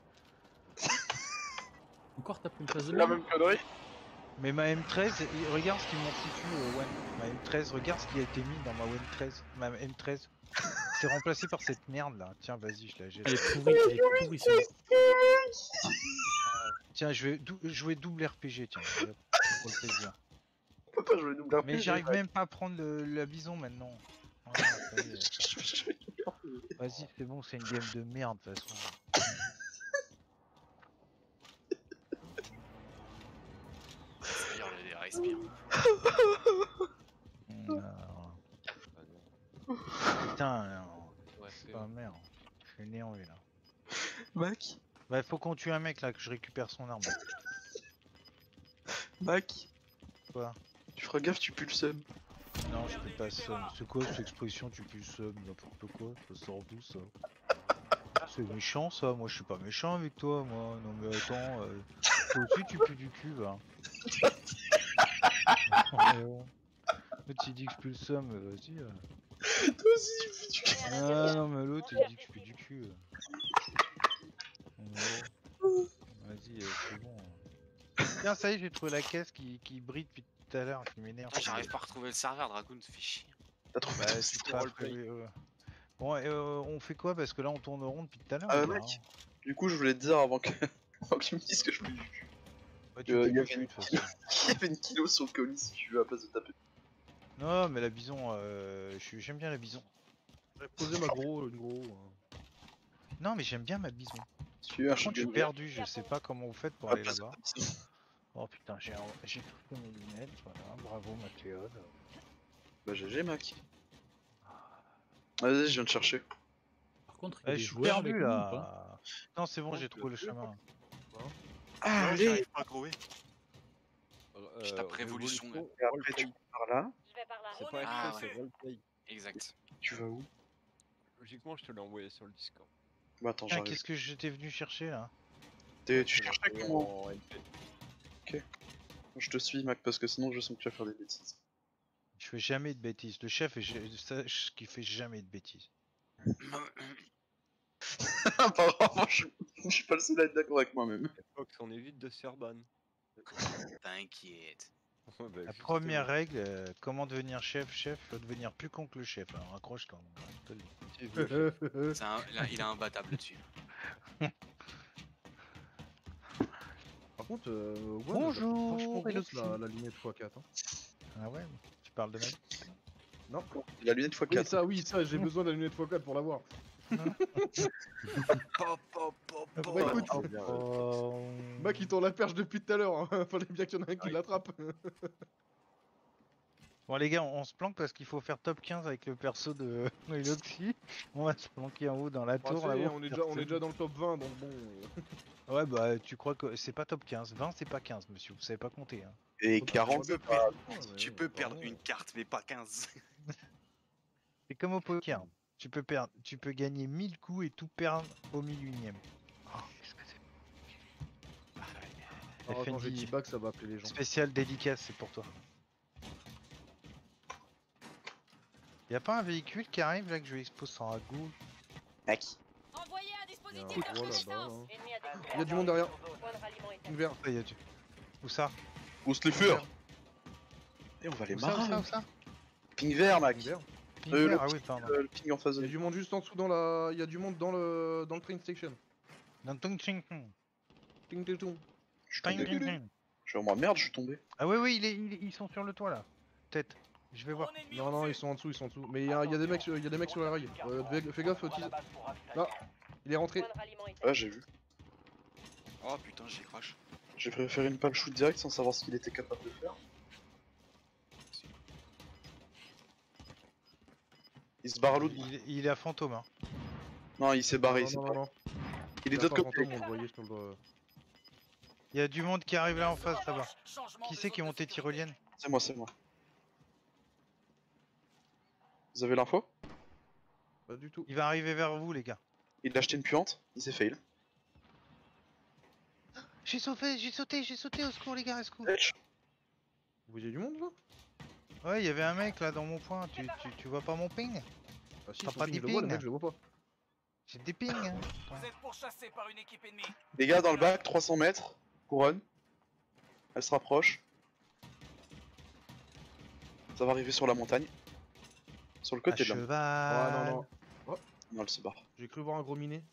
Encore t'as pris une place de La merde? même connerie. Mais ma M treize, il- regarde ce qu'ils m'ont foutu au One. Ma M treize, regarde ce qui a été mis dans ma M treize. Ma M treize. C'est remplacé par cette merde là. Tiens, vas-y, je la jette. Elle est pourrie, elle est pourrie celle-là. Tiens, je vais dou- jouer double R P G, tiens. hop, Pour le plaisir. On peut pas jouer double R P G. Mais j'arrive Mac. même pas à prendre le- la bison maintenant. Voilà, ça y est. Vas-y, c'est bon, c'est une game de merde de toute façon. D'ailleurs, les respire. Non. Putain, non. Ouais, c'est Ah merde. Je suis énervé là. Mac Bah, faut qu'on tue un mec là, que je récupère son arme. Mac Quoi? Tu feras gaffe, tu pues le seum. Non, je peux pas seum. C'est quoi cette expression, tu pues le seum? N'importe quoi, ça sort d'où ça? C'est méchant ça, moi je suis pas méchant avec toi, moi. Non mais attends, euh, toi aussi tu pues du cul, va. Oh, tu dis que je pue le seum, euh, vas-y. euh. Toi aussi, tu pues du cul. Ah non mais l'autre il dit que je pue du cul. euh. Oh. Vas-y, euh, c'est bon. Tiens, ça y est, j'ai trouvé la caisse qui, qui brille depuis tout à l'heure, qui m'énerve. Putain, j'arrive pas à retrouver le serveur, Dragoon, ça fait chier. T'as trouvé Bah, ton tu site peux pas roleplay. trouver, euh. Bon, et, euh, on fait quoi? Parce que là on tourne rond depuis tout à l'heure. Ah, ou pas, mec, hein du coup, je voulais te dire avant que, avant que tu me dises que je puis du cul. Ouais, tu Euh, peux Il y, du avait cul, une de toute kilo... façon. il y avait une kilo sur le colis si tu veux à la place de taper. Non, mais la bison, euh, je suis- j'aime bien la bison. J'avais posé ma gros, une gros. hein. Non, mais j'aime bien ma bison. Si tu veux un Par contre, je suis shotgun perdu, je sais pas comment vous faites pour à la aller place de là-bas. ta bison. Oh putain, j'ai j'ai pris mes lunettes, voilà, bravo Mathéode. Bah G G, Mac. Vas-y, je viens de chercher. Par contre, il y a Eh, des je suis joueurs avec perdu nous ou pas? là. Non, c'est bon, Oh, j'ai tu trouvé l'as le fait, chemin. Ah, Ouais, allez. j'arrive pas à grouer. Euh, Je tape révolution. Révolution, Et après, tu roleplay. pars là. Je vais par là. C'est pas Ah, R P, ouais. c'est roleplay. Exact. Tu vas où? Logiquement, je te l'ai envoyé sur le Discord. Bah attends, Tiens, j'arrive. qu'est-ce que j'étais venu chercher là? T'es- Tu Je te l'ai cherches avec envoyé comment? en L P. Je te suis, Mac, parce que sinon je sens que tu vas faire des bêtises. Je fais jamais de bêtises. Le chef, est- sache qu'il fait jamais de bêtises. Apparemment, je... je suis pas le seul à être d'accord avec moi-même. Fox, on évite de se faire ban. T'inquiète. Ouais, bah, La justement. première règle, euh, comment devenir chef? Chef, faut devenir plus con que le chef. Alors accroche-toi. mon gars, je te le dis. Tu veux, chef. C'est un- là, il est imbattable là-dessus. Par contre, euh, One, Bonjour, elle est vachement grosse Eloxy. la, la lunette fois quatre. Hein. Ah ouais? Tu parles de ma vie? Non? La lunette fois Oui, quatre. ça, oui, ça, j'ai besoin de la lunette fois quatre pour l'avoir. Pop, pop, pop, Bah pop. écoute, Oh, bien, ouais. Oh... Mac il tourne la perche depuis tout à l'heure, hein. Fallait bien qu'il y en ait un qui Ouais. l'attrape. Bon les gars, on, on se planque parce qu'il faut faire top quinze avec le perso de Eloxy. On va se planquer en haut dans la Bon, tour. ça là, y est, haut. on, est déjà, on est déjà dans le top vingt, donc bon. euh, Ouais bah tu crois que c'est pas top quinze, vingt c'est pas quinze monsieur, vous savez pas compter hein. Et faut pas- quarante, faut Tu pas- peux, Ouais, tu ouais, peux pardon. perdre une carte, mais pas quinze. C'est comme au poker, tu peux perdre, tu peux gagner mille coups et tout perdre au mille unième. Oh, qu'est-ce que c'est Alors, attends, j'ai Fendi. petit back, ça va appeler les gens. Spécial dédicace, c'est pour toi. Y a pas un véhicule qui arrive là que je lui expose sans ragout? Mac. Envoyez un Il y a dispositif un de gros là-bas. reconnaissance. hein. Ennemi à Il y a du monde derrière. Point de ralliement établi. Une vert. Ah, y a du... Où ça? On se les faire. Et on va les Où ça, où ça, marrer. où ça? Ping vert, Mac. Une vert. Ping Euh, vert, le ah oui, ping, pardon. euh, le ping en face Il y de a du monde juste en dessous dans la. Il y a du monde dans le dans le train station. Dans le tung ting ting. Ting ting ting. Je suis Ting tombé. ting ting. Je suis en mode merde, je suis tombé. Ah oui, oui, il est- il est- ils sont sur le toit là. Peut-être. Je vais voir. Non non, ils sont en dessous, ils sont en dessous. Mais il y, a- il y a des mecs, sur- il y a des mecs sur la rail. Euh, fais, fais gaffe, Otis. Là, il est rentré. Point de ralliement établi. Ouais, j'ai vu. Oh putain, j'ai crash. J'ai préféré une pale shoot direct sans savoir ce qu'il était capable de faire. Il se barre à l'autre bout. Il, il est à fantôme. Hein. Non, il s'est barré. Non, il s'est non, barré. non, non. Il est Il de a l'autre pas un côté. fantôme, on le voyait sur le. Il y a du monde qui arrive là en face là-bas. Qui c'est qui est monté tyrolienne? C'est moi, c'est moi. Vous avez l'info? Pas du tout. Il va arriver vers vous les gars. Il a acheté une puante, il s'est fail. J'ai sauté, j'ai sauté, j'ai sauté, au secours les gars, au secours. Edge. Vous voyez du monde là? Ouais, il y avait un mec là dans mon point. Tu, tu, tu vois pas mon ping? Ah si, T'as son pas ping, des je le vois, le pings? mec, je le vois pas. J'ai des pings. Hein. Vous êtes pourchassé par une équipe ennemie. Les gars, dans le bac, trois cents mètres. Couronne. Elle se rapproche. Ça va arriver sur la montagne. Sur le À côté de la montagne. cheval. Ouais, non, non. Oh, Non, elle se barre. j'ai cru voir un gros miné.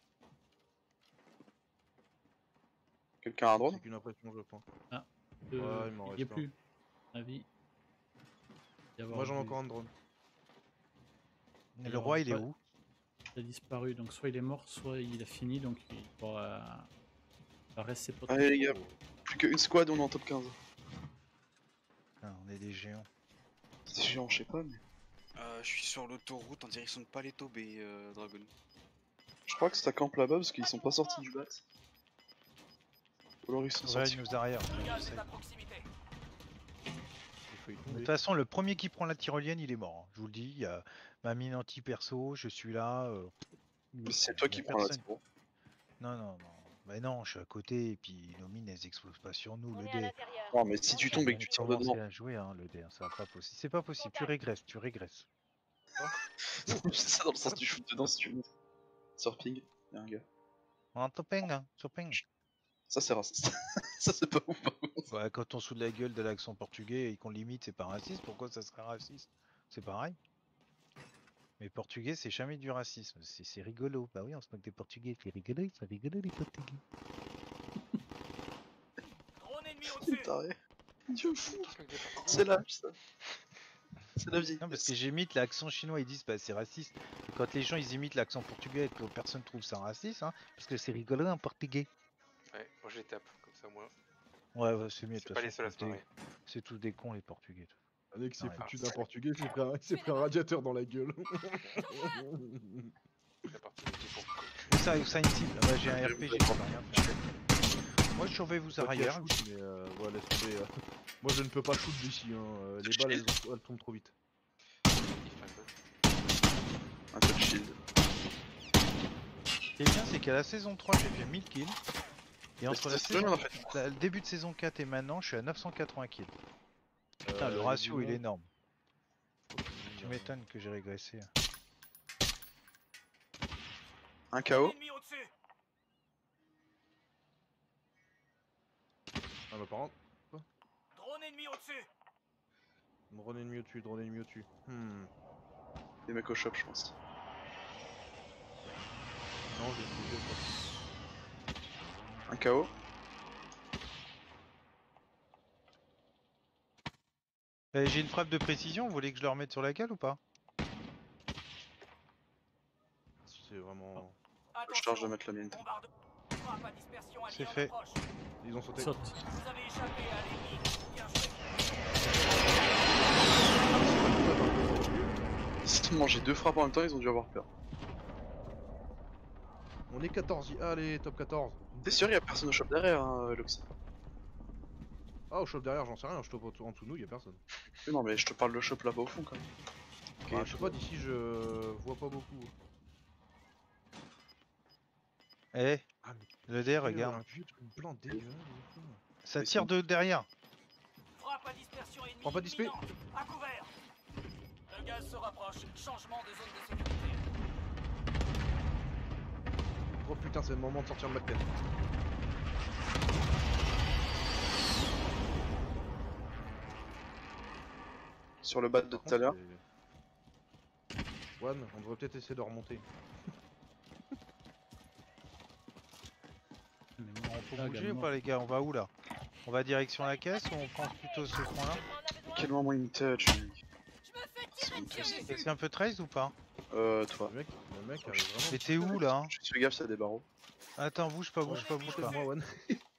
Quelqu'un a un drone? C'est qu'une impression, je pense. Euh, Ouais, il m'en y reste est un. plus. Avis. Y avoir Moi j'en ai du- encore un drone. Et le roi, il est Ouais. où? Il a disparu, donc soit il est mort, soit il a fini, donc il pourra il va rester pas Allez les gars, plus qu'une squad, on est en top quinze. Ah, on est des géants. C'est géant, je sais pas, mais. Euh, je suis sur l'autoroute en direction de Paleto Bay, euh, Dragon. Je crois que ça campe là-bas parce qu'ils sont pas sortis du bat. Ou alors ils sont Ouais, sortis. ils nous arrièrent. Le je gaz sais. est à proximité. Il faut y De tomber. toute façon, le premier qui prend la tyrolienne, il est mort. hein. Je vous le dis, il y a ma mine anti-perso, je suis là. euh, Mais c'est toi il y qui a prends la personne. tyro. Non, non, non. Bah non, je suis à côté et puis nos mines, elles explosent pas sur nous, On le est à dé. l'intérieur. Non, mais si tu Je tombes et viens que tu de tires commencer dedans. à jouer, hein, le dé, hein, ça va pas possible. C'est pas possible, tu régresses, tu régresses. C'est ça dans le sens du shoot dedans si tu veux. Sur ping, y'a un gars. En topping, hein, topping. Ça c'est raciste. Ça c'est pas ouf par contre. Ouais, quand on sous de la gueule de l'accent portugais et qu'on limite, c'est pas raciste, pourquoi ça serait raciste? C'est pareil. Mais portugais, c'est jamais du racisme, c'est c'est rigolo. Bah oui, on se moque des portugais, c'est rigolo, c'est rigolo les portugais. Drone ennemi C'est au-dessus. taré. Dieu fou. C'est l'âge ça. C'est la vieille. Non, parce que j'imite l'accent chinois, ils disent bah c'est raciste. Et quand les gens ils imitent l'accent portugais et que personne trouve ça raciste, hein, parce que c'est rigolo en portugais. Ouais, moi je les tape, comme ça moi. Ouais, ouais c'est mieux, de C'est toute pas les façon, seuls à c'est se tous des- marrer. c'est tous des cons les portugais. Avec s'est Ouais. foutu d'un portugais, il s'est pris, un- il s'est pris un radiateur dans la gueule. C'est parti, c'est pour con. Où ça, où ça une cible? Bah, j'ai un R P G, je peux rien faire. Moi je surveille vous Toi qui as arrière. shoot, mais euh, ouais, laisse tomber. euh. Moi je ne peux pas shoot d'ici, hein. euh, Les balles elles, ont- elles tombent trop vite. Il fait un peu. Un peu de shield. Ce qui est bien, c'est qu'à la saison trois, j'ai fait mille kills. Et entre la c'est vrai, saison, on a fait. la- le début de saison quatre et maintenant, je suis à neuf cent quatre-vingts kills. Putain, Euh, le il y a ratio du il est monde. énorme. Tu m'étonnes que j'ai régressé. Un K O. Ennemi au-dessus. Ah bah par contre, Drone ennemi au-dessus. drone ennemi au-dessus, drone ennemi au-dessus. Hmm. Les mecs au shop, je pense. Non, j'ai j'ai- Un K O. Eh, j'ai une frappe de précision, vous voulez que je le remette sur la gueule ou pas? C'est vraiment. Je charge de mettre la mienne. Bombarde. Frappe à dispersion alliée C'est en fait. approche. Ils ont sauté. Saute. Vous avez échappé à l'ennemi. Bien joué. Ils ont mangé deux frappes en même temps, ils ont dû avoir peur. On est quatorze. Allez, top quatorze. T'es sûr, y'a personne au shop derrière, hein, Loxy? Ah, au shop derrière, j'en sais rien. Je top en dessous de nous, y a personne. Mais non, mais je te parle de shop là-bas au fond quand même. Ok, Bah, je sais pas, d'ici je vois pas beaucoup. Eh, Ah, mais le dé, quel regarde. un vieux truc blanc dégueulasse. de fou. Ça Mais tire c'est- de derrière. Frappe à dispersion ennemie. Frappe à disper. imminente. À couvert. Le gaz se rapproche. Changement de zone de sécurité. Oh putain, c'est le moment de sortir de ma tête. Sur le bat de Par tout à l'heure. contre, c'est- One, on devrait peut-être essayer de remonter. Mais moi, On peut là, bouger ou également. pas les gars? On va où là? On va direction la caisse ou on prend plutôt ce coin-là? Quel moment il me touch, mec. Je me fais tirer dessus. Est-ce un peu trace ou pas? Euh, toi. Le mec, le mec arrive vraiment. Mais t'es où là? Je fais gaffe, c'est des barreaux. Attends, bouge pas, bouge pas, bouge pas. moi, One.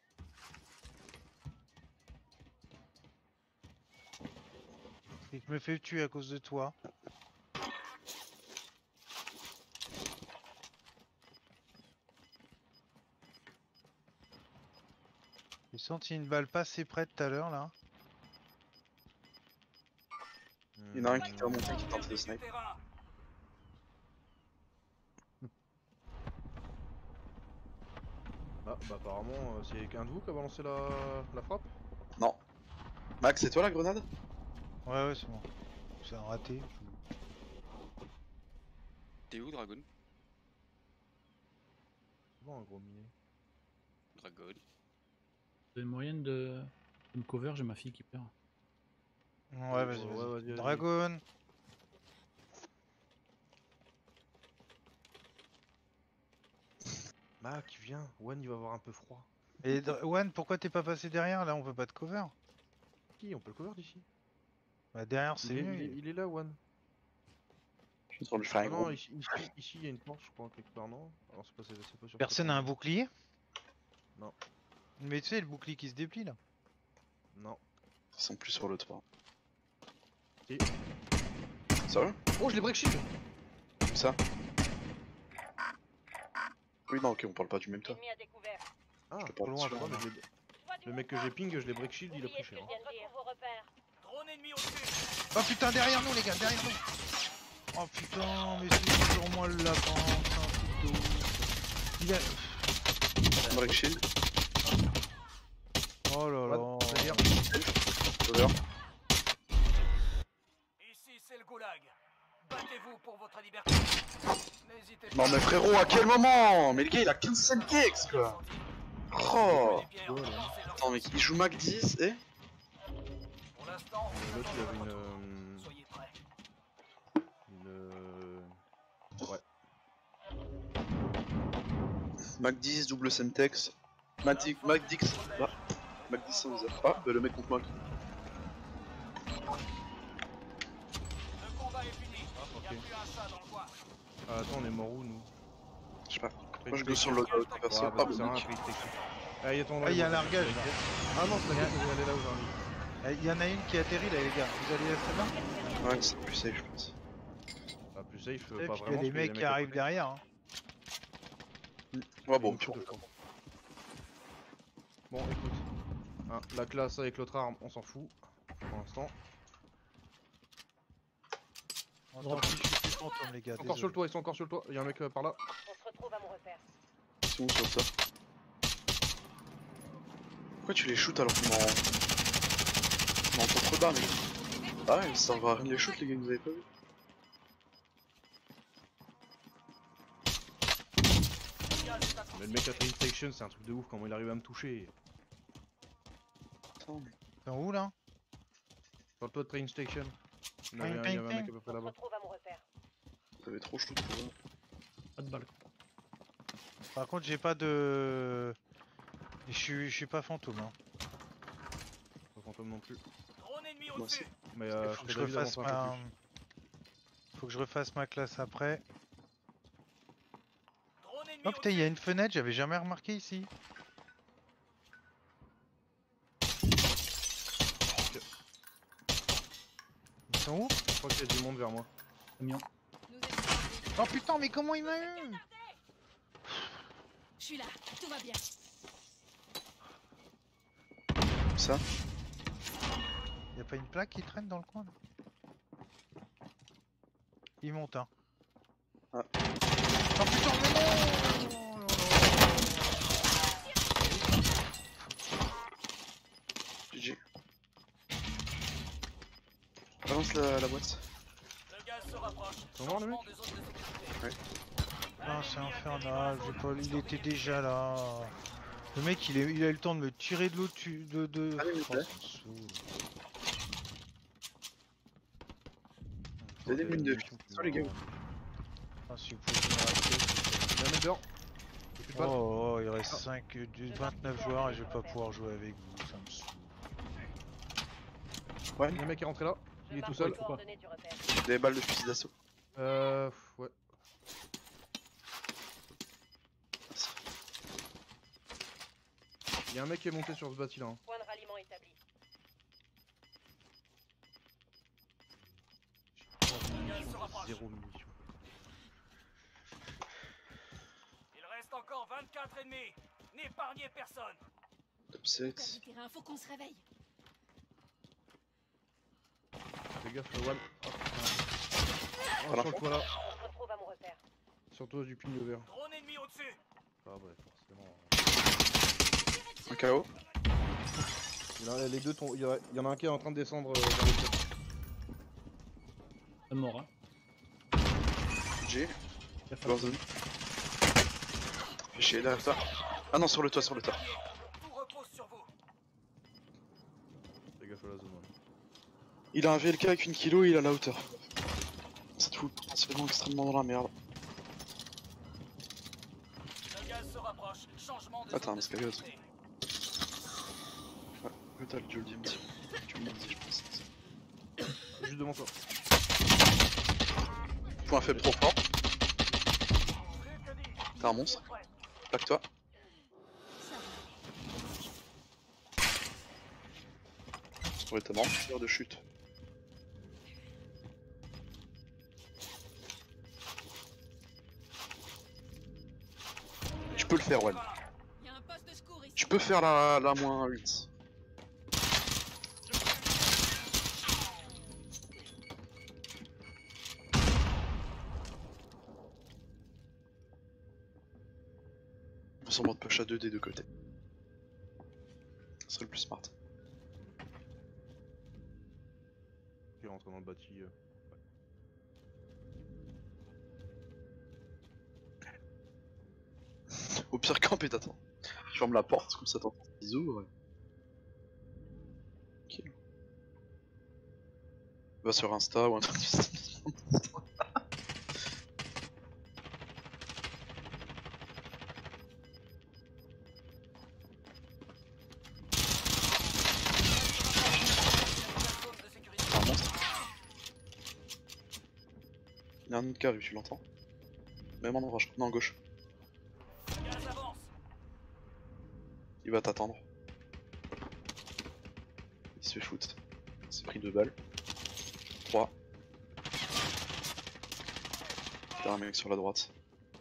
Et je me fais tuer à cause de toi. J'ai senti une balle pas assez près tout à l'heure là. Il y en a un qui était remonté qui tentait de snipe. Terrain. Ah, bah apparemment, euh, c'est qu'un de vous qui a balancé la, la frappe. Non. Max, c'est toi la grenade? Ouais, ouais, c'est bon. C'est un raté. T'es où, Dragon? Bon, un gros minet. Dragon. T'as une moyenne de... de me cover, j'ai ma fille qui perd. Ouais, vas-y, Ouais, vas-y. vas-y, vas-y. Dragon. Mac, viens. One, il va avoir un peu froid. Et Dra- One, pourquoi t'es pas passé derrière là? On peut pas te cover. Qui, on peut le cover d'ici. Bah derrière Il, c'est est- mieux. il, est- il est là, One. Je suis en train de lui faire un Ah gros. non, ici, ici, ici, il y a une porte, je crois, quelque part, non? Alors, c'est pas, c'est c'est pas sur Personne cette n'a un porte. bouclier? Non. Mais tu sais, le bouclier qui se déplie là. Non. Ils sont plus sur le toit. Et... Sérieux? Oh, je l'ai break shield. Comme ça? Oui, non, ok, on parle pas du même toit. Ennemi à découvert. Ah, Je te trop parle loin, sur- trop loin, mais je l'ai- Le mec que j'ai ping, je l'ai break shield, il a pris cher. hein. Retrouve vos repères. Drone ennemi au-dessus. Oh putain, derrière nous les gars, derrière nous. Oh putain, mais c'est toujours moi le lapin, c'est un truc de ouf. Il a... Break shield. Oh là là. What? C'est-à-dire Over. Ici, c'est le goulag. Battez-vous pour votre liberté. N'hésitez pas. Non mais frérot, à quel moment? Mais le gars il a quinze cinq kicks quoi. Oh. Attends mec, il joue Mac dix et... Pour l'instant, Et l'autre, il avait une... euh, soyez prêts. Une... euh, Ouais. Mac dix, double Semtex. Mac dix, Mac dix, ah. Mac dix sans viseur. Ah, bah le mec contre Mac. Le combat est fini. Ah, Il n'y a ok. plus un chat dans le coin. Ah, attends, on est mort où, nous? Je sais pas. Moi je go sur le loadout perso. Ouais, Ah, bah, le c'est rien, mec. après, il texte. Ah, il y a ton Ah, il y a un largage là. Ah non, c'est la gueule, elle est là aujourd'hui. Eh, il y en a une qui atterrit là les gars, vous allez laisser là? Ouais, c'est plus safe je pense. Ah, plus safe, Et pas puis il y vraiment. a des parce qu'il y a mecs qui arrivent à derrière. Hein. Ouais bon, côté. pire. Bon, écoute. Hein, la classe avec l'autre arme, on s'en fout. Pour l'instant. On s'en fiche, je suis plus fantôme les gars. Ils sont encore sur le toit, ils sont encore sur le toit. Il y a un mec euh, par là. On se retrouve à mon repère. Ils sont où sur ça? Pourquoi tu les shoots alors qu'on en... On entend trop bas mec? Ah ouais, ça va rien de les shoot les gars, vous avez pas vu? Mais le mec à Train Station, c'est un truc de ouf comment il arrive à me toucher. Attends, mais... T'es où là? Sur le toit de Train Station. Il y Ping, avait un, il y ping, avait un mec ping. à peu près On se là-bas. retrouve à mon repère. Vous avez trop shoot pour eux. Pas de balle. Par contre j'ai pas de... Je suis, je suis pas fantôme hein. Pas fantôme non plus. Drone ennemi Moi au-dessus. Mais euh, Faut que je ferais David refasse avancer un peu ma... plus. Faut que je refasse ma classe après. Drone ennemi Oh putain, il y au-dessus. a une fenêtre, j'avais jamais remarqué ici. Ils sont où? Je crois qu'il y a du monde vers moi. Camion. Oh putain, mais comment il m'a eu? Je suis là, tout va bien. Comme ça. Y'a pas une plaque qui traîne dans le coin là? Il monte hein. Ah. Oh putain, mais non! G G. Balance la, la boîte. Le gaz se rapproche. Ils sont morts les mecs? Changement de zone de sécurité. Ouais. Ah, c'est infernal, j'ai pas... il était déjà là. Le mec il, est... il a eu le temps de me tirer de l'eau de... de... de... Allez, Oh, mais ça me saoule. Il y a des mines de vie. Sur les gars. Ah, si vous pouvez me rater. Il y a un mec dehors. J'ai plus de balles. Oh, oh, il reste cinq, vingt-neuf joueurs et je vais pas pouvoir jouer avec vous, ça me saoule. Ouais, Il y a un mec qui est rentré là. Je Il est tout marque seul. les coordonnées du repère. des balles de fusil d'assaut. Euh. Ouais. Il y a un mec qui est monté sur ce bâti là. Hein. Point de ralliement établi. Zéro munitions. Il reste encore vingt-quatre ennemis. N'épargnez personne. Top sept. terrain, faut qu'on se réveille. Fais gaffe, le wall. Oh, putain. Oh, Voilà. sur le toit là. On se retrouve à mon repère. Sur le toit du ping vert. Drone ennemi au-dessus. Ah ouais, forcément. Un K O. Il y en a, les deux tombent. Il y, a- il y en a un qui est en train de descendre euh, vers le toit. Un mort hein. G. Gaffe à Dans la zone. Fais chier derrière toi. Ah non, sur le toit, sur le toit. Tout repose sur vous. Fais gaffe à la zone. Ouais. Il a un V L K avec une kilo et il a la hauteur. Ça te fout potentiellement extrêmement dans la merde. Le gaz se rapproche. Changement de Attends, zone mais de c'est curieux. sécurité. Ouais, t'as le dual D M T. Tu me l'as dit, je pense. Juste devant toi. Point faible trop fort. T'es un monstre. Plaque-toi. Ouais, t'as marre de chute. Tu peux le faire, Wen. Il y a un poste de secours ici. Tu peux faire la, la moins huit. On s'en mode push à deux des deux côtés. Ce serait le plus smart. Il rentre dans le bâti. euh. Au pire, camp et t'attends. Tu fermes la porte, comme ça t'entends qu'ils ouvrent. Ok. Va sur Insta ou un truc du style. Un monstre. Il y a un autre carré, tu l'entends. Même en endroit, non, à gauche. Gaz avance. Il va t'attendre. Il se fait shoot. Il s'est pris deux balles. trois. T'as un mec sur la droite.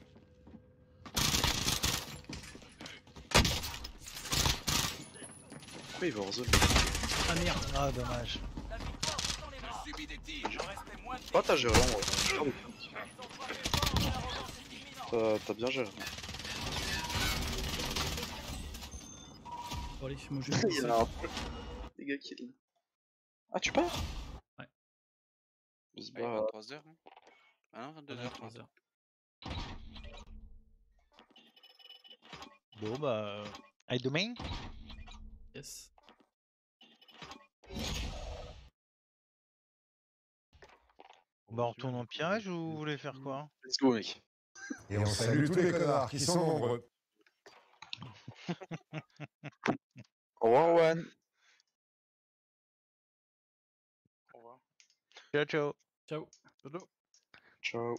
Pourquoi il va hors zone? Ah merde. Ah, dommage. La victoire est dans les mains. Subi des tirs. Il en restait moins de Oh, t'as géré en vrai. Ils ont frappé fort, mais la revanche est imminente. T'as t'as bien géré. Bon, allez, moi je Il y a un peu. Les gars kill. Ah, tu pars? Ouais. On se Ouais, bat. vingt-trois heures. Hein. Ah non, vingt-deux heures. trois heures. Bon, bah. euh, À demain. Yes. Bah, on retourne en pirage ou vous voulez faire quoi? Let's go, mec. Et on salue tous les connards qui sont nombreux. Au revoir, Juan. Au revoir. Ciao, ciao. Ciao. Ciao.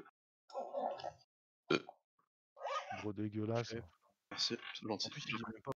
Gros dégueulasse. Merci, c'est gentil. En plus, il dit même pas